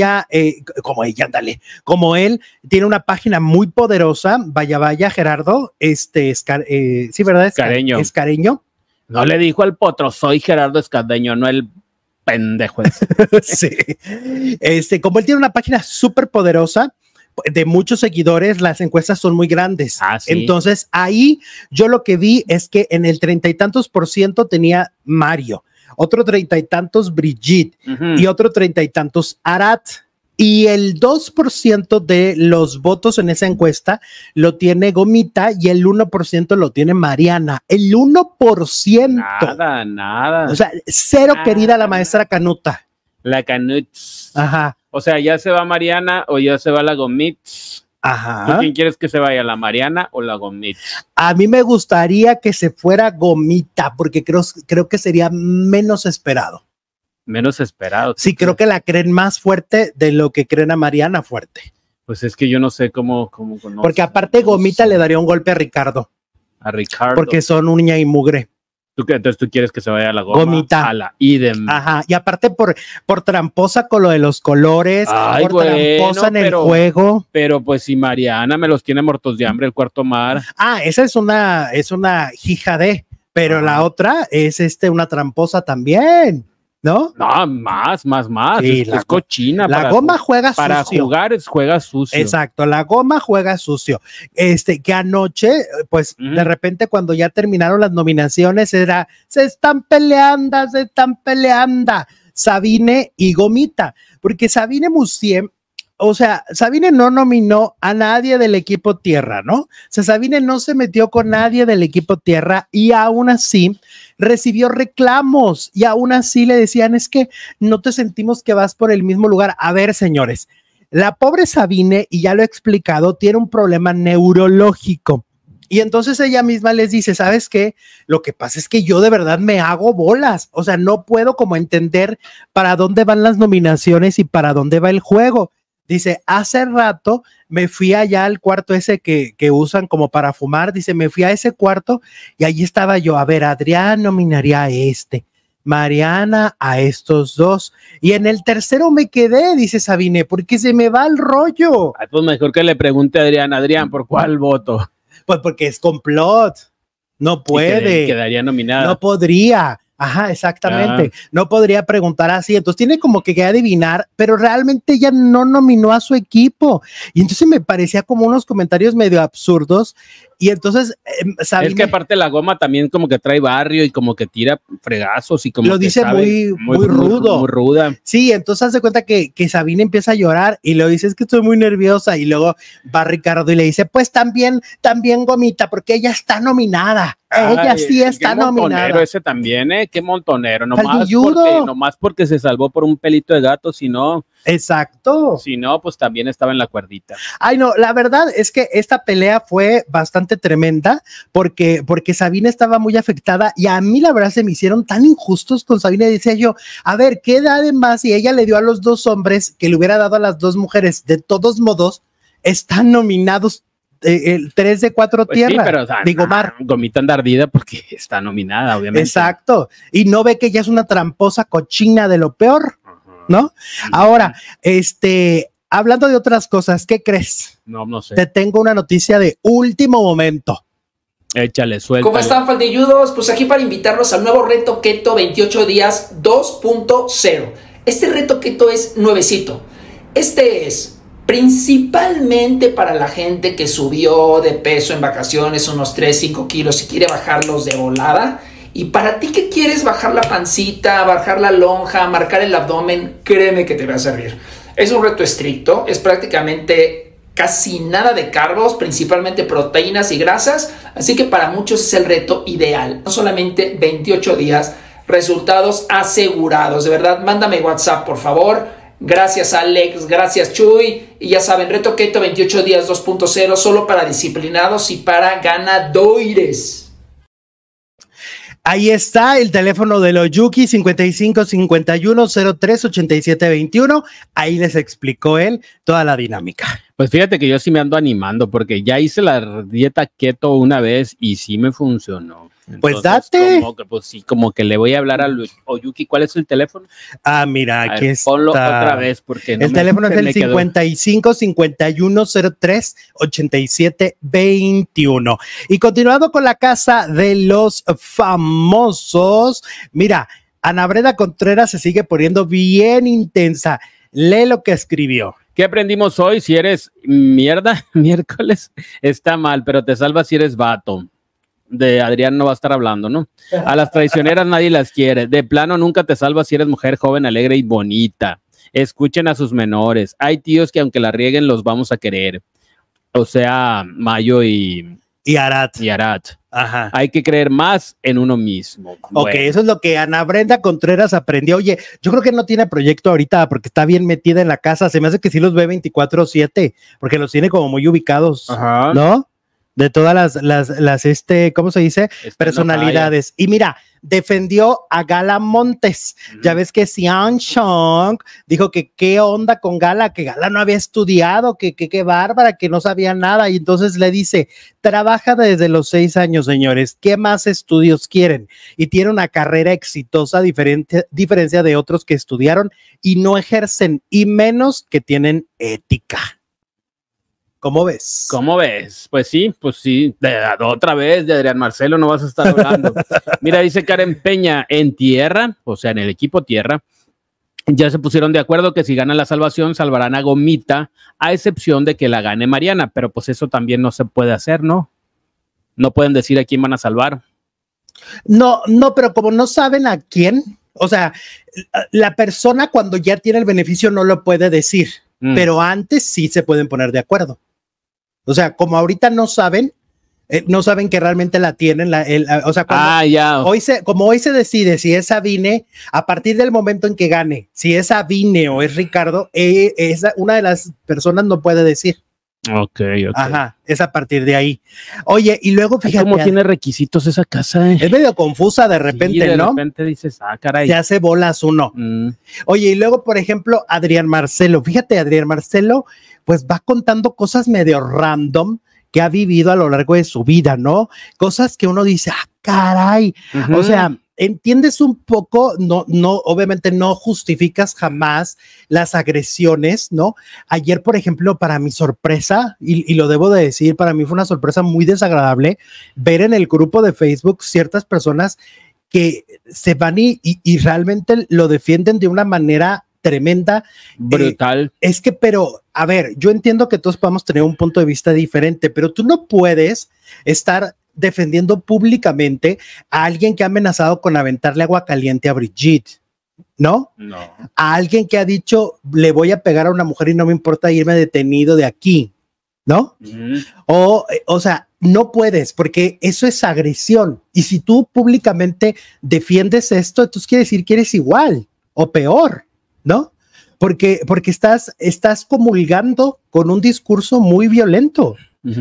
tiene una página muy poderosa, Vaya Vaya, Gerardo, sí, ¿verdad? Escareño. No le dijo al potro, soy Gerardo Escadeño, no el pendejo ese. Sí. Como él tiene una página súper poderosa, de muchos seguidores, las encuestas son muy grandes. ¿Sí? Entonces, ahí yo lo que vi es que en el 30 y tantos % tenía Mario, otro 30 y tantos Brigitte y otro 30 y tantos Arat. Y el 2% de los votos en esa encuesta lo tiene Gomita y el 1% lo tiene Mariana. El 1%. Nada. O sea, cero querida la maestra Canuta. La Canut. Ajá. O sea, ya se va Mariana o ya se va la Gomita. Ajá. ¿Tú quién quieres que se vaya, la Mariana o la Gomita? A mí me gustaría que se fuera Gomita porque creo que sería menos esperado. Menos esperado. Sí, creo que la creen más fuerte de lo que creen a Mariana fuerte. Pues es que yo no sé cómo porque aparte Gomita le daría un golpe a Ricardo. A Ricardo. Porque son uña y mugre. Entonces tú quieres que se vaya a la Gomita. A la idem. Ajá, y aparte por tramposa con lo de los colores, tramposa en el juego. Pero pues si Mariana me los tiene muertos de hambre el Cuarto Mar. Esa es una hija de, pero la otra es una tramposa también. ¿No? No, más. Sí, es cochina. La Goma juega sucio. Para jugar juega sucio. Exacto, la Goma juega sucio. Que anoche, pues de repente cuando ya terminaron las nominaciones se están peleando Sabine y Gomita, porque Sabine Musier, o sea, Sabine no nominó a nadie del equipo Tierra, ¿no? O sea, Sabine no se metió con nadie del equipo Tierra y aún así recibió reclamos y aún así le decían, es que no te sentimos que vas por el mismo lugar. A ver, señores, la pobre Sabine, y ya lo he explicado, tiene un problema neurológico. Y entonces ella misma les dice, ¿sabes qué? Lo que pasa es que yo de verdad me hago bolas. O sea, no puedo como entender para dónde van las nominaciones y para dónde va el juego. Dice, hace rato me fui allá al cuarto ese que usan como para fumar. Dice, me fui a ese cuarto y allí estaba yo. A ver, Adrián nominaría a este, Mariana a estos dos. Y en el tercero me quedé, dice Sabine, porque se me va el rollo. Ay, pues mejor que le pregunte a Adrián, ¿por cuál voto? Pues porque es complot. No puede. Quedaría nominada. No podría. Ajá, exactamente. No podría preguntar así. Entonces tiene como que adivinar, pero realmente ella no nominó a su equipo. Y entonces me parecía como unos comentarios medio absurdos. Y entonces, Sabine, es que aparte la goma también como que trae barrio y como que tira fregazos y como lo que dice muy rudo. Muy ruda. Sí, entonces hace cuenta que Sabine empieza a llorar y le dice, es que estoy muy nerviosa. Y luego va Ricardo y le dice, pues también Gomita, porque ella está nominada. Ella sí está nominada. Ese también, qué montonero. Nomás porque se salvó por un pelito de gato, si no. Exacto. Si no, pues también estaba en la cuerdita. Ay, no, la verdad es que esta pelea fue bastante tremenda porque Sabine estaba muy afectada y a mí la verdad se me hicieron tan injustos con Sabine. Decía yo, a ver, ¿qué da de más? Y ella le dio a los dos hombres que le hubiera dado a las dos mujeres. De todos modos, están nominados 3 de 4 pues tierras. Sí, pero, o sea, digo, Mar. Gomita anda ardida porque está nominada, obviamente. Exacto. Y no ve que ella es una tramposa cochina de lo peor, ¿no? Ahora, hablando de otras cosas, ¿qué crees? No sé. Te tengo una noticia de último momento. Échale, suelta. ¿Cómo están, faldilludos? Pues aquí para invitarlos al nuevo reto Keto 28 días 2.0. Este reto Keto es nuevecito. Este es principalmente para la gente que subió de peso en vacaciones unos 3-5 kilos y quiere bajarlos de volada. Y para ti que quieres bajar la pancita, bajar la lonja, marcar el abdomen, créeme que te va a servir. Es un reto estricto, es prácticamente casi nada de carbos, principalmente proteínas y grasas, así que para muchos es el reto ideal. No solamente 28 días, resultados asegurados. De verdad, mándame WhatsApp, por favor. Gracias Alex, gracias Chuy. Y ya saben, reto Keto 28 días 2.0, solo para disciplinados y para ganadores. Ahí está el teléfono de Loyuki 55 51 03 87 21. Ahí les explicó él toda la dinámica. Pues fíjate que yo sí me ando animando porque ya hice la dieta keto una vez y sí me funcionó. Entonces, pues date. Como que le voy a hablar a Oyuki. ¿Cuál es el teléfono? Ah, mira, aquí está. Ponlo otra vez porque el teléfono es el 55 51 03 87 21. Y continuando con la casa de los famosos, mira, Ana Brenda Contreras se sigue poniendo bien intensa. Lee lo que escribió. ¿Qué aprendimos hoy? Si eres mierda, miércoles, está mal, pero te salvas si eres vato. De Adrián no va a estar hablando, ¿no? A las traicioneras nadie las quiere. De plano nunca te salvas si eres mujer joven, alegre y bonita. Escuchen a sus menores. Hay tíos que aunque la rieguen los vamos a querer. O sea, Mayo y Arat. Ajá. Hay que creer más en uno mismo. Ok, eso es lo que Ana Brenda Contreras aprendió. Oye, yo creo que no tiene proyecto ahorita porque está bien metida en la casa. Se me hace que sí los ve 24/7 porque los tiene como muy ubicados. Ajá. ¿No? De todas las ¿cómo se dice? Personalidades. Y mira, defendió a Gala Montes. Ya ves que Xian Chong dijo que qué onda con Gala, que Gala no había estudiado, que qué bárbara, que no sabía nada. Y entonces le dice, trabaja desde los 6 años, señores. ¿Qué más estudios quieren? Y tiene una carrera exitosa, diferencia de otros que estudiaron y no ejercen, y menos que tienen ética. ¿Cómo ves? ¿Cómo ves? Pues sí, otra vez de Adrián Marcelo no vas a estar hablando. Mira, dice Karen Peña, en tierra, o sea, en el equipo tierra, ya se pusieron de acuerdo que si gana la salvación, salvarán a Gomita, a excepción de que la gane Mariana, pero pues eso también no se puede hacer, ¿no? No pueden decir a quién van a salvar. No, pero como no saben a quién, o sea, la persona cuando ya tiene el beneficio no lo puede decir, pero antes sí se pueden poner de acuerdo. O sea, como ahorita no saben, No saben que realmente la tienen, o sea, ya. Como hoy se decide si es Sabine, a partir del momento en que gane, si es Sabine o es Ricardo, una de las personas no puede decir. Ok. Ajá, es a partir de ahí. Oye, y luego fíjate. ¿Cómo tiene requisitos esa casa? Es medio confusa de repente, ¿no? De repente dices, caray. Se hace bolas uno. Oye, y luego, por ejemplo, Adrián Marcelo. Fíjate, Adrián Marcelo, pues va contando cosas medio random que ha vivido a lo largo de su vida, ¿no? Cosas que uno dice, caray. O sea, entiendes un poco, no, obviamente no justificas jamás las agresiones, ¿no? Ayer, por ejemplo, para mi sorpresa, y lo debo de decir, para mí fue una sorpresa muy desagradable ver en el grupo de Facebook ciertas personas que se van y realmente lo defienden de una manera tremenda. Brutal. Es que, pero, a ver, yo entiendo que todos podemos tener un punto de vista diferente, pero tú no puedes estar defendiendo públicamente a alguien que ha amenazado con aventarle agua caliente a Brigitte, ¿no? No. A alguien que ha dicho, le voy a pegar a una mujer y no me importa irme detenido de aquí, ¿no? O sea, no puedes, porque eso es agresión. Y si tú públicamente defiendes esto, entonces quiere decir que eres igual o peor, ¿no? Porque estás comulgando con un discurso muy violento.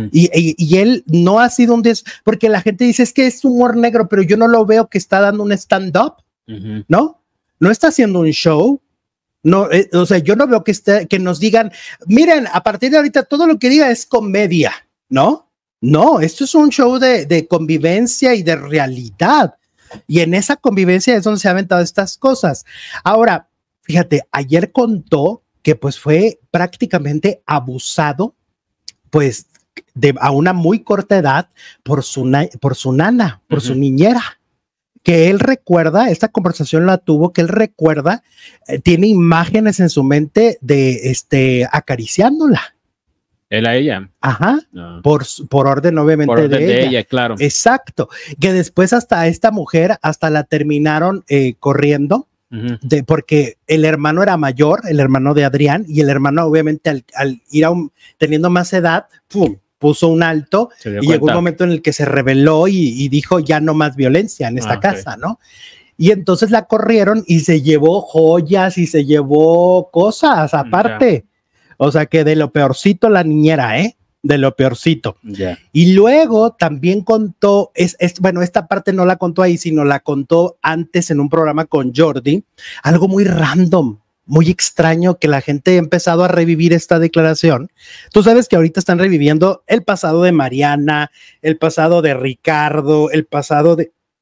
Y él no ha sido porque la gente dice es que es humor negro, pero yo no lo veo que está dando un stand-up, ¿no? No está haciendo un show. No, o sea, yo no veo que nos digan, miren, a partir de ahorita todo lo que diga es comedia, ¿no? No, esto es un show de convivencia y de realidad. Y en esa convivencia es donde se han aventado estas cosas. Ahora, fíjate, ayer contó que pues fue prácticamente abusado, pues a una muy corta edad por su nana, por su niñera, que él recuerda, esta conversación la tuvo, que él recuerda, tiene imágenes en su mente de acariciándola. Él a ella. Ajá, por orden obviamente por orden de ella, claro. Exacto, que después hasta esta mujer, hasta la terminaron corriendo, porque el hermano era mayor, el hermano de Adrián, y el hermano obviamente al ir teniendo más edad, ¡pum!, puso un alto y llegó un momento en el que se rebeló y dijo ya no más violencia en esta casa, ¿no? Y entonces la corrieron y se llevó joyas y se llevó cosas aparte. O sea que de lo peorcito la niñera, de lo peorcito. Y luego también contó, bueno, esta parte no la contó ahí, sino la contó antes en un programa con Jordi, algo muy random, muy extraño, que la gente ha empezado a revivir esta declaración. Tú sabes que ahorita están reviviendo el pasado de Mariana, el pasado de Ricardo, el pasado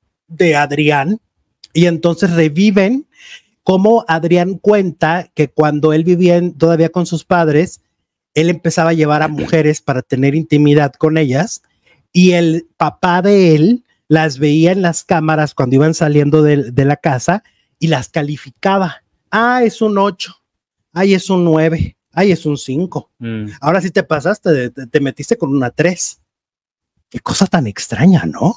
de Adrián, y entonces reviven cómo Adrián cuenta que cuando él vivía todavía con sus padres, él empezaba a llevar a mujeres para tener intimidad con ellas, y el papá de él las veía en las cámaras cuando iban saliendo de la casa y las calificaba. Es un 8, es un 9, es un 5. Ahora sí te pasaste, te metiste con una 3. Qué cosa tan extraña, ¿no?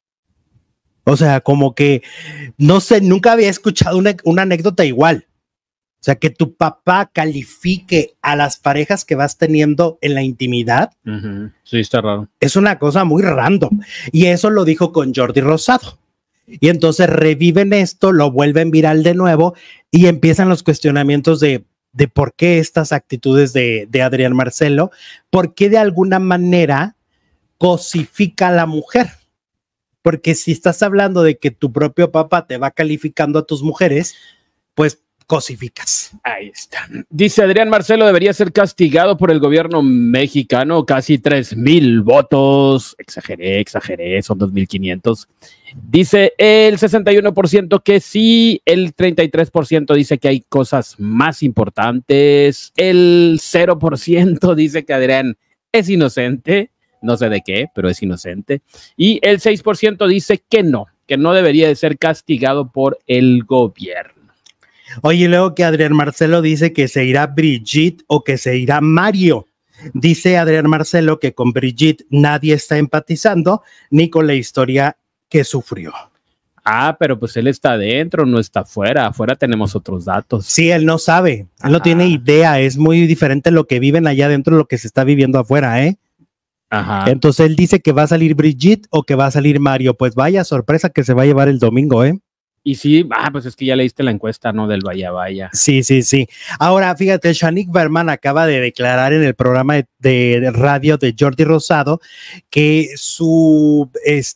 O sea, como que, no sé, nunca había escuchado una anécdota igual. O sea, que tu papá califique a las parejas que vas teniendo en la intimidad. Sí, está raro. Es una cosa muy random. Y eso lo dijo con Jordi Rosado. Y entonces reviven esto, lo vuelven viral de nuevo y empiezan los cuestionamientos de por qué estas actitudes de Adrián Marcelo, por qué de alguna manera cosifica a la mujer. Porque si estás hablando de que tu propio papá te va calificando a tus mujeres, pues cosificas. Ahí está. Dice Adrián Marcelo debería ser castigado por el gobierno mexicano, casi 3,000 votos. Exageré, son 2,500. Dice el 61% que sí, el 33% dice que hay cosas más importantes, el 0% dice que Adrián es inocente, no sé de qué, pero es inocente, y el 6% dice que no debería de ser castigado por el gobierno. Oye, luego que Adrián Marcelo dice que se irá Brigitte o que se irá Mario. Dice Adrián Marcelo que con Brigitte nadie está empatizando ni con la historia que sufrió. Pero pues él está adentro, no está afuera. Afuera tenemos otros datos. Sí, él no sabe, él no tiene idea. Es muy diferente lo que viven allá adentro de lo que se está viviendo afuera, Ajá. Entonces él dice que va a salir Brigitte o que va a salir Mario. Pues vaya sorpresa que se va a llevar el domingo, ¿eh? Y sí, pues es que ya leíste la encuesta, ¿no? Del Vaya Vaya. Sí. Ahora, fíjate, Shanique Berman acaba de declarar en el programa de radio de Jordi Rosado que su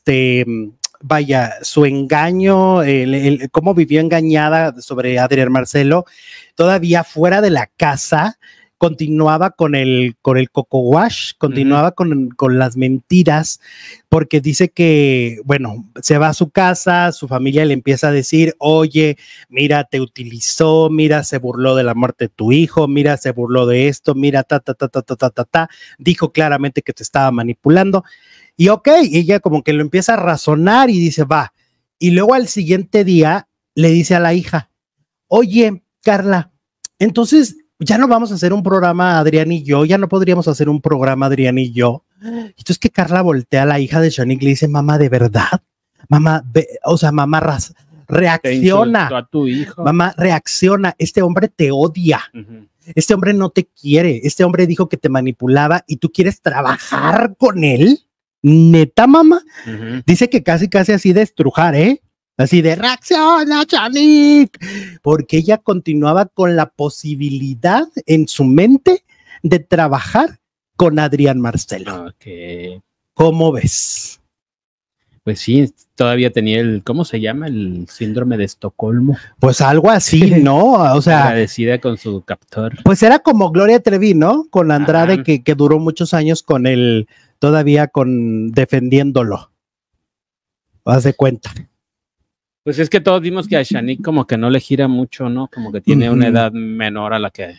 engaño, cómo vivió engañada sobre Adrián Marcelo, todavía fuera de la casa, continuaba con el coco wash, continuaba con las mentiras, porque dice que, bueno, se va a su casa, su familia le empieza a decir, oye, mira, te utilizó, mira, se burló de la muerte de tu hijo, mira, se burló de esto, mira, dijo claramente que te estaba manipulando. Y ok, ella como que lo empieza a razonar y dice, va. Y luego al siguiente día le dice a la hija, oye, Carla, entonces ya no vamos a hacer un programa Adrián y yo, ya no podríamos hacer un programa Adrián y yo. Entonces que Carla voltea a la hija de Shanique y le dice, mamá, ¿de verdad? Mamá, mamá, reacciona. A tu hijo. Mamá, reacciona. Este hombre te odia. Este hombre no te quiere. Este hombre dijo que te manipulaba y tú quieres trabajar con él. ¿Neta, mamá? Dice que casi así de estrujar, ¿eh? Así de reacciona, Shanique, porque ella continuaba con la posibilidad en su mente de trabajar con Adrián Marcelo. Okay. ¿Cómo ves? Pues sí, todavía tenía ¿cómo se llama? El síndrome de Estocolmo. Pues algo así, ¿no? O sea, agradecida con su captor. Pues era como Gloria Trevi, ¿no? Con Andrade, que duró muchos años con él, todavía defendiéndolo. Haz de cuenta. Pues es que todos vimos que a Shanique como que no le gira mucho, ¿no? Como que tiene una edad menor a la que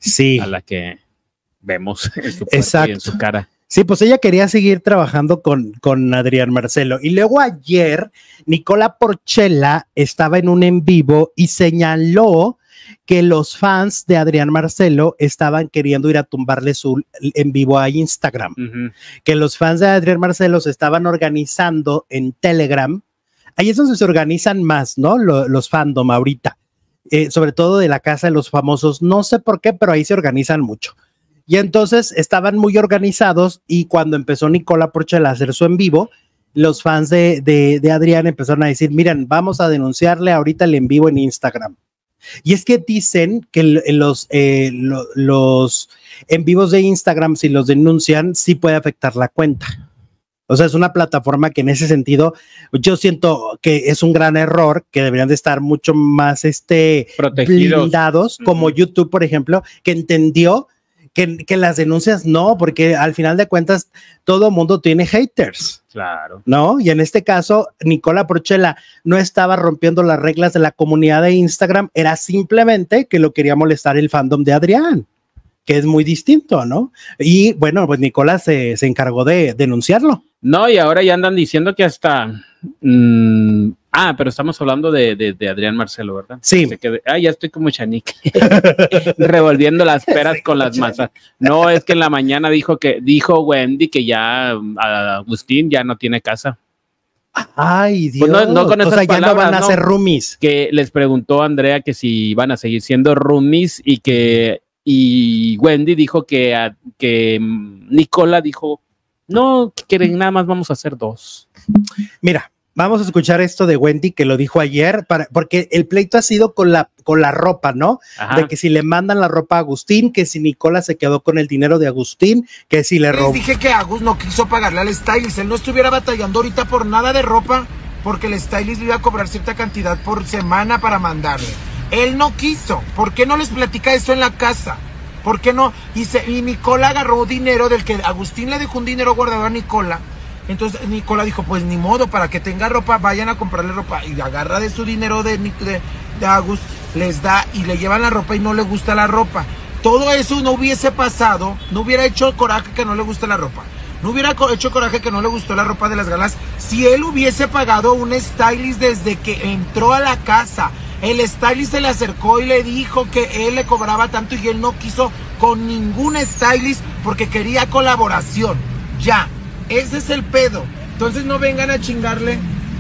vemos en su cuerpo y en su cara. Sí, pues ella quería seguir trabajando con Adrián Marcelo. Y luego ayer, Nicola Porchela estaba en un en vivo y señaló que los fans de Adrián Marcelo estaban queriendo ir a tumbarle su en vivo a Instagram. Que los fans de Adrián Marcelo se estaban organizando en Telegram. Ahí es donde se organizan más, ¿no? Los fandom ahorita, sobre todo de la Casa de los Famosos. No sé por qué, pero ahí se organizan mucho. Y entonces estaban muy organizados y cuando empezó Nicola Porchela a hacer su en vivo, los fans de Adrián empezaron a decir, miren, vamos a denunciarle ahorita el en vivo en Instagram. Y es que dicen que los en vivos de Instagram, si los denuncian, sí puede afectar la cuenta. O sea, es una plataforma que en ese sentido yo siento que es un gran error, que deberían de estar mucho más protegidos, blindados, como YouTube, por ejemplo, que entendió que las denuncias no, porque al final de cuentas todo mundo tiene haters. Claro. ¿No? Y en este caso, Nicola Porchela no estaba rompiendo las reglas de la comunidad de Instagram, era simplemente que lo quería molestar el fandom de Adrián, que es muy distinto, ¿no? Y bueno, pues Nicola se encargó de denunciarlo. No, y ahora ya andan diciendo que hasta... pero estamos hablando de Adrián Marcelo, ¿verdad? Sí. Ya estoy como Shanique, revolviendo las peras con las masas. No, es que en la mañana dijo Wendy que ya Agustín ya no tiene casa. Ay, Dios. Pues no con esas palabras, ya no van a ser roomies. Que les preguntó a Andrea que si van a seguir siendo roomies y Wendy dijo que Nicola dijo no, que nada más vamos a hacer 2. Mira, vamos a escuchar esto de Wendy que lo dijo ayer, porque el pleito ha sido con la ropa, ¿no? Ajá. De que si le mandan la ropa a Agustín, que si Nicola se quedó con el dinero de Agustín, que si le robó. Les dije que Agus no quiso pagarle al stylist, él no estuviera batallando ahorita por nada de ropa, porque el stylist le iba a cobrar cierta cantidad por semana para mandarle. Él no quiso. ¿Por qué no les platica eso en la casa? ¿Por qué no? Y Nicola agarró dinero del que Agustín le dejó un dinero guardado a Nicola. Entonces Nicola dijo, pues ni modo, para que tenga ropa, vayan a comprarle ropa. Y agarra de su dinero de Agus, les da y le llevan la ropa y no le gusta la ropa. Todo eso no hubiese pasado, no hubiera hecho coraje que no le guste la ropa. No hubiera hecho coraje que no le gustó la ropa de las galas si él hubiese pagado un stylist desde que entró a la casa. El stylist se le acercó y le dijo que él le cobraba tanto y él no quiso con ningún stylist porque quería colaboración. Ya, ese es el pedo. Entonces no vengan a chingarle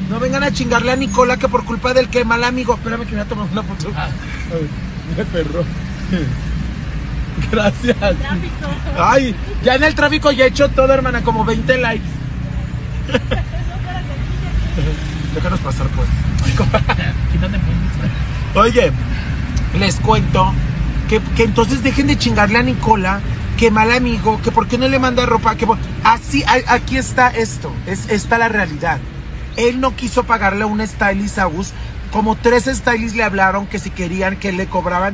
a Nicola que por culpa del que mal amigo. Espérame que me voy a tomar una foto. Ay, me perro. Gracias. Ay, ya en el tráfico ya he hecho todo, hermana, como 20 likes. Déjanos pasar, pues. Oye, les cuento que entonces dejen de chingarle a Nicola, que mal amigo, que por qué no le manda ropa, que así, aquí está esto, está la realidad. Él no quiso pagarle a un stylist a Gus, como 3 stylists le hablaron que si querían que le cobraban.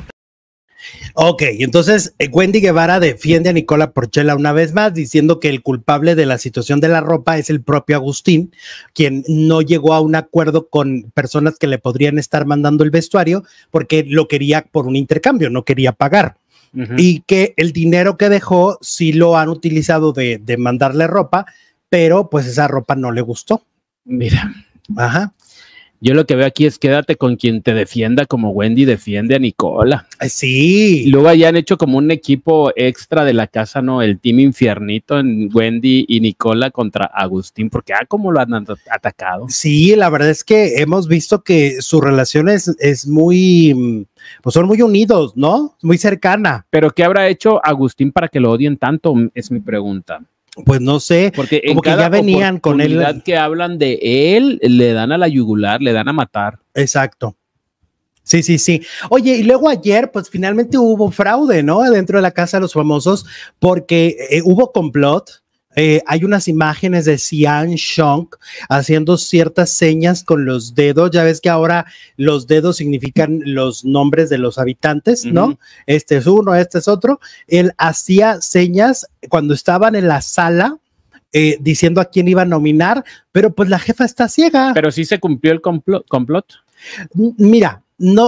Ok, entonces Wendy Guevara defiende a Nicola Porchela una vez más, diciendo que el culpable de la situación de la ropa es el propio Agustín, quien no llegó a un acuerdo con personas que le podrían estar mandando el vestuario porque lo quería por un intercambio, no quería pagar. Y que el dinero que dejó sí lo han utilizado de mandarle ropa, pero pues esa ropa no le gustó. Mira. Ajá. Yo lo que veo aquí es quédate con quien te defienda, como Wendy defiende a Nicola. Sí. Y luego ya han hecho como un equipo extra de la casa, ¿no? El team infiernito en Wendy y Nicola contra Agustín, porque como lo han atacado. Sí, la verdad es que hemos visto que su relación es muy, pues son muy unidos, ¿no? Muy cercana. Pero ¿qué habrá hecho Agustín para que lo odien tanto? Es mi pregunta. Pues no sé, porque como que ya venían con él. Que hablan de él, le dan a la yugular, le dan a matar. Exacto. Sí, sí, sí. Oye, y luego ayer, pues finalmente hubo fraude, ¿no? Dentro de la Casa de los Famosos, porque hubo complot. Hay unas imágenes de Xian Shong haciendo ciertas señas con los dedos. Ya ves que ahora los dedos significan los nombres de los habitantes, ¿no? Este es uno, este es otro. Él hacía señas cuando estaban en la sala diciendo a quién iba a nominar, pero pues la jefa está ciega. Pero sí se cumplió el complot. Mira,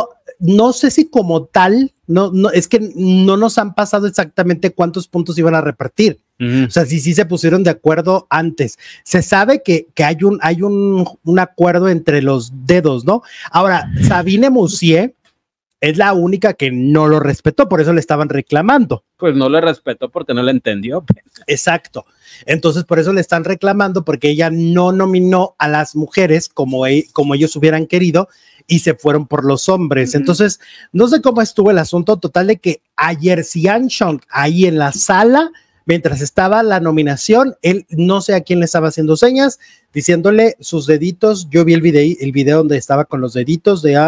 no sé si como tal, no, es que no nos han pasado exactamente cuántos puntos iban a repartir. O sea, sí se pusieron de acuerdo antes. Se sabe que hay un acuerdo entre los dedos, ¿no? Ahora, Sabine Moussier es la única que no lo respetó, por eso le estaban reclamando. Pues no le respetó porque no le entendió. Exacto. Entonces, por eso le están reclamando, porque ella no nominó a las mujeres como ellos hubieran querido y se fueron por los hombres. Entonces, no sé cómo estuvo el asunto total de que ayer Xian Shong ahí en la sala, mientras estaba la nominación, él no sé a quién le estaba haciendo señas, diciéndole sus deditos. Yo vi el video donde estaba con los deditos de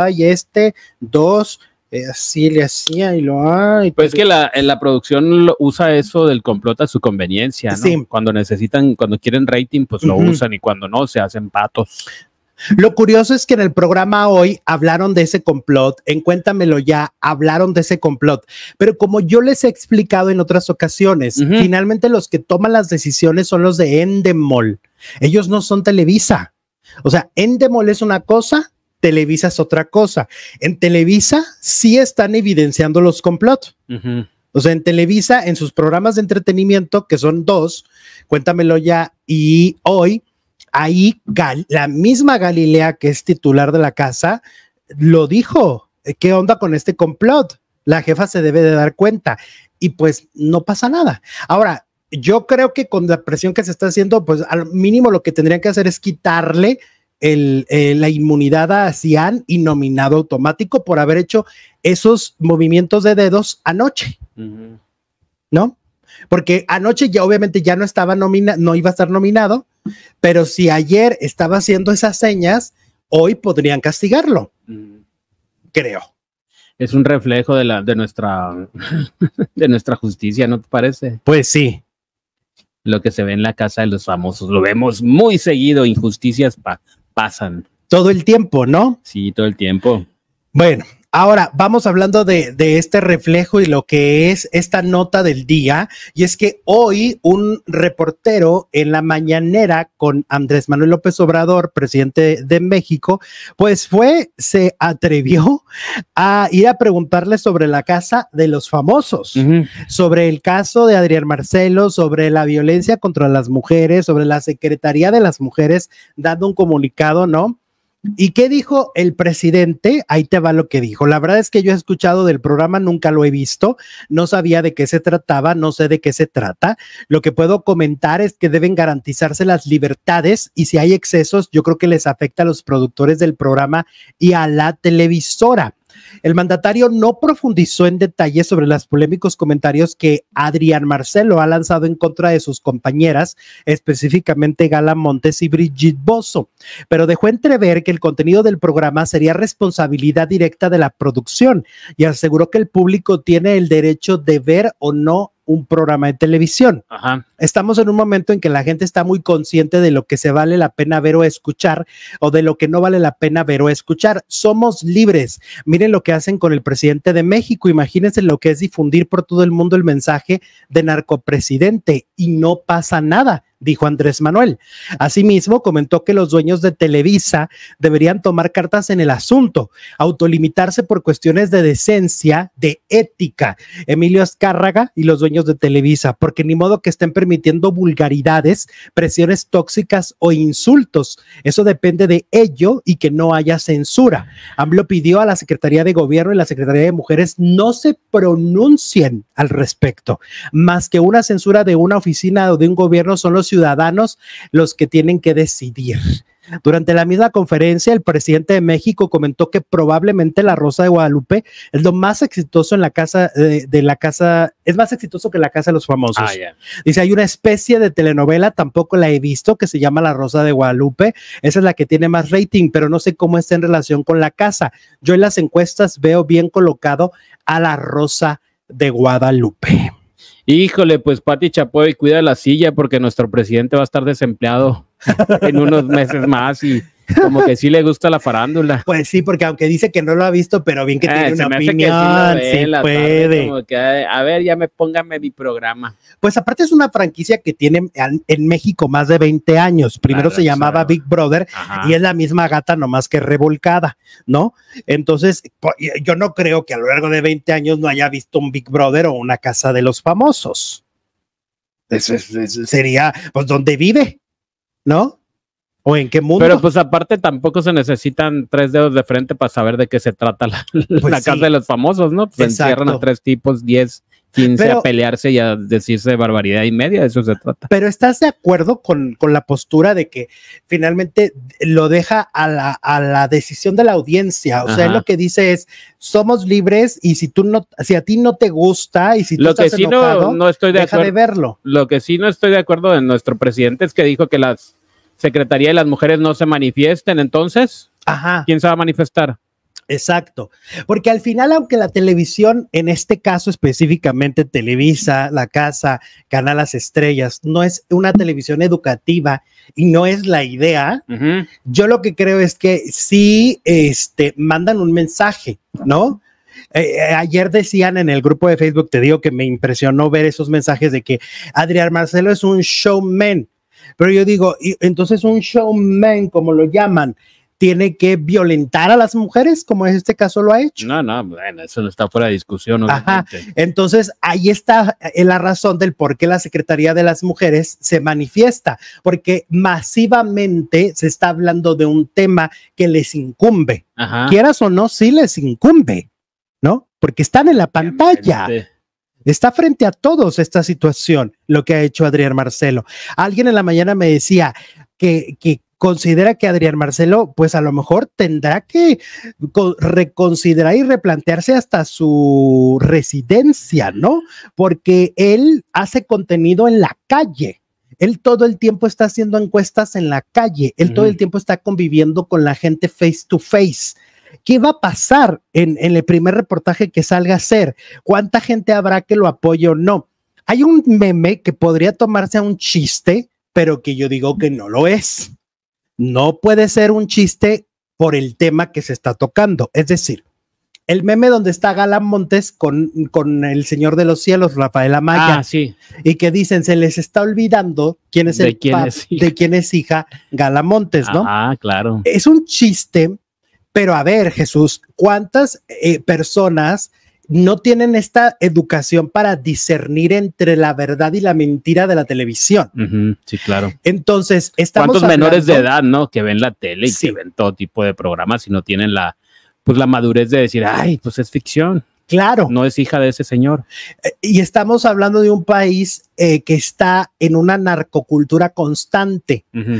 dos, así le hacía y lo pues es que en la producción usa eso del complot a su conveniencia, ¿no? Sí. Cuando necesitan, cuando quieren rating, pues lo usan, y cuando no, se hacen patos. Lo curioso es que en el programa hoy hablaron de ese complot, en Cuéntamelo Ya hablaron de ese complot, pero como yo les he explicado en otras ocasiones, finalmente los que toman las decisiones son los de Endemol. Ellos no son Televisa. O sea, Endemol es una cosa, Televisa es otra cosa. En Televisa sí están evidenciando los complots. O sea, en Televisa, en sus programas de entretenimiento, que son 2, Cuéntamelo Ya y Hoy, ahí la misma Galilea, que es titular de la casa, lo dijo. ¿Qué onda con este complot? La jefa se debe de dar cuenta y pues no pasa nada. Ahora, yo creo que con la presión que se está haciendo, pues al mínimo lo que tendrían que hacer es quitarle la inmunidad a Xian y nominado automático por haber hecho esos movimientos de dedos anoche, ¿no? Porque anoche ya obviamente ya no estaba no iba a estar nominado, pero si ayer estaba haciendo esas señas, hoy podrían castigarlo, creo. Es un reflejo de nuestra justicia, ¿no te parece? Pues sí. Lo que se ve en la Casa de los Famosos, lo vemos muy seguido, injusticias pasan. Todo el tiempo, ¿no? Sí, todo el tiempo. Bueno, ahora vamos hablando de este reflejo y lo que es esta nota del día, y es que hoy un reportero en la mañanera con Andrés Manuel López Obrador, presidente de México, pues se atrevió a ir a preguntarle sobre la Casa de los Famosos, sobre el caso de Adrián Marcelo, sobre la violencia contra las mujeres, sobre la Secretaría de las Mujeres, dando un comunicado, ¿no? ¿Y qué dijo el presidente? Ahí te va lo que dijo. La verdad es que yo he escuchado del programa, nunca lo he visto, no sabía de qué se trataba, no sé de qué se trata. Lo que puedo comentar es que deben garantizarse las libertades y si hay excesos, yo creo que les afecta a los productores del programa y a la televisora. El mandatario no profundizó en detalle sobre los polémicos comentarios que Adrián Marcelo ha lanzado en contra de sus compañeras, específicamente Gala Montes y Brigitte Bozzo, pero dejó entrever que el contenido del programa sería responsabilidad directa de la producción y aseguró que el público tiene el derecho de ver o no un programa de televisión. Ajá. Estamos en un momento en que la gente está muy consciente de lo que se vale la pena ver o escuchar o de lo que no vale la pena ver o escuchar. Somos libres. Miren lo que hacen con el presidente de México. Imagínense lo que es difundir por todo el mundo el mensaje de narcopresidente y no pasa nada, dijo Andrés Manuel. Asimismo, comentó que los dueños de Televisa deberían tomar cartas en el asunto, autolimitarse por cuestiones de decencia, de ética. Emilio Azcárraga y los dueños de Televisa, porque ni modo que estén permitiendo vulgaridades, presiones tóxicas o insultos. Eso depende de ello y que no haya censura. AMLO pidió a la Secretaría de Gobierno y la Secretaría de Mujeres no se pronuncien al respecto. Más que una censura de una oficina o de un gobierno, son los ciudadanos los que tienen que decidir. Durante la misma conferencia, el presidente de México comentó que probablemente La Rosa de Guadalupe es lo más exitoso en la casa de la casa, es más exitoso que La Casa de los Famosos. Dice, hay una especie de telenovela, tampoco la he visto, que se llama La Rosa de Guadalupe. Esa es la que tiene más rating, pero no sé cómo está en relación con La Casa. Yo en las encuestas veo bien colocado a La Rosa de Guadalupe. Híjole, pues Pati Chapoy, cuida la silla porque nuestro presidente va a estar desempleado en unos meses más y como que sí le gusta la farándula. Pues sí, porque aunque dice que no lo ha visto, pero bien que tiene una opinión, sí puede. Como que, a ver, póngame mi programa. Pues aparte es una franquicia que tiene en México más de 20 años. Primero se llamaba Big Brother. Ajá. Y es la misma gata, nomás que revolcada, ¿no? Entonces, yo no creo que a lo largo de 20 años no haya visto un Big Brother o una Casa de los Famosos. Eso sería, pues, ¿dónde vive? ¿No? ¿O en qué mundo? Pero pues aparte tampoco se necesitan 3 dedos de frente para saber de qué se trata la Casa de los Famosos, ¿no? Pues encierran a 3 tipos, 10, 15 a pelearse y a decirse barbaridad y media, de eso se trata. Pero ¿estás de acuerdo con la postura de que finalmente lo deja a la decisión de la audiencia? O sea, él lo que dice es, somos libres y si a ti no te gusta y si tú estás enojado, no estoy de deja acuerdo, de verlo. Lo que sí no estoy de acuerdo de nuestro presidente es que dijo que las Secretaría de las Mujeres no se manifiesten, entonces, ¿quién se va a manifestar? Exacto, porque al final, aunque la televisión, en este caso específicamente Televisa, La Casa, Canal Las Estrellas, no es una televisión educativa y no es la idea, yo lo que creo es que sí mandan un mensaje, ¿no? Ayer decían en el grupo de Facebook, te digo que me impresionó ver esos mensajes de que Adrián Marcelo es un showman. Pero yo digo, entonces un showman, como lo llaman, ¿tiene que violentar a las mujeres, como en este caso lo ha hecho? No, bueno, eso no está fuera de discusión. Ajá. Entonces, ahí está la razón del por qué la Secretaría de las Mujeres se manifiesta, porque masivamente se está hablando de un tema que les incumbe. Ajá. Quieras o no, sí les incumbe, ¿no? Porque están en la pantalla. Está frente a todos esta situación, lo que ha hecho Adrián Marcelo. Alguien en la mañana me decía que considera que Adrián Marcelo, pues a lo mejor tendrá que reconsiderar y replantearse hasta su residencia, ¿no? Porque él hace contenido en la calle. Él todo el tiempo está haciendo encuestas en la calle. Él todo el tiempo está conviviendo con la gente face to face. ¿Qué va a pasar en el primer reportaje que salga a hacer? ¿Cuánta gente habrá que lo apoye o no? Hay un meme que podría tomarse a un chiste, pero que yo digo que no lo es. No puede ser un chiste por el tema que se está tocando. Es decir, el meme donde está Gala Montes con el Señor de los Cielos, Rafael Amaya, y que dicen, se les está olvidando quién es de quién es hija Gala Montes, ¿no? Claro. Es un chiste. Pero a ver, Jesús, ¿cuántas personas no tienen esta educación para discernir entre la verdad y la mentira de la televisión? Sí, claro. Entonces, estamos ¿cuántos menores de edad, no? Que ven la tele y que ven todo tipo de programas y no tienen la madurez de decir, ay, pues es ficción. Claro. No es hija de ese señor. Y estamos hablando de un país que está en una narcocultura constante.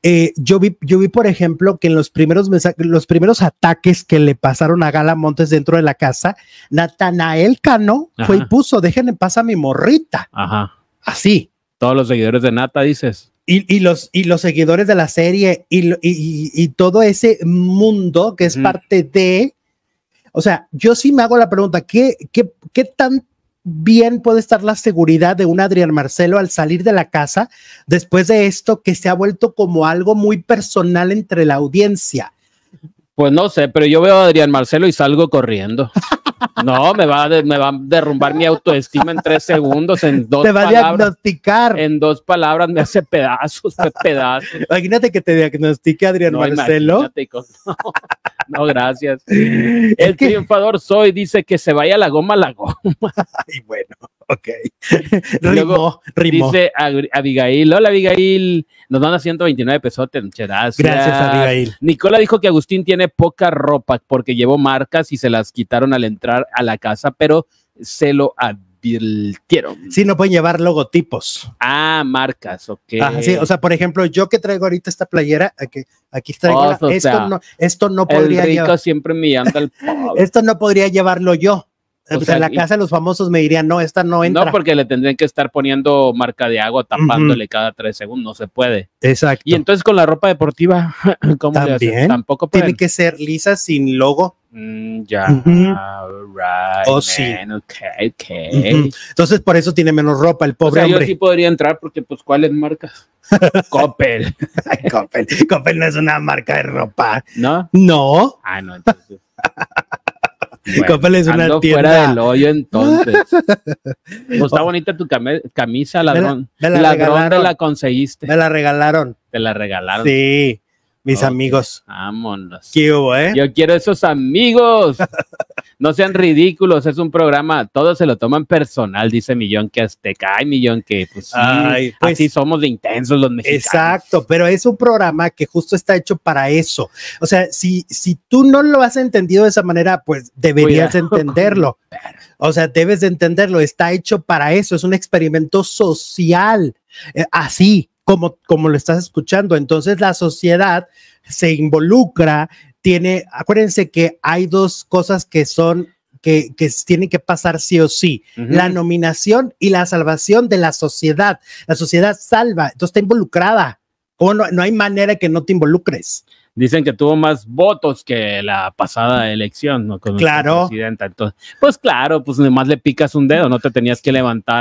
yo vi, por ejemplo, que en los primeros ataques que le pasaron a Gala Montes dentro de la casa, Natanael Cano fue y puso, dejen en paz a mi morrita. Ajá. Así. Todos los seguidores de Nata, dices. Y los seguidores de la serie y todo ese mundo que es parte de, o sea, yo sí me hago la pregunta, ¿qué tan bien puede estar la seguridad de un Adrián Marcelo al salir de la casa después de esto que se ha vuelto como algo muy personal entre la audiencia? Pues no sé, pero yo veo a Adrián Marcelo y salgo corriendo. No, me va a derrumbar mi autoestima en 3 segundos, en 2 palabras. Te va a diagnosticar. En 2 palabras me hace pedazos. Imagínate que te diagnostique Adrián Marcelo. No, gracias. El triunfador soy, dice que se vaya la goma. Y bueno, ok. Rimó. Dice Abigail, hola Abigail, nos dan a 129 pesos. Gracias. Gracias, Abigail. Nicola dijo que Agustín tiene poca ropa porque llevó marcas y se las quitaron al entrar a la casa, pero se lo advirtieron. Sí, no pueden llevar logotipos. Ah, marcas, ok. Sí, o sea, por ejemplo, yo que traigo ahorita esta playera, aquí traigo esto no podría el rico siempre mirando al pobre. Esto no podría llevarlo yo. O sea, en la casa de los famosos me dirían, no, esta no entra. No, porque le tendrían que estar poniendo marca de agua, tapándole cada 3 segundos, no se puede. Exacto. Y entonces con la ropa deportiva, ¿cómo también le hacen? Tampoco pueden. Tiene que ser lisa, sin logo. Ya, right, sí. Okay. Entonces por eso tiene menos ropa el pobre hombre. Yo sí podría entrar porque pues ¿cuáles marcas? Coppel. Coppel no es una marca de ropa. ¿No? No. Ah, no, entonces. Bueno, Coppel es una tienda fuera del hoyo entonces. Pues está bonita tu camisa, ladrón. Me la ladrón, te la conseguiste. Me la regalaron. Te la regalaron. Sí, mis amigos. Vámonos. ¿Qué hubo, Yo quiero esos amigos. No sean ridículos, es un programa, todos se lo toman personal, dice Millón que Azteca. Ay, Millón que pues, sí, pues así somos de intensos los mexicanos. Exacto, pero es un programa que justo está hecho para eso. O sea, si tú no lo has entendido de esa manera, pues deberías entenderlo. O sea, debes de entenderlo, está hecho para eso, es un experimento social, así como lo estás escuchando. Entonces la sociedad se involucra. Acuérdense que hay 2 cosas que tienen que pasar sí o sí, la nominación y la salvación de la sociedad. La sociedad salva, entonces está involucrada. ¿Cómo no hay manera que no te involucres? Dicen que tuvo más votos que la pasada elección, ¿no? Con claro. Presidenta. Entonces, pues claro, pues nomás le picas un dedo, no te tenías que levantar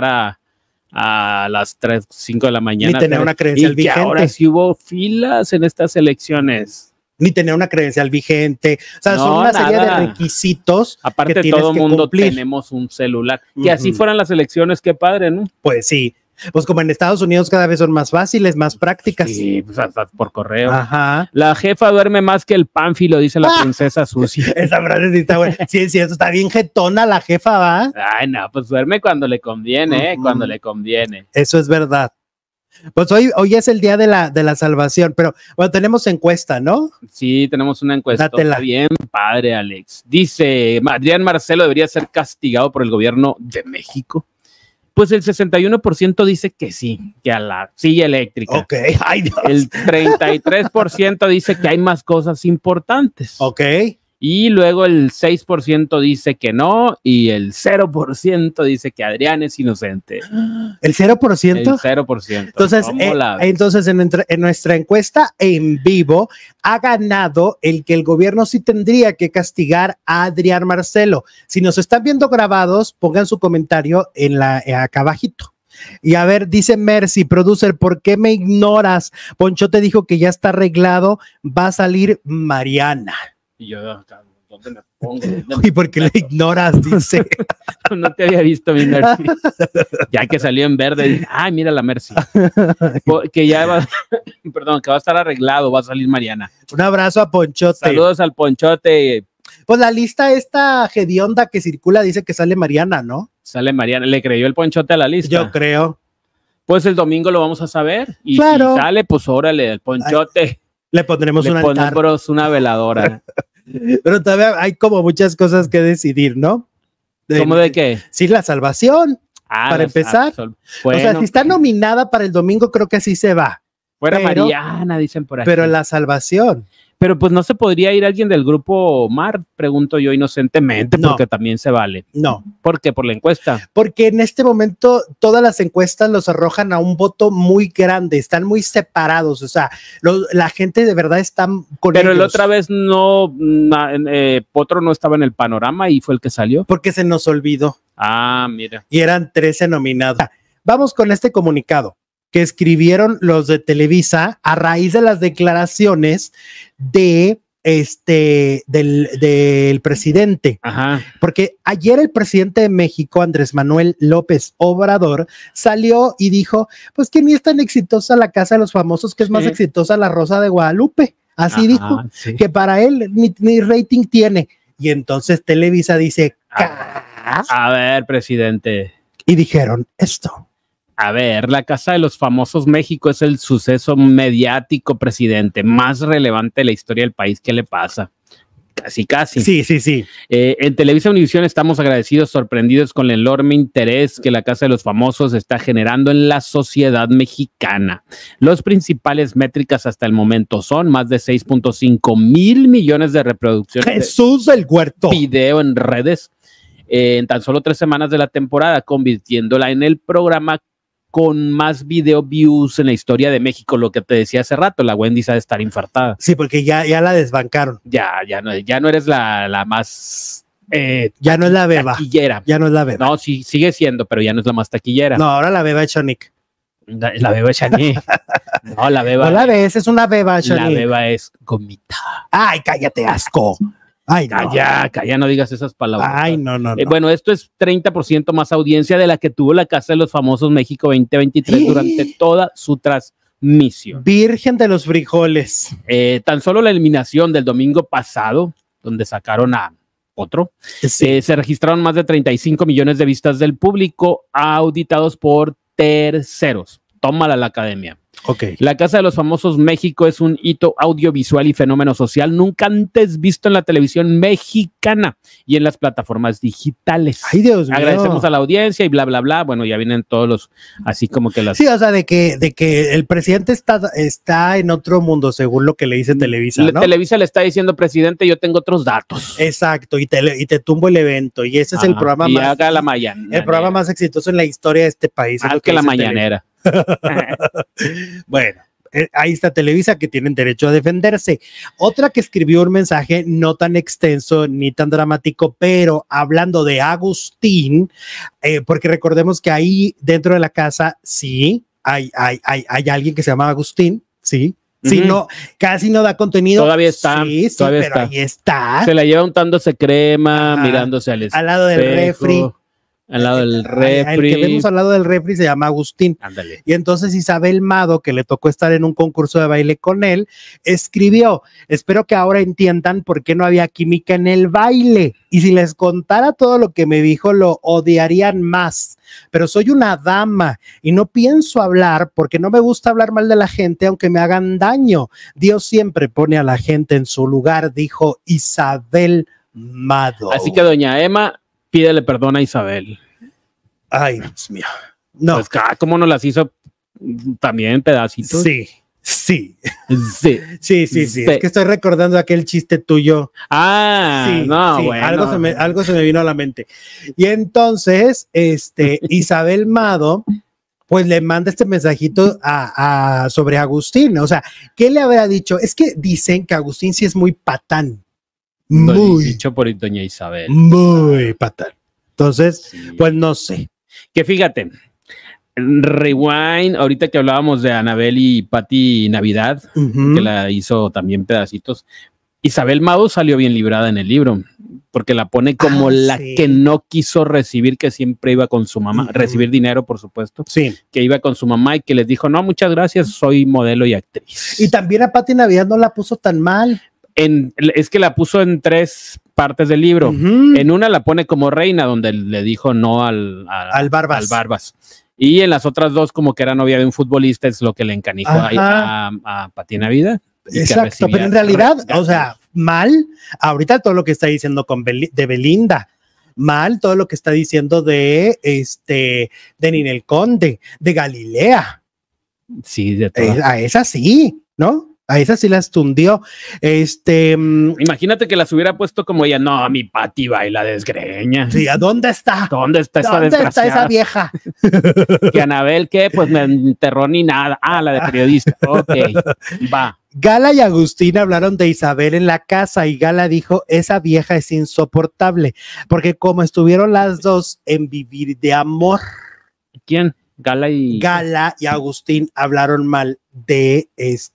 a las 3, 5 de la mañana. Ni tener una credencial vigente. Ahora sí hubo filas en estas elecciones. Ni tener una credencial vigente. O sea, son una serie de requisitos. Aparte, que todo el mundo cumplir. Tenemos un celular. Que así fueran las elecciones, qué padre, ¿no? Pues sí. Pues como en Estados Unidos cada vez son más fáciles, más prácticas. Sí, pues hasta por correo. Ajá. La jefa duerme más que el Pánfilo, dice la princesa Susi. Esa frase sí está buena. Sí, eso está bien jetona la jefa, ¿va? Ay, no, pues duerme cuando le conviene, cuando le conviene. Eso es verdad. Pues hoy es el día de la salvación, pero bueno, tenemos encuesta, ¿no? Sí, tenemos una encuesta. Dátela. Bien padre, Alex. Dice, Adrián Marcelo debería ser castigado por el gobierno de México. Pues el 61% dice que sí, que a la silla eléctrica. Ok, ay Dios. El 33% dice que hay más cosas importantes. Ok. Y luego el 6% dice que no y el 0% dice que Adrián es inocente. ¿El 0%? El 0%. Entonces en nuestra encuesta en vivo ha ganado el que el gobierno sí tendría que castigar a Adrián Marcelo. Si nos están viendo grabados, pongan su comentario acá abajito. Y a ver, dice Mercy, producer, ¿por qué me ignoras? Poncho te dijo que ya está arreglado, va a salir Mariana. Y yo, ¿dónde me pongo? ¿Y por qué le ignoras? Dice. No te había visto, mi Mercy. Ya que salió en verde, dije, ay, mira la Mercy. Que ya va, perdón, que va a estar arreglado, va a salir Mariana. Un abrazo a Ponchote. Saludos al Ponchote. Pues la lista esta hedionda que circula dice que sale Mariana, ¿no? Sale Mariana. ¿Le creyó el Ponchote a la lista? Yo creo. Pues el domingo lo vamos a saber. Y claro. Si sale, pues órale, el Ponchote. Ay, le pondremos una veladora. Pero todavía hay como muchas cosas que decidir, ¿no? ¿Cómo de qué? Sí, la salvación, para empezar. Bueno, o sea, si está nominada para el domingo, creo que así se va. Fuera Mariana, dicen por ahí. Pero la salvación. Pero pues no se podría ir alguien del grupo Omar, pregunto yo inocentemente, No. porque también se vale. No. ¿Por qué? Por la encuesta. Porque en este momento todas las encuestas los arrojan a un voto muy grande, están muy separados, o sea, la gente de verdad está con Pero ellos. la otra vez Potro no estaba en el panorama y fue el que salió. Porque se nos olvidó. Ah, mira. Y eran 13 nominados. Vamos con este comunicado que escribieron los de Televisa a raíz de las declaraciones del presidente. Ajá. Porque ayer el presidente de México, Andrés Manuel López Obrador, salió y dijo, pues que ni es tan exitosa la Casa de los Famosos, que es más exitosa la Rosa de Guadalupe. Así dijo, que para él ni rating tiene. Y entonces Televisa dice, a ver, presidente. Y dijeron esto. A ver, la Casa de los Famosos México es el suceso mediático, presidente, más relevante de la historia del país. ¿Qué le pasa? Casi. Sí. En Televisa Univisión estamos agradecidos, sorprendidos con el enorme interés que la Casa de los Famosos está generando en la sociedad mexicana. Los principales métricas hasta el momento son más de 6.5 mil millones de reproducciones. Jesús del Huerto. Video en redes en tan solo 3 semanas de la temporada, convirtiéndola en el programa con más video views en la historia de México. Lo que te decía hace rato, la Wendy sabe estar infartada. Sí, porque ya la desbancaron. Ya no eres la más ya no es la beba. Taquillera. Ya no es la beba. No, sí, sigue siendo, pero ya no es la más taquillera. No, ahora la beba es Shanique. La beba es Shanique. No, la beba. No la ves, es una beba Shanique. La beba es gomita. Ay, cállate, asco. Ay, no. Calla, no digas esas palabras. Ay, no. Bueno, esto es 30% más audiencia de la que tuvo la Casa de los Famosos México 2023 durante toda su transmisión. Virgen de los frijoles. Tan solo la eliminación del domingo pasado, donde sacaron a otro, se registraron más de 35 millones de vistas del público auditados por terceros. Tómala la academia. Okay. La Casa de los Famosos México es un hito audiovisual y fenómeno social nunca antes visto en la televisión mexicana y en las plataformas digitales. Ay, Dios mío. Agradecemos a la audiencia y bla, bla, bla. Bueno, ya vienen todos los, así como que las... Sí, o sea, de que el presidente está en otro mundo, según lo que le dice Televisa, ¿no? Televisa le está diciendo, presidente, yo tengo otros datos. Exacto, y te tumbo el evento, y ese es el programa y haga la mañanera. El programa más exitoso en la historia de este país. Más que la mañanera. Bueno, ahí está Televisa, que tienen derecho a defenderse. Otra que escribió un mensaje no tan extenso ni tan dramático, pero hablando de Agustín, porque recordemos que ahí dentro de la casa sí hay alguien que se llama Agustín, sí. Sí, no, casi no da contenido. Todavía está. Sí, todavía pero está. ahí está. Se la lleva untándose crema, mirándose al espejo. Al lado del refri. Al lado del refri. El que vemos al lado del refri se llama Agustín. Ándale. Y entonces Isabel Mado, que le tocó estar en un concurso de baile con él, escribió: espero que ahora entiendan por qué no había química en el baile. Y si les contara todo lo que me dijo, lo odiarían más. Pero soy una dama y no pienso hablar porque no me gusta hablar mal de la gente, aunque me hagan daño. Dios siempre pone a la gente en su lugar, dijo Isabel Mado. Así que doña Emma, pídele perdón a Isabel. Ay, Dios mío. No. Pues, ¿cómo no las hizo también pedacitos? Sí. Es que estoy recordando aquel chiste tuyo. Bueno. Algo se me vino a la mente. Y entonces, Isabel Mado, pues le manda este mensajito sobre Agustín. O sea, ¿qué le habrá dicho? Es que dicen que Agustín sí es muy patán. Muy. Dicho por doña Isabel. Muy patán. Entonces, pues no sé. Que fíjate, Rewind, ahorita que hablábamos de Anabel y Pati Navidad, que la hizo también pedacitos, Isabel Mado salió bien librada en el libro, porque la pone como que no quiso recibir, que siempre iba con su mamá, recibir dinero, por supuesto, que iba con su mamá y que les dijo, no, muchas gracias, soy modelo y actriz. Y también a Pati Navidad no la puso tan mal. Es que la puso en 3 partes del libro. En una la pone como reina, donde le dijo no al Barbas. Y en las otras 2 como que era novia de un futbolista, es lo que le encanijó a Pati Navidad. Exacto, pero en realidad, o sea, mal, ahorita todo lo que está diciendo de Belinda, mal todo lo que está diciendo de Ninel Conde, de Galilea. Sí, de todas. A esa sí, ¿no? A esa sí las tundió. Imagínate que las hubiera puesto como ella. No, mi Pati baila desgreña. Sí, ¿a dónde está? ¿Dónde está esa ¿Dónde desgraciada? está esa vieja? Que Anabel, ¿qué? Pues me enterró ni nada. Ah, la de periodista. Ok, va. Gala y Agustín hablaron de Isabel en la casa y Gala dijo, esa vieja es insoportable, porque como estuvieron las dos en Vivir de Amor. ¿Quién? Gala y Agustín hablaron mal de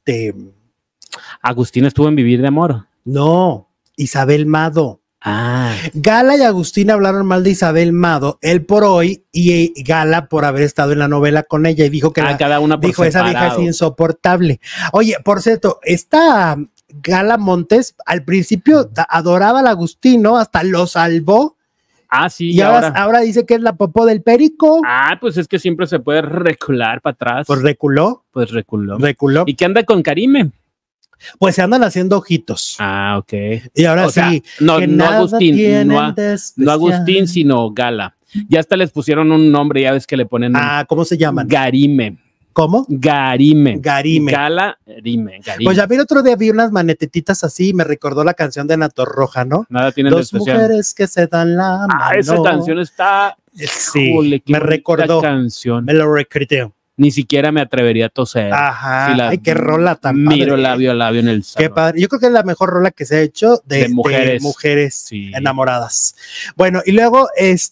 Agustín estuvo en Vivir de Amor. No, Isabel Mado. Ah. Gala y Agustín hablaron mal de Isabel Mado, él por hoy y Gala por haber estado en la novela con ella y dijo que cada una por dijo esa vieja es insoportable. Oye, por cierto, esta Gala Montes al principio adoraba al Agustín, ¿no? Hasta lo salvó. Ah, sí. Y ahora dice que es la popó del perico. Ah, pues es que siempre se puede recular para atrás. Pues reculó. Reculó. ¿Y qué anda con Karime? Pues se andan haciendo ojitos. Ah, ok. Y ahora sí. No Agustín, no Agustín, sino Gala. Ya hasta les pusieron un nombre, ya ves que le ponen. Ah, ¿cómo se llaman? Garime. ¿Cómo? Garime. Gala, Garime. Pues ya vi el otro día, vi unas manetetitas así y me recordó la canción de Ana Torroja, ¿no? Nada tienen Dos de especial. mujeres que se dan la mano. Ah, esa canción está. Sí, me recordó. Canción. Me lo recordó. Ni siquiera me atrevería a toser. Ajá. Ay, qué rola tan padre. Miro labio a labio en el salón. Qué padre. Yo creo que es la mejor rola que se ha hecho de mujeres sí. enamoradas. Bueno, y luego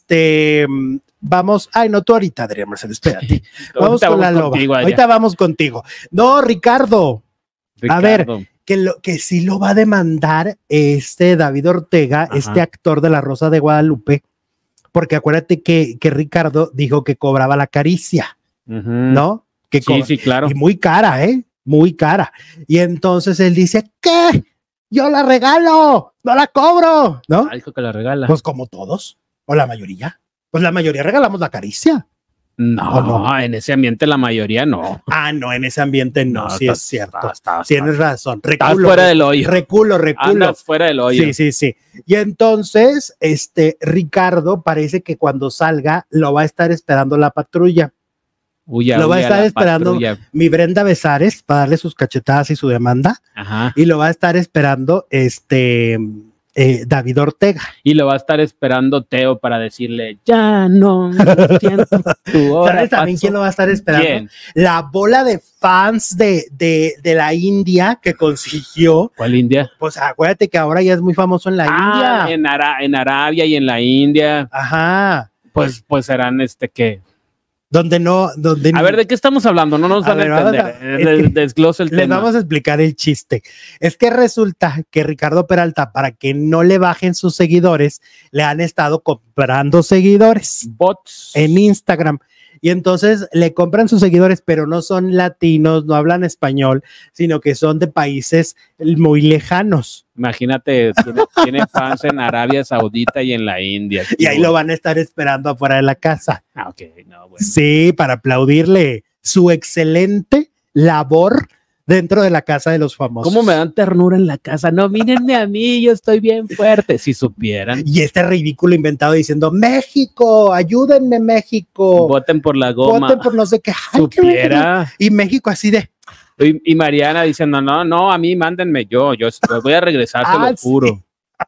vamos. Ay, no, tú ahorita, Adrián Marcelo, espérate. Vamos con la loba. Ahorita vamos contigo. No, Ricardo. A ver, que sí lo va a demandar David Ortega, Ajá. actor de La Rosa de Guadalupe, porque acuérdate que Ricardo dijo que cobraba la caricia. ¿No? Que sí, claro. Y muy cara, muy cara. Y entonces él dice, ¿qué? Yo la regalo, no la cobro, ¿no? Ah, dijo que la regala. Pues como todos, o la mayoría. Pues la mayoría regalamos la caricia. No, en ese ambiente la mayoría no. Ah, no, en ese ambiente no, sí es cierto. Tienes razón. Estás fuera del hoyo. Reculo. Andas fuera del hoyo. Sí. Y entonces, Ricardo parece que cuando salga lo va a estar esperando la patrulla. Lo va a estar esperando mi Brenda Besares para darle sus cachetadas y su demanda. Ajá. Y lo va a estar esperando David Ortega. Y lo va a estar esperando Teo para decirle, ya no siento tu hora. ¿Sabes también quién lo va a estar esperando? ¿Quién? La bola de fans de la India que consiguió. ¿Cuál India? Pues acuérdate que ahora ya es muy famoso en la India. En Arabia y en la India. Ajá. Pues serán ¿qué? A ver, ¿de qué estamos hablando? No nos van a entender. Desglosa el tema. Les vamos a explicar el chiste. Es que resulta que Ricardo Peralta, para que no le bajen sus seguidores, le han estado comprando seguidores. Bots. En Instagram. Y entonces le compran sus seguidores, pero no son latinos, no hablan español, sino que son de países muy lejanos. Imagínate, tiene fans en Arabia Saudita y en la India. Y ahí lo van a estar esperando afuera de la casa. Ah, ok, no, bueno. Sí, para aplaudirle su excelente labor dentro de la casa de los famosos. ¿Cómo me dan ternura en la casa? No, mírenme a mí, yo estoy bien fuerte, si supieran. Y ridículo inventado diciendo, México, ayúdenme México. Voten por la goma. Voten por no sé qué. Ay, Supiera. Y México así de... Y Mariana diciendo, no, a mí mándenme yo voy a regresar, te lo juro.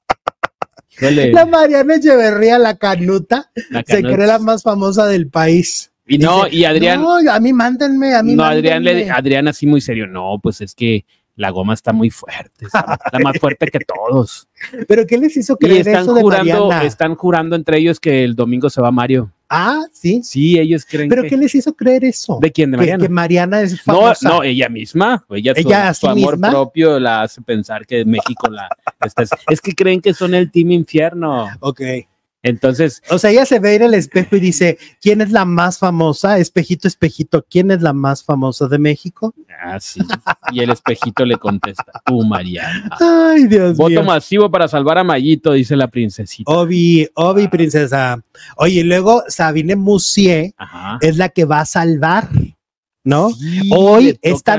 Sí. La Mariana Echeverría, la canuta, se cree la más famosa del país. Y no, dice, y Adrián. No, a mí mándenme, a mí no, mándenme. Adrián así muy serio. No, pues es que la goma está muy fuerte. Está más fuerte que todos. ¿Pero qué les hizo creer eso de Mariana? Están jurando entre ellos que el domingo se va Mario. Ah, sí. Sí, ellos creen ¿Pero qué les hizo creer eso? ¿De quién? ¿De Mariana? Que Mariana es famosa. No, ella misma. Su amor propio la hace pensar que México es que creen que son el Team Infierno. Ok. Entonces, o sea, ella se ve en el espejo y dice, ¿quién es la más famosa? Espejito, espejito, ¿quién es la más famosa de México? Ah, sí. Y el espejito le contesta, tú, Mariana. Ay, Dios mío. Voto masivo para salvar a Mayito, dice la princesita. Obi, princesa. Oye, y luego Sabine Musier es la que va a salvar, ¿no? Sí, hoy, esta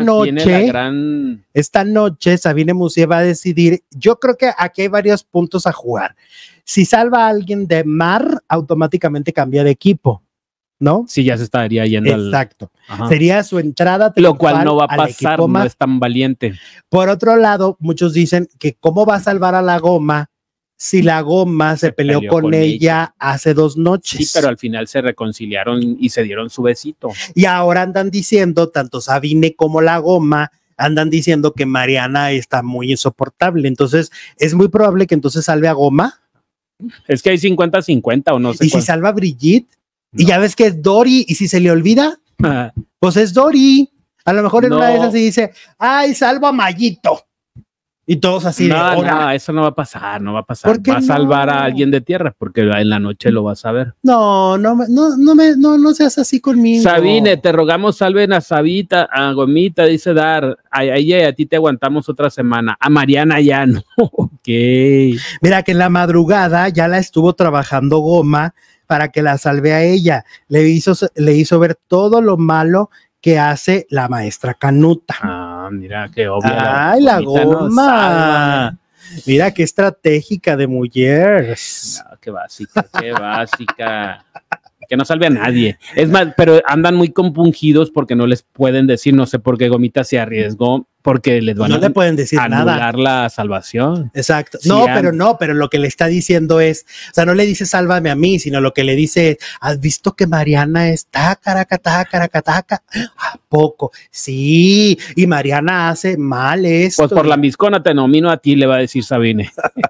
noche, Sabine Musier va a decidir. Yo creo que aquí hay varios puntos a jugar. Si salva a alguien de Mar, automáticamente cambia de equipo, ¿no? Sí, ya se estaría yendo. Exacto. Sería su entrada lo cual no va a pasar, no es tan valiente. Por otro lado, muchos dicen que cómo va a salvar a la Goma si la Goma se peleó con ella hace 2 noches. Sí, pero al final se reconciliaron y se dieron su besito. Y ahora andan diciendo, tanto Sabine como la Goma, andan diciendo que Mariana está muy insoportable. Entonces, es muy probable que entonces salve a Goma. Es que hay 50-50 o no sé. ¿Y si salva a Brigitte? No. Y ya ves que es Dory, y si se le olvida, pues es Dory. A lo mejor en una de esas se dice, ay, salvo a Mayito. Y todos así no, eso no va a pasar, no va a pasar. Va a salvar a alguien de tierra, porque en la noche lo vas a ver. No seas así conmigo. Sabine, te rogamos salven a Sabita, a Gomita, dice Dar. A ti te aguantamos otra semana. A Mariana ya no. Ok. Mira que en la madrugada ya la estuvo trabajando Goma para que la salve a ella. Le hizo ver todo lo malo que hace la maestra Canuta. Ah, mira qué obvio. Ay, la Goma. No, mira qué estratégica de mujeres. No, qué básica, qué básica. Que no salve a nadie. Es más, pero andan muy compungidos porque no les pueden decir, no sé por qué Gomita se arriesgó, porque les van no le pueden decir anular la salvación. Exacto. Sí, pero lo que le está diciendo es, o sea, no le dice sálvame a mí, sino lo que le dice es, ¿has visto que Mariana está caracataca? ¿A poco? Sí, y Mariana hace mal esto. Pues por la miscona te nomino a ti, le va a decir Sabine.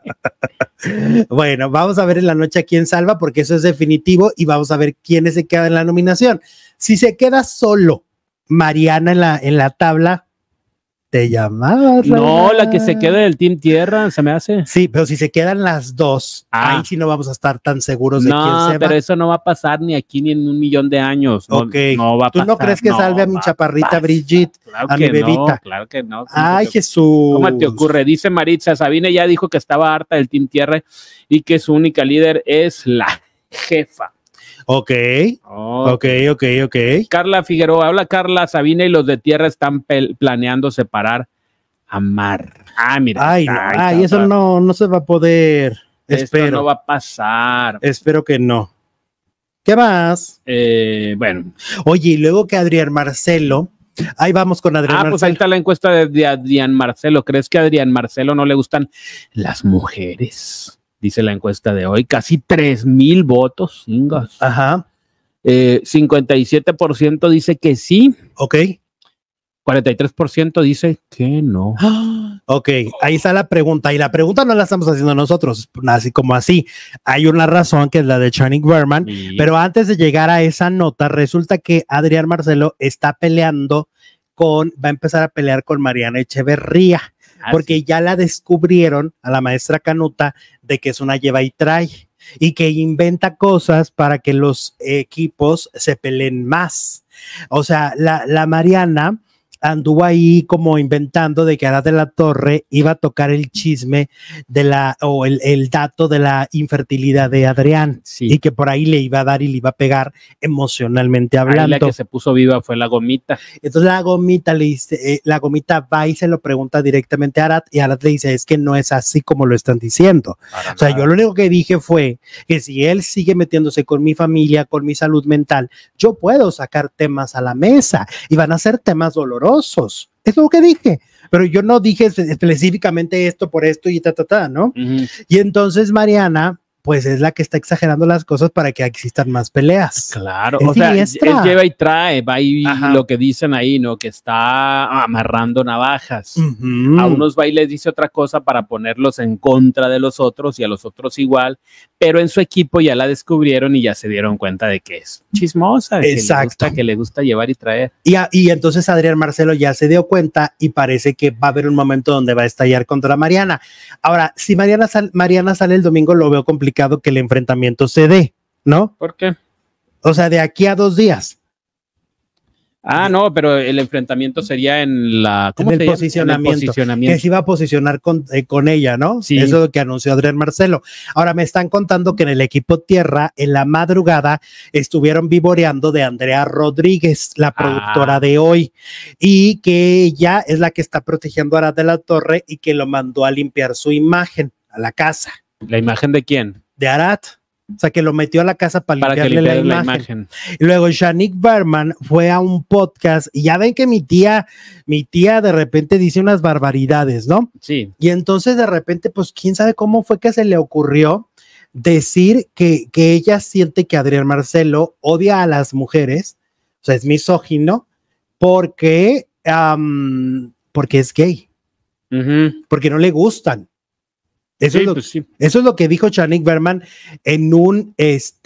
Bueno, vamos a ver en la noche a quién salva, porque eso es definitivo, y vamos a ver quiénes se quedan en la nominación. Si se queda solo Mariana en la tabla, te llamabas. No, la que se queda del Team Tierra, se me hace. Sí, pero si se quedan las dos, ahí sí no vamos a estar tan seguros de quién se va. No, pero eso no va a pasar ni aquí ni en 1.000.000 de años. No, ok. No va a pasar. ¿Tú no crees que salve a mi chaparrita Brigitte? Claro a mi bebita. No, claro que no. Ay, Jesús. ¿Cómo te ocurre? Dice Maritza, Sabine ya dijo que estaba harta del Team Tierra y que su única líder es la jefa. Ok. Carla Figueroa, habla Carla, Sabine y los de Tierra están planeando separar a Mar. Ah, mira. Ay, eso no se va a poder. Espero. Esto no va a pasar. Espero que no. ¿Qué más? Bueno. Oye, y luego que Adrián Marcelo, ahí vamos con Adrián Marcelo. Pues ahí está la encuesta de Adrián Marcelo. ¿Crees que a Adrián Marcelo no le gustan las mujeres? Dice la encuesta de hoy, casi 3,000 votos. Ajá. 57% dice que sí. Ok. 43% dice que no. Ok, ahí está la pregunta. Y la pregunta no la estamos haciendo nosotros, así como así. Hay una razón que es la de Channing Berman. Sí. Pero antes de llegar a esa nota, resulta que Adrián Marcelo está peleando va a empezar a pelear con Mariana Echeverría. Porque ya la descubrieron a la maestra Canuta de que es una lleva y trae y que inventa cosas para que los equipos se peleen más. O sea, la Mariana anduvo ahí como inventando de que Arad de la Torre iba a tocar el chisme de el dato de la infertilidad de Adrián, sí, y que por ahí le iba a dar y le iba a pegar emocionalmente hablando. Ahí la que se puso viva fue la Gomita. Entonces la Gomita va y se lo pregunta directamente a Arad y Arad le dice, es que no es así como lo están diciendo. O sea, yo lo único que dije fue que si él sigue metiéndose con mi familia, con mi salud mental, yo puedo sacar temas a la mesa y van a ser temas dolorosos. Es lo que dije, pero yo no dije específicamente esto por esto y ¿no? Y entonces Mariana, pues es la que está exagerando las cosas para que existan más peleas. Claro, o sea, él lleva y trae, va y lo que dicen ahí, ¿no? Que está amarrando navajas. A unos va y les dice otra cosa para ponerlos en contra de los otros y a los otros igual, pero en su equipo ya la descubrieron y ya se dieron cuenta de que es chismosa, que le gusta llevar y traer. Y entonces Adrián Marcelo ya se dio cuenta y parece que va a haber un momento donde va a estallar contra Mariana. Ahora, si Mariana sale el domingo, lo veo complicado que el enfrentamiento se dé, ¿no? ¿Por qué? O sea, de aquí a 2 días. Ah, no, pero el enfrentamiento sería en la... ¿Cómo se llama? Posicionamiento. Que se iba a posicionar con ella, ¿no? Sí. Eso que anunció Adrián Marcelo. Ahora me están contando que en el equipo Tierra, en la madrugada, estuvieron vivoreando de Andrea Rodríguez, la productora de hoy, y que ella es la que está protegiendo a Arad de la Torre y que lo mandó a limpiar su imagen a la casa. ¿La imagen de quién? De Arad. O sea, que lo metió a la casa para que limpiarle la imagen. Y luego Shanique Berman fue a un podcast y ya ven que mi tía de repente dice unas barbaridades, ¿no? Sí. Y entonces de repente, pues quién sabe cómo fue que se le ocurrió decir que ella siente que Adrián Marcelo odia a las mujeres, o sea, es misógino, porque es gay, porque no le gustan. Eso, sí, eso es lo que dijo Shanique Berman en un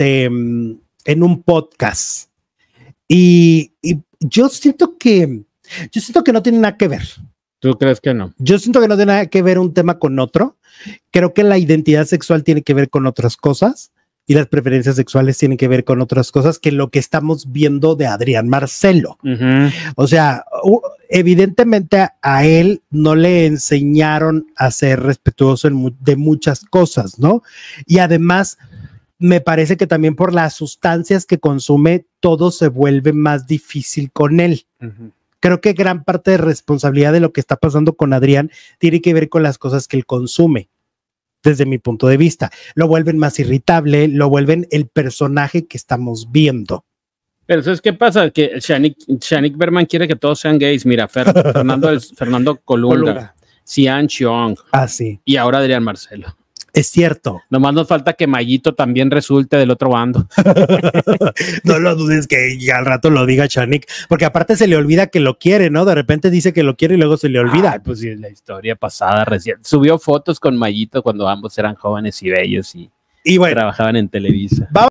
podcast. Y yo siento que no tiene nada que ver. ¿Tú crees que no? Yo siento que no tiene nada que ver un tema con otro. Creo que la identidad sexual tiene que ver con otras cosas y las preferencias sexuales tienen que ver con otras cosas que lo que estamos viendo de Adrián Marcelo. O sea, evidentemente a él no le enseñaron a ser respetuoso de muchas cosas, ¿no? Y además me parece que también por las sustancias que consume, todo se vuelve más difícil con él. Creo que gran parte de responsabilidad de lo que está pasando con Adrián tiene que ver con las cosas que él consume, desde mi punto de vista. Lo vuelven más irritable, lo vuelven el personaje que estamos viendo. Pero ¿sabes qué pasa? Que Shanique Berman quiere que todos sean gays. Mira, Fernando Colunga, Xian Xiong. Sí. Y ahora Adrián Marcelo. Es cierto. Nomás nos falta que Mayito también resulte del otro bando. No lo dudes que al rato lo diga Shanique, porque aparte se le olvida que lo quiere, ¿no? De repente dice que lo quiere y luego se le olvida. Ay, pues sí, la historia pasada recién. Subió fotos con Mayito cuando ambos eran jóvenes y bellos y bueno, trabajaban en Televisa.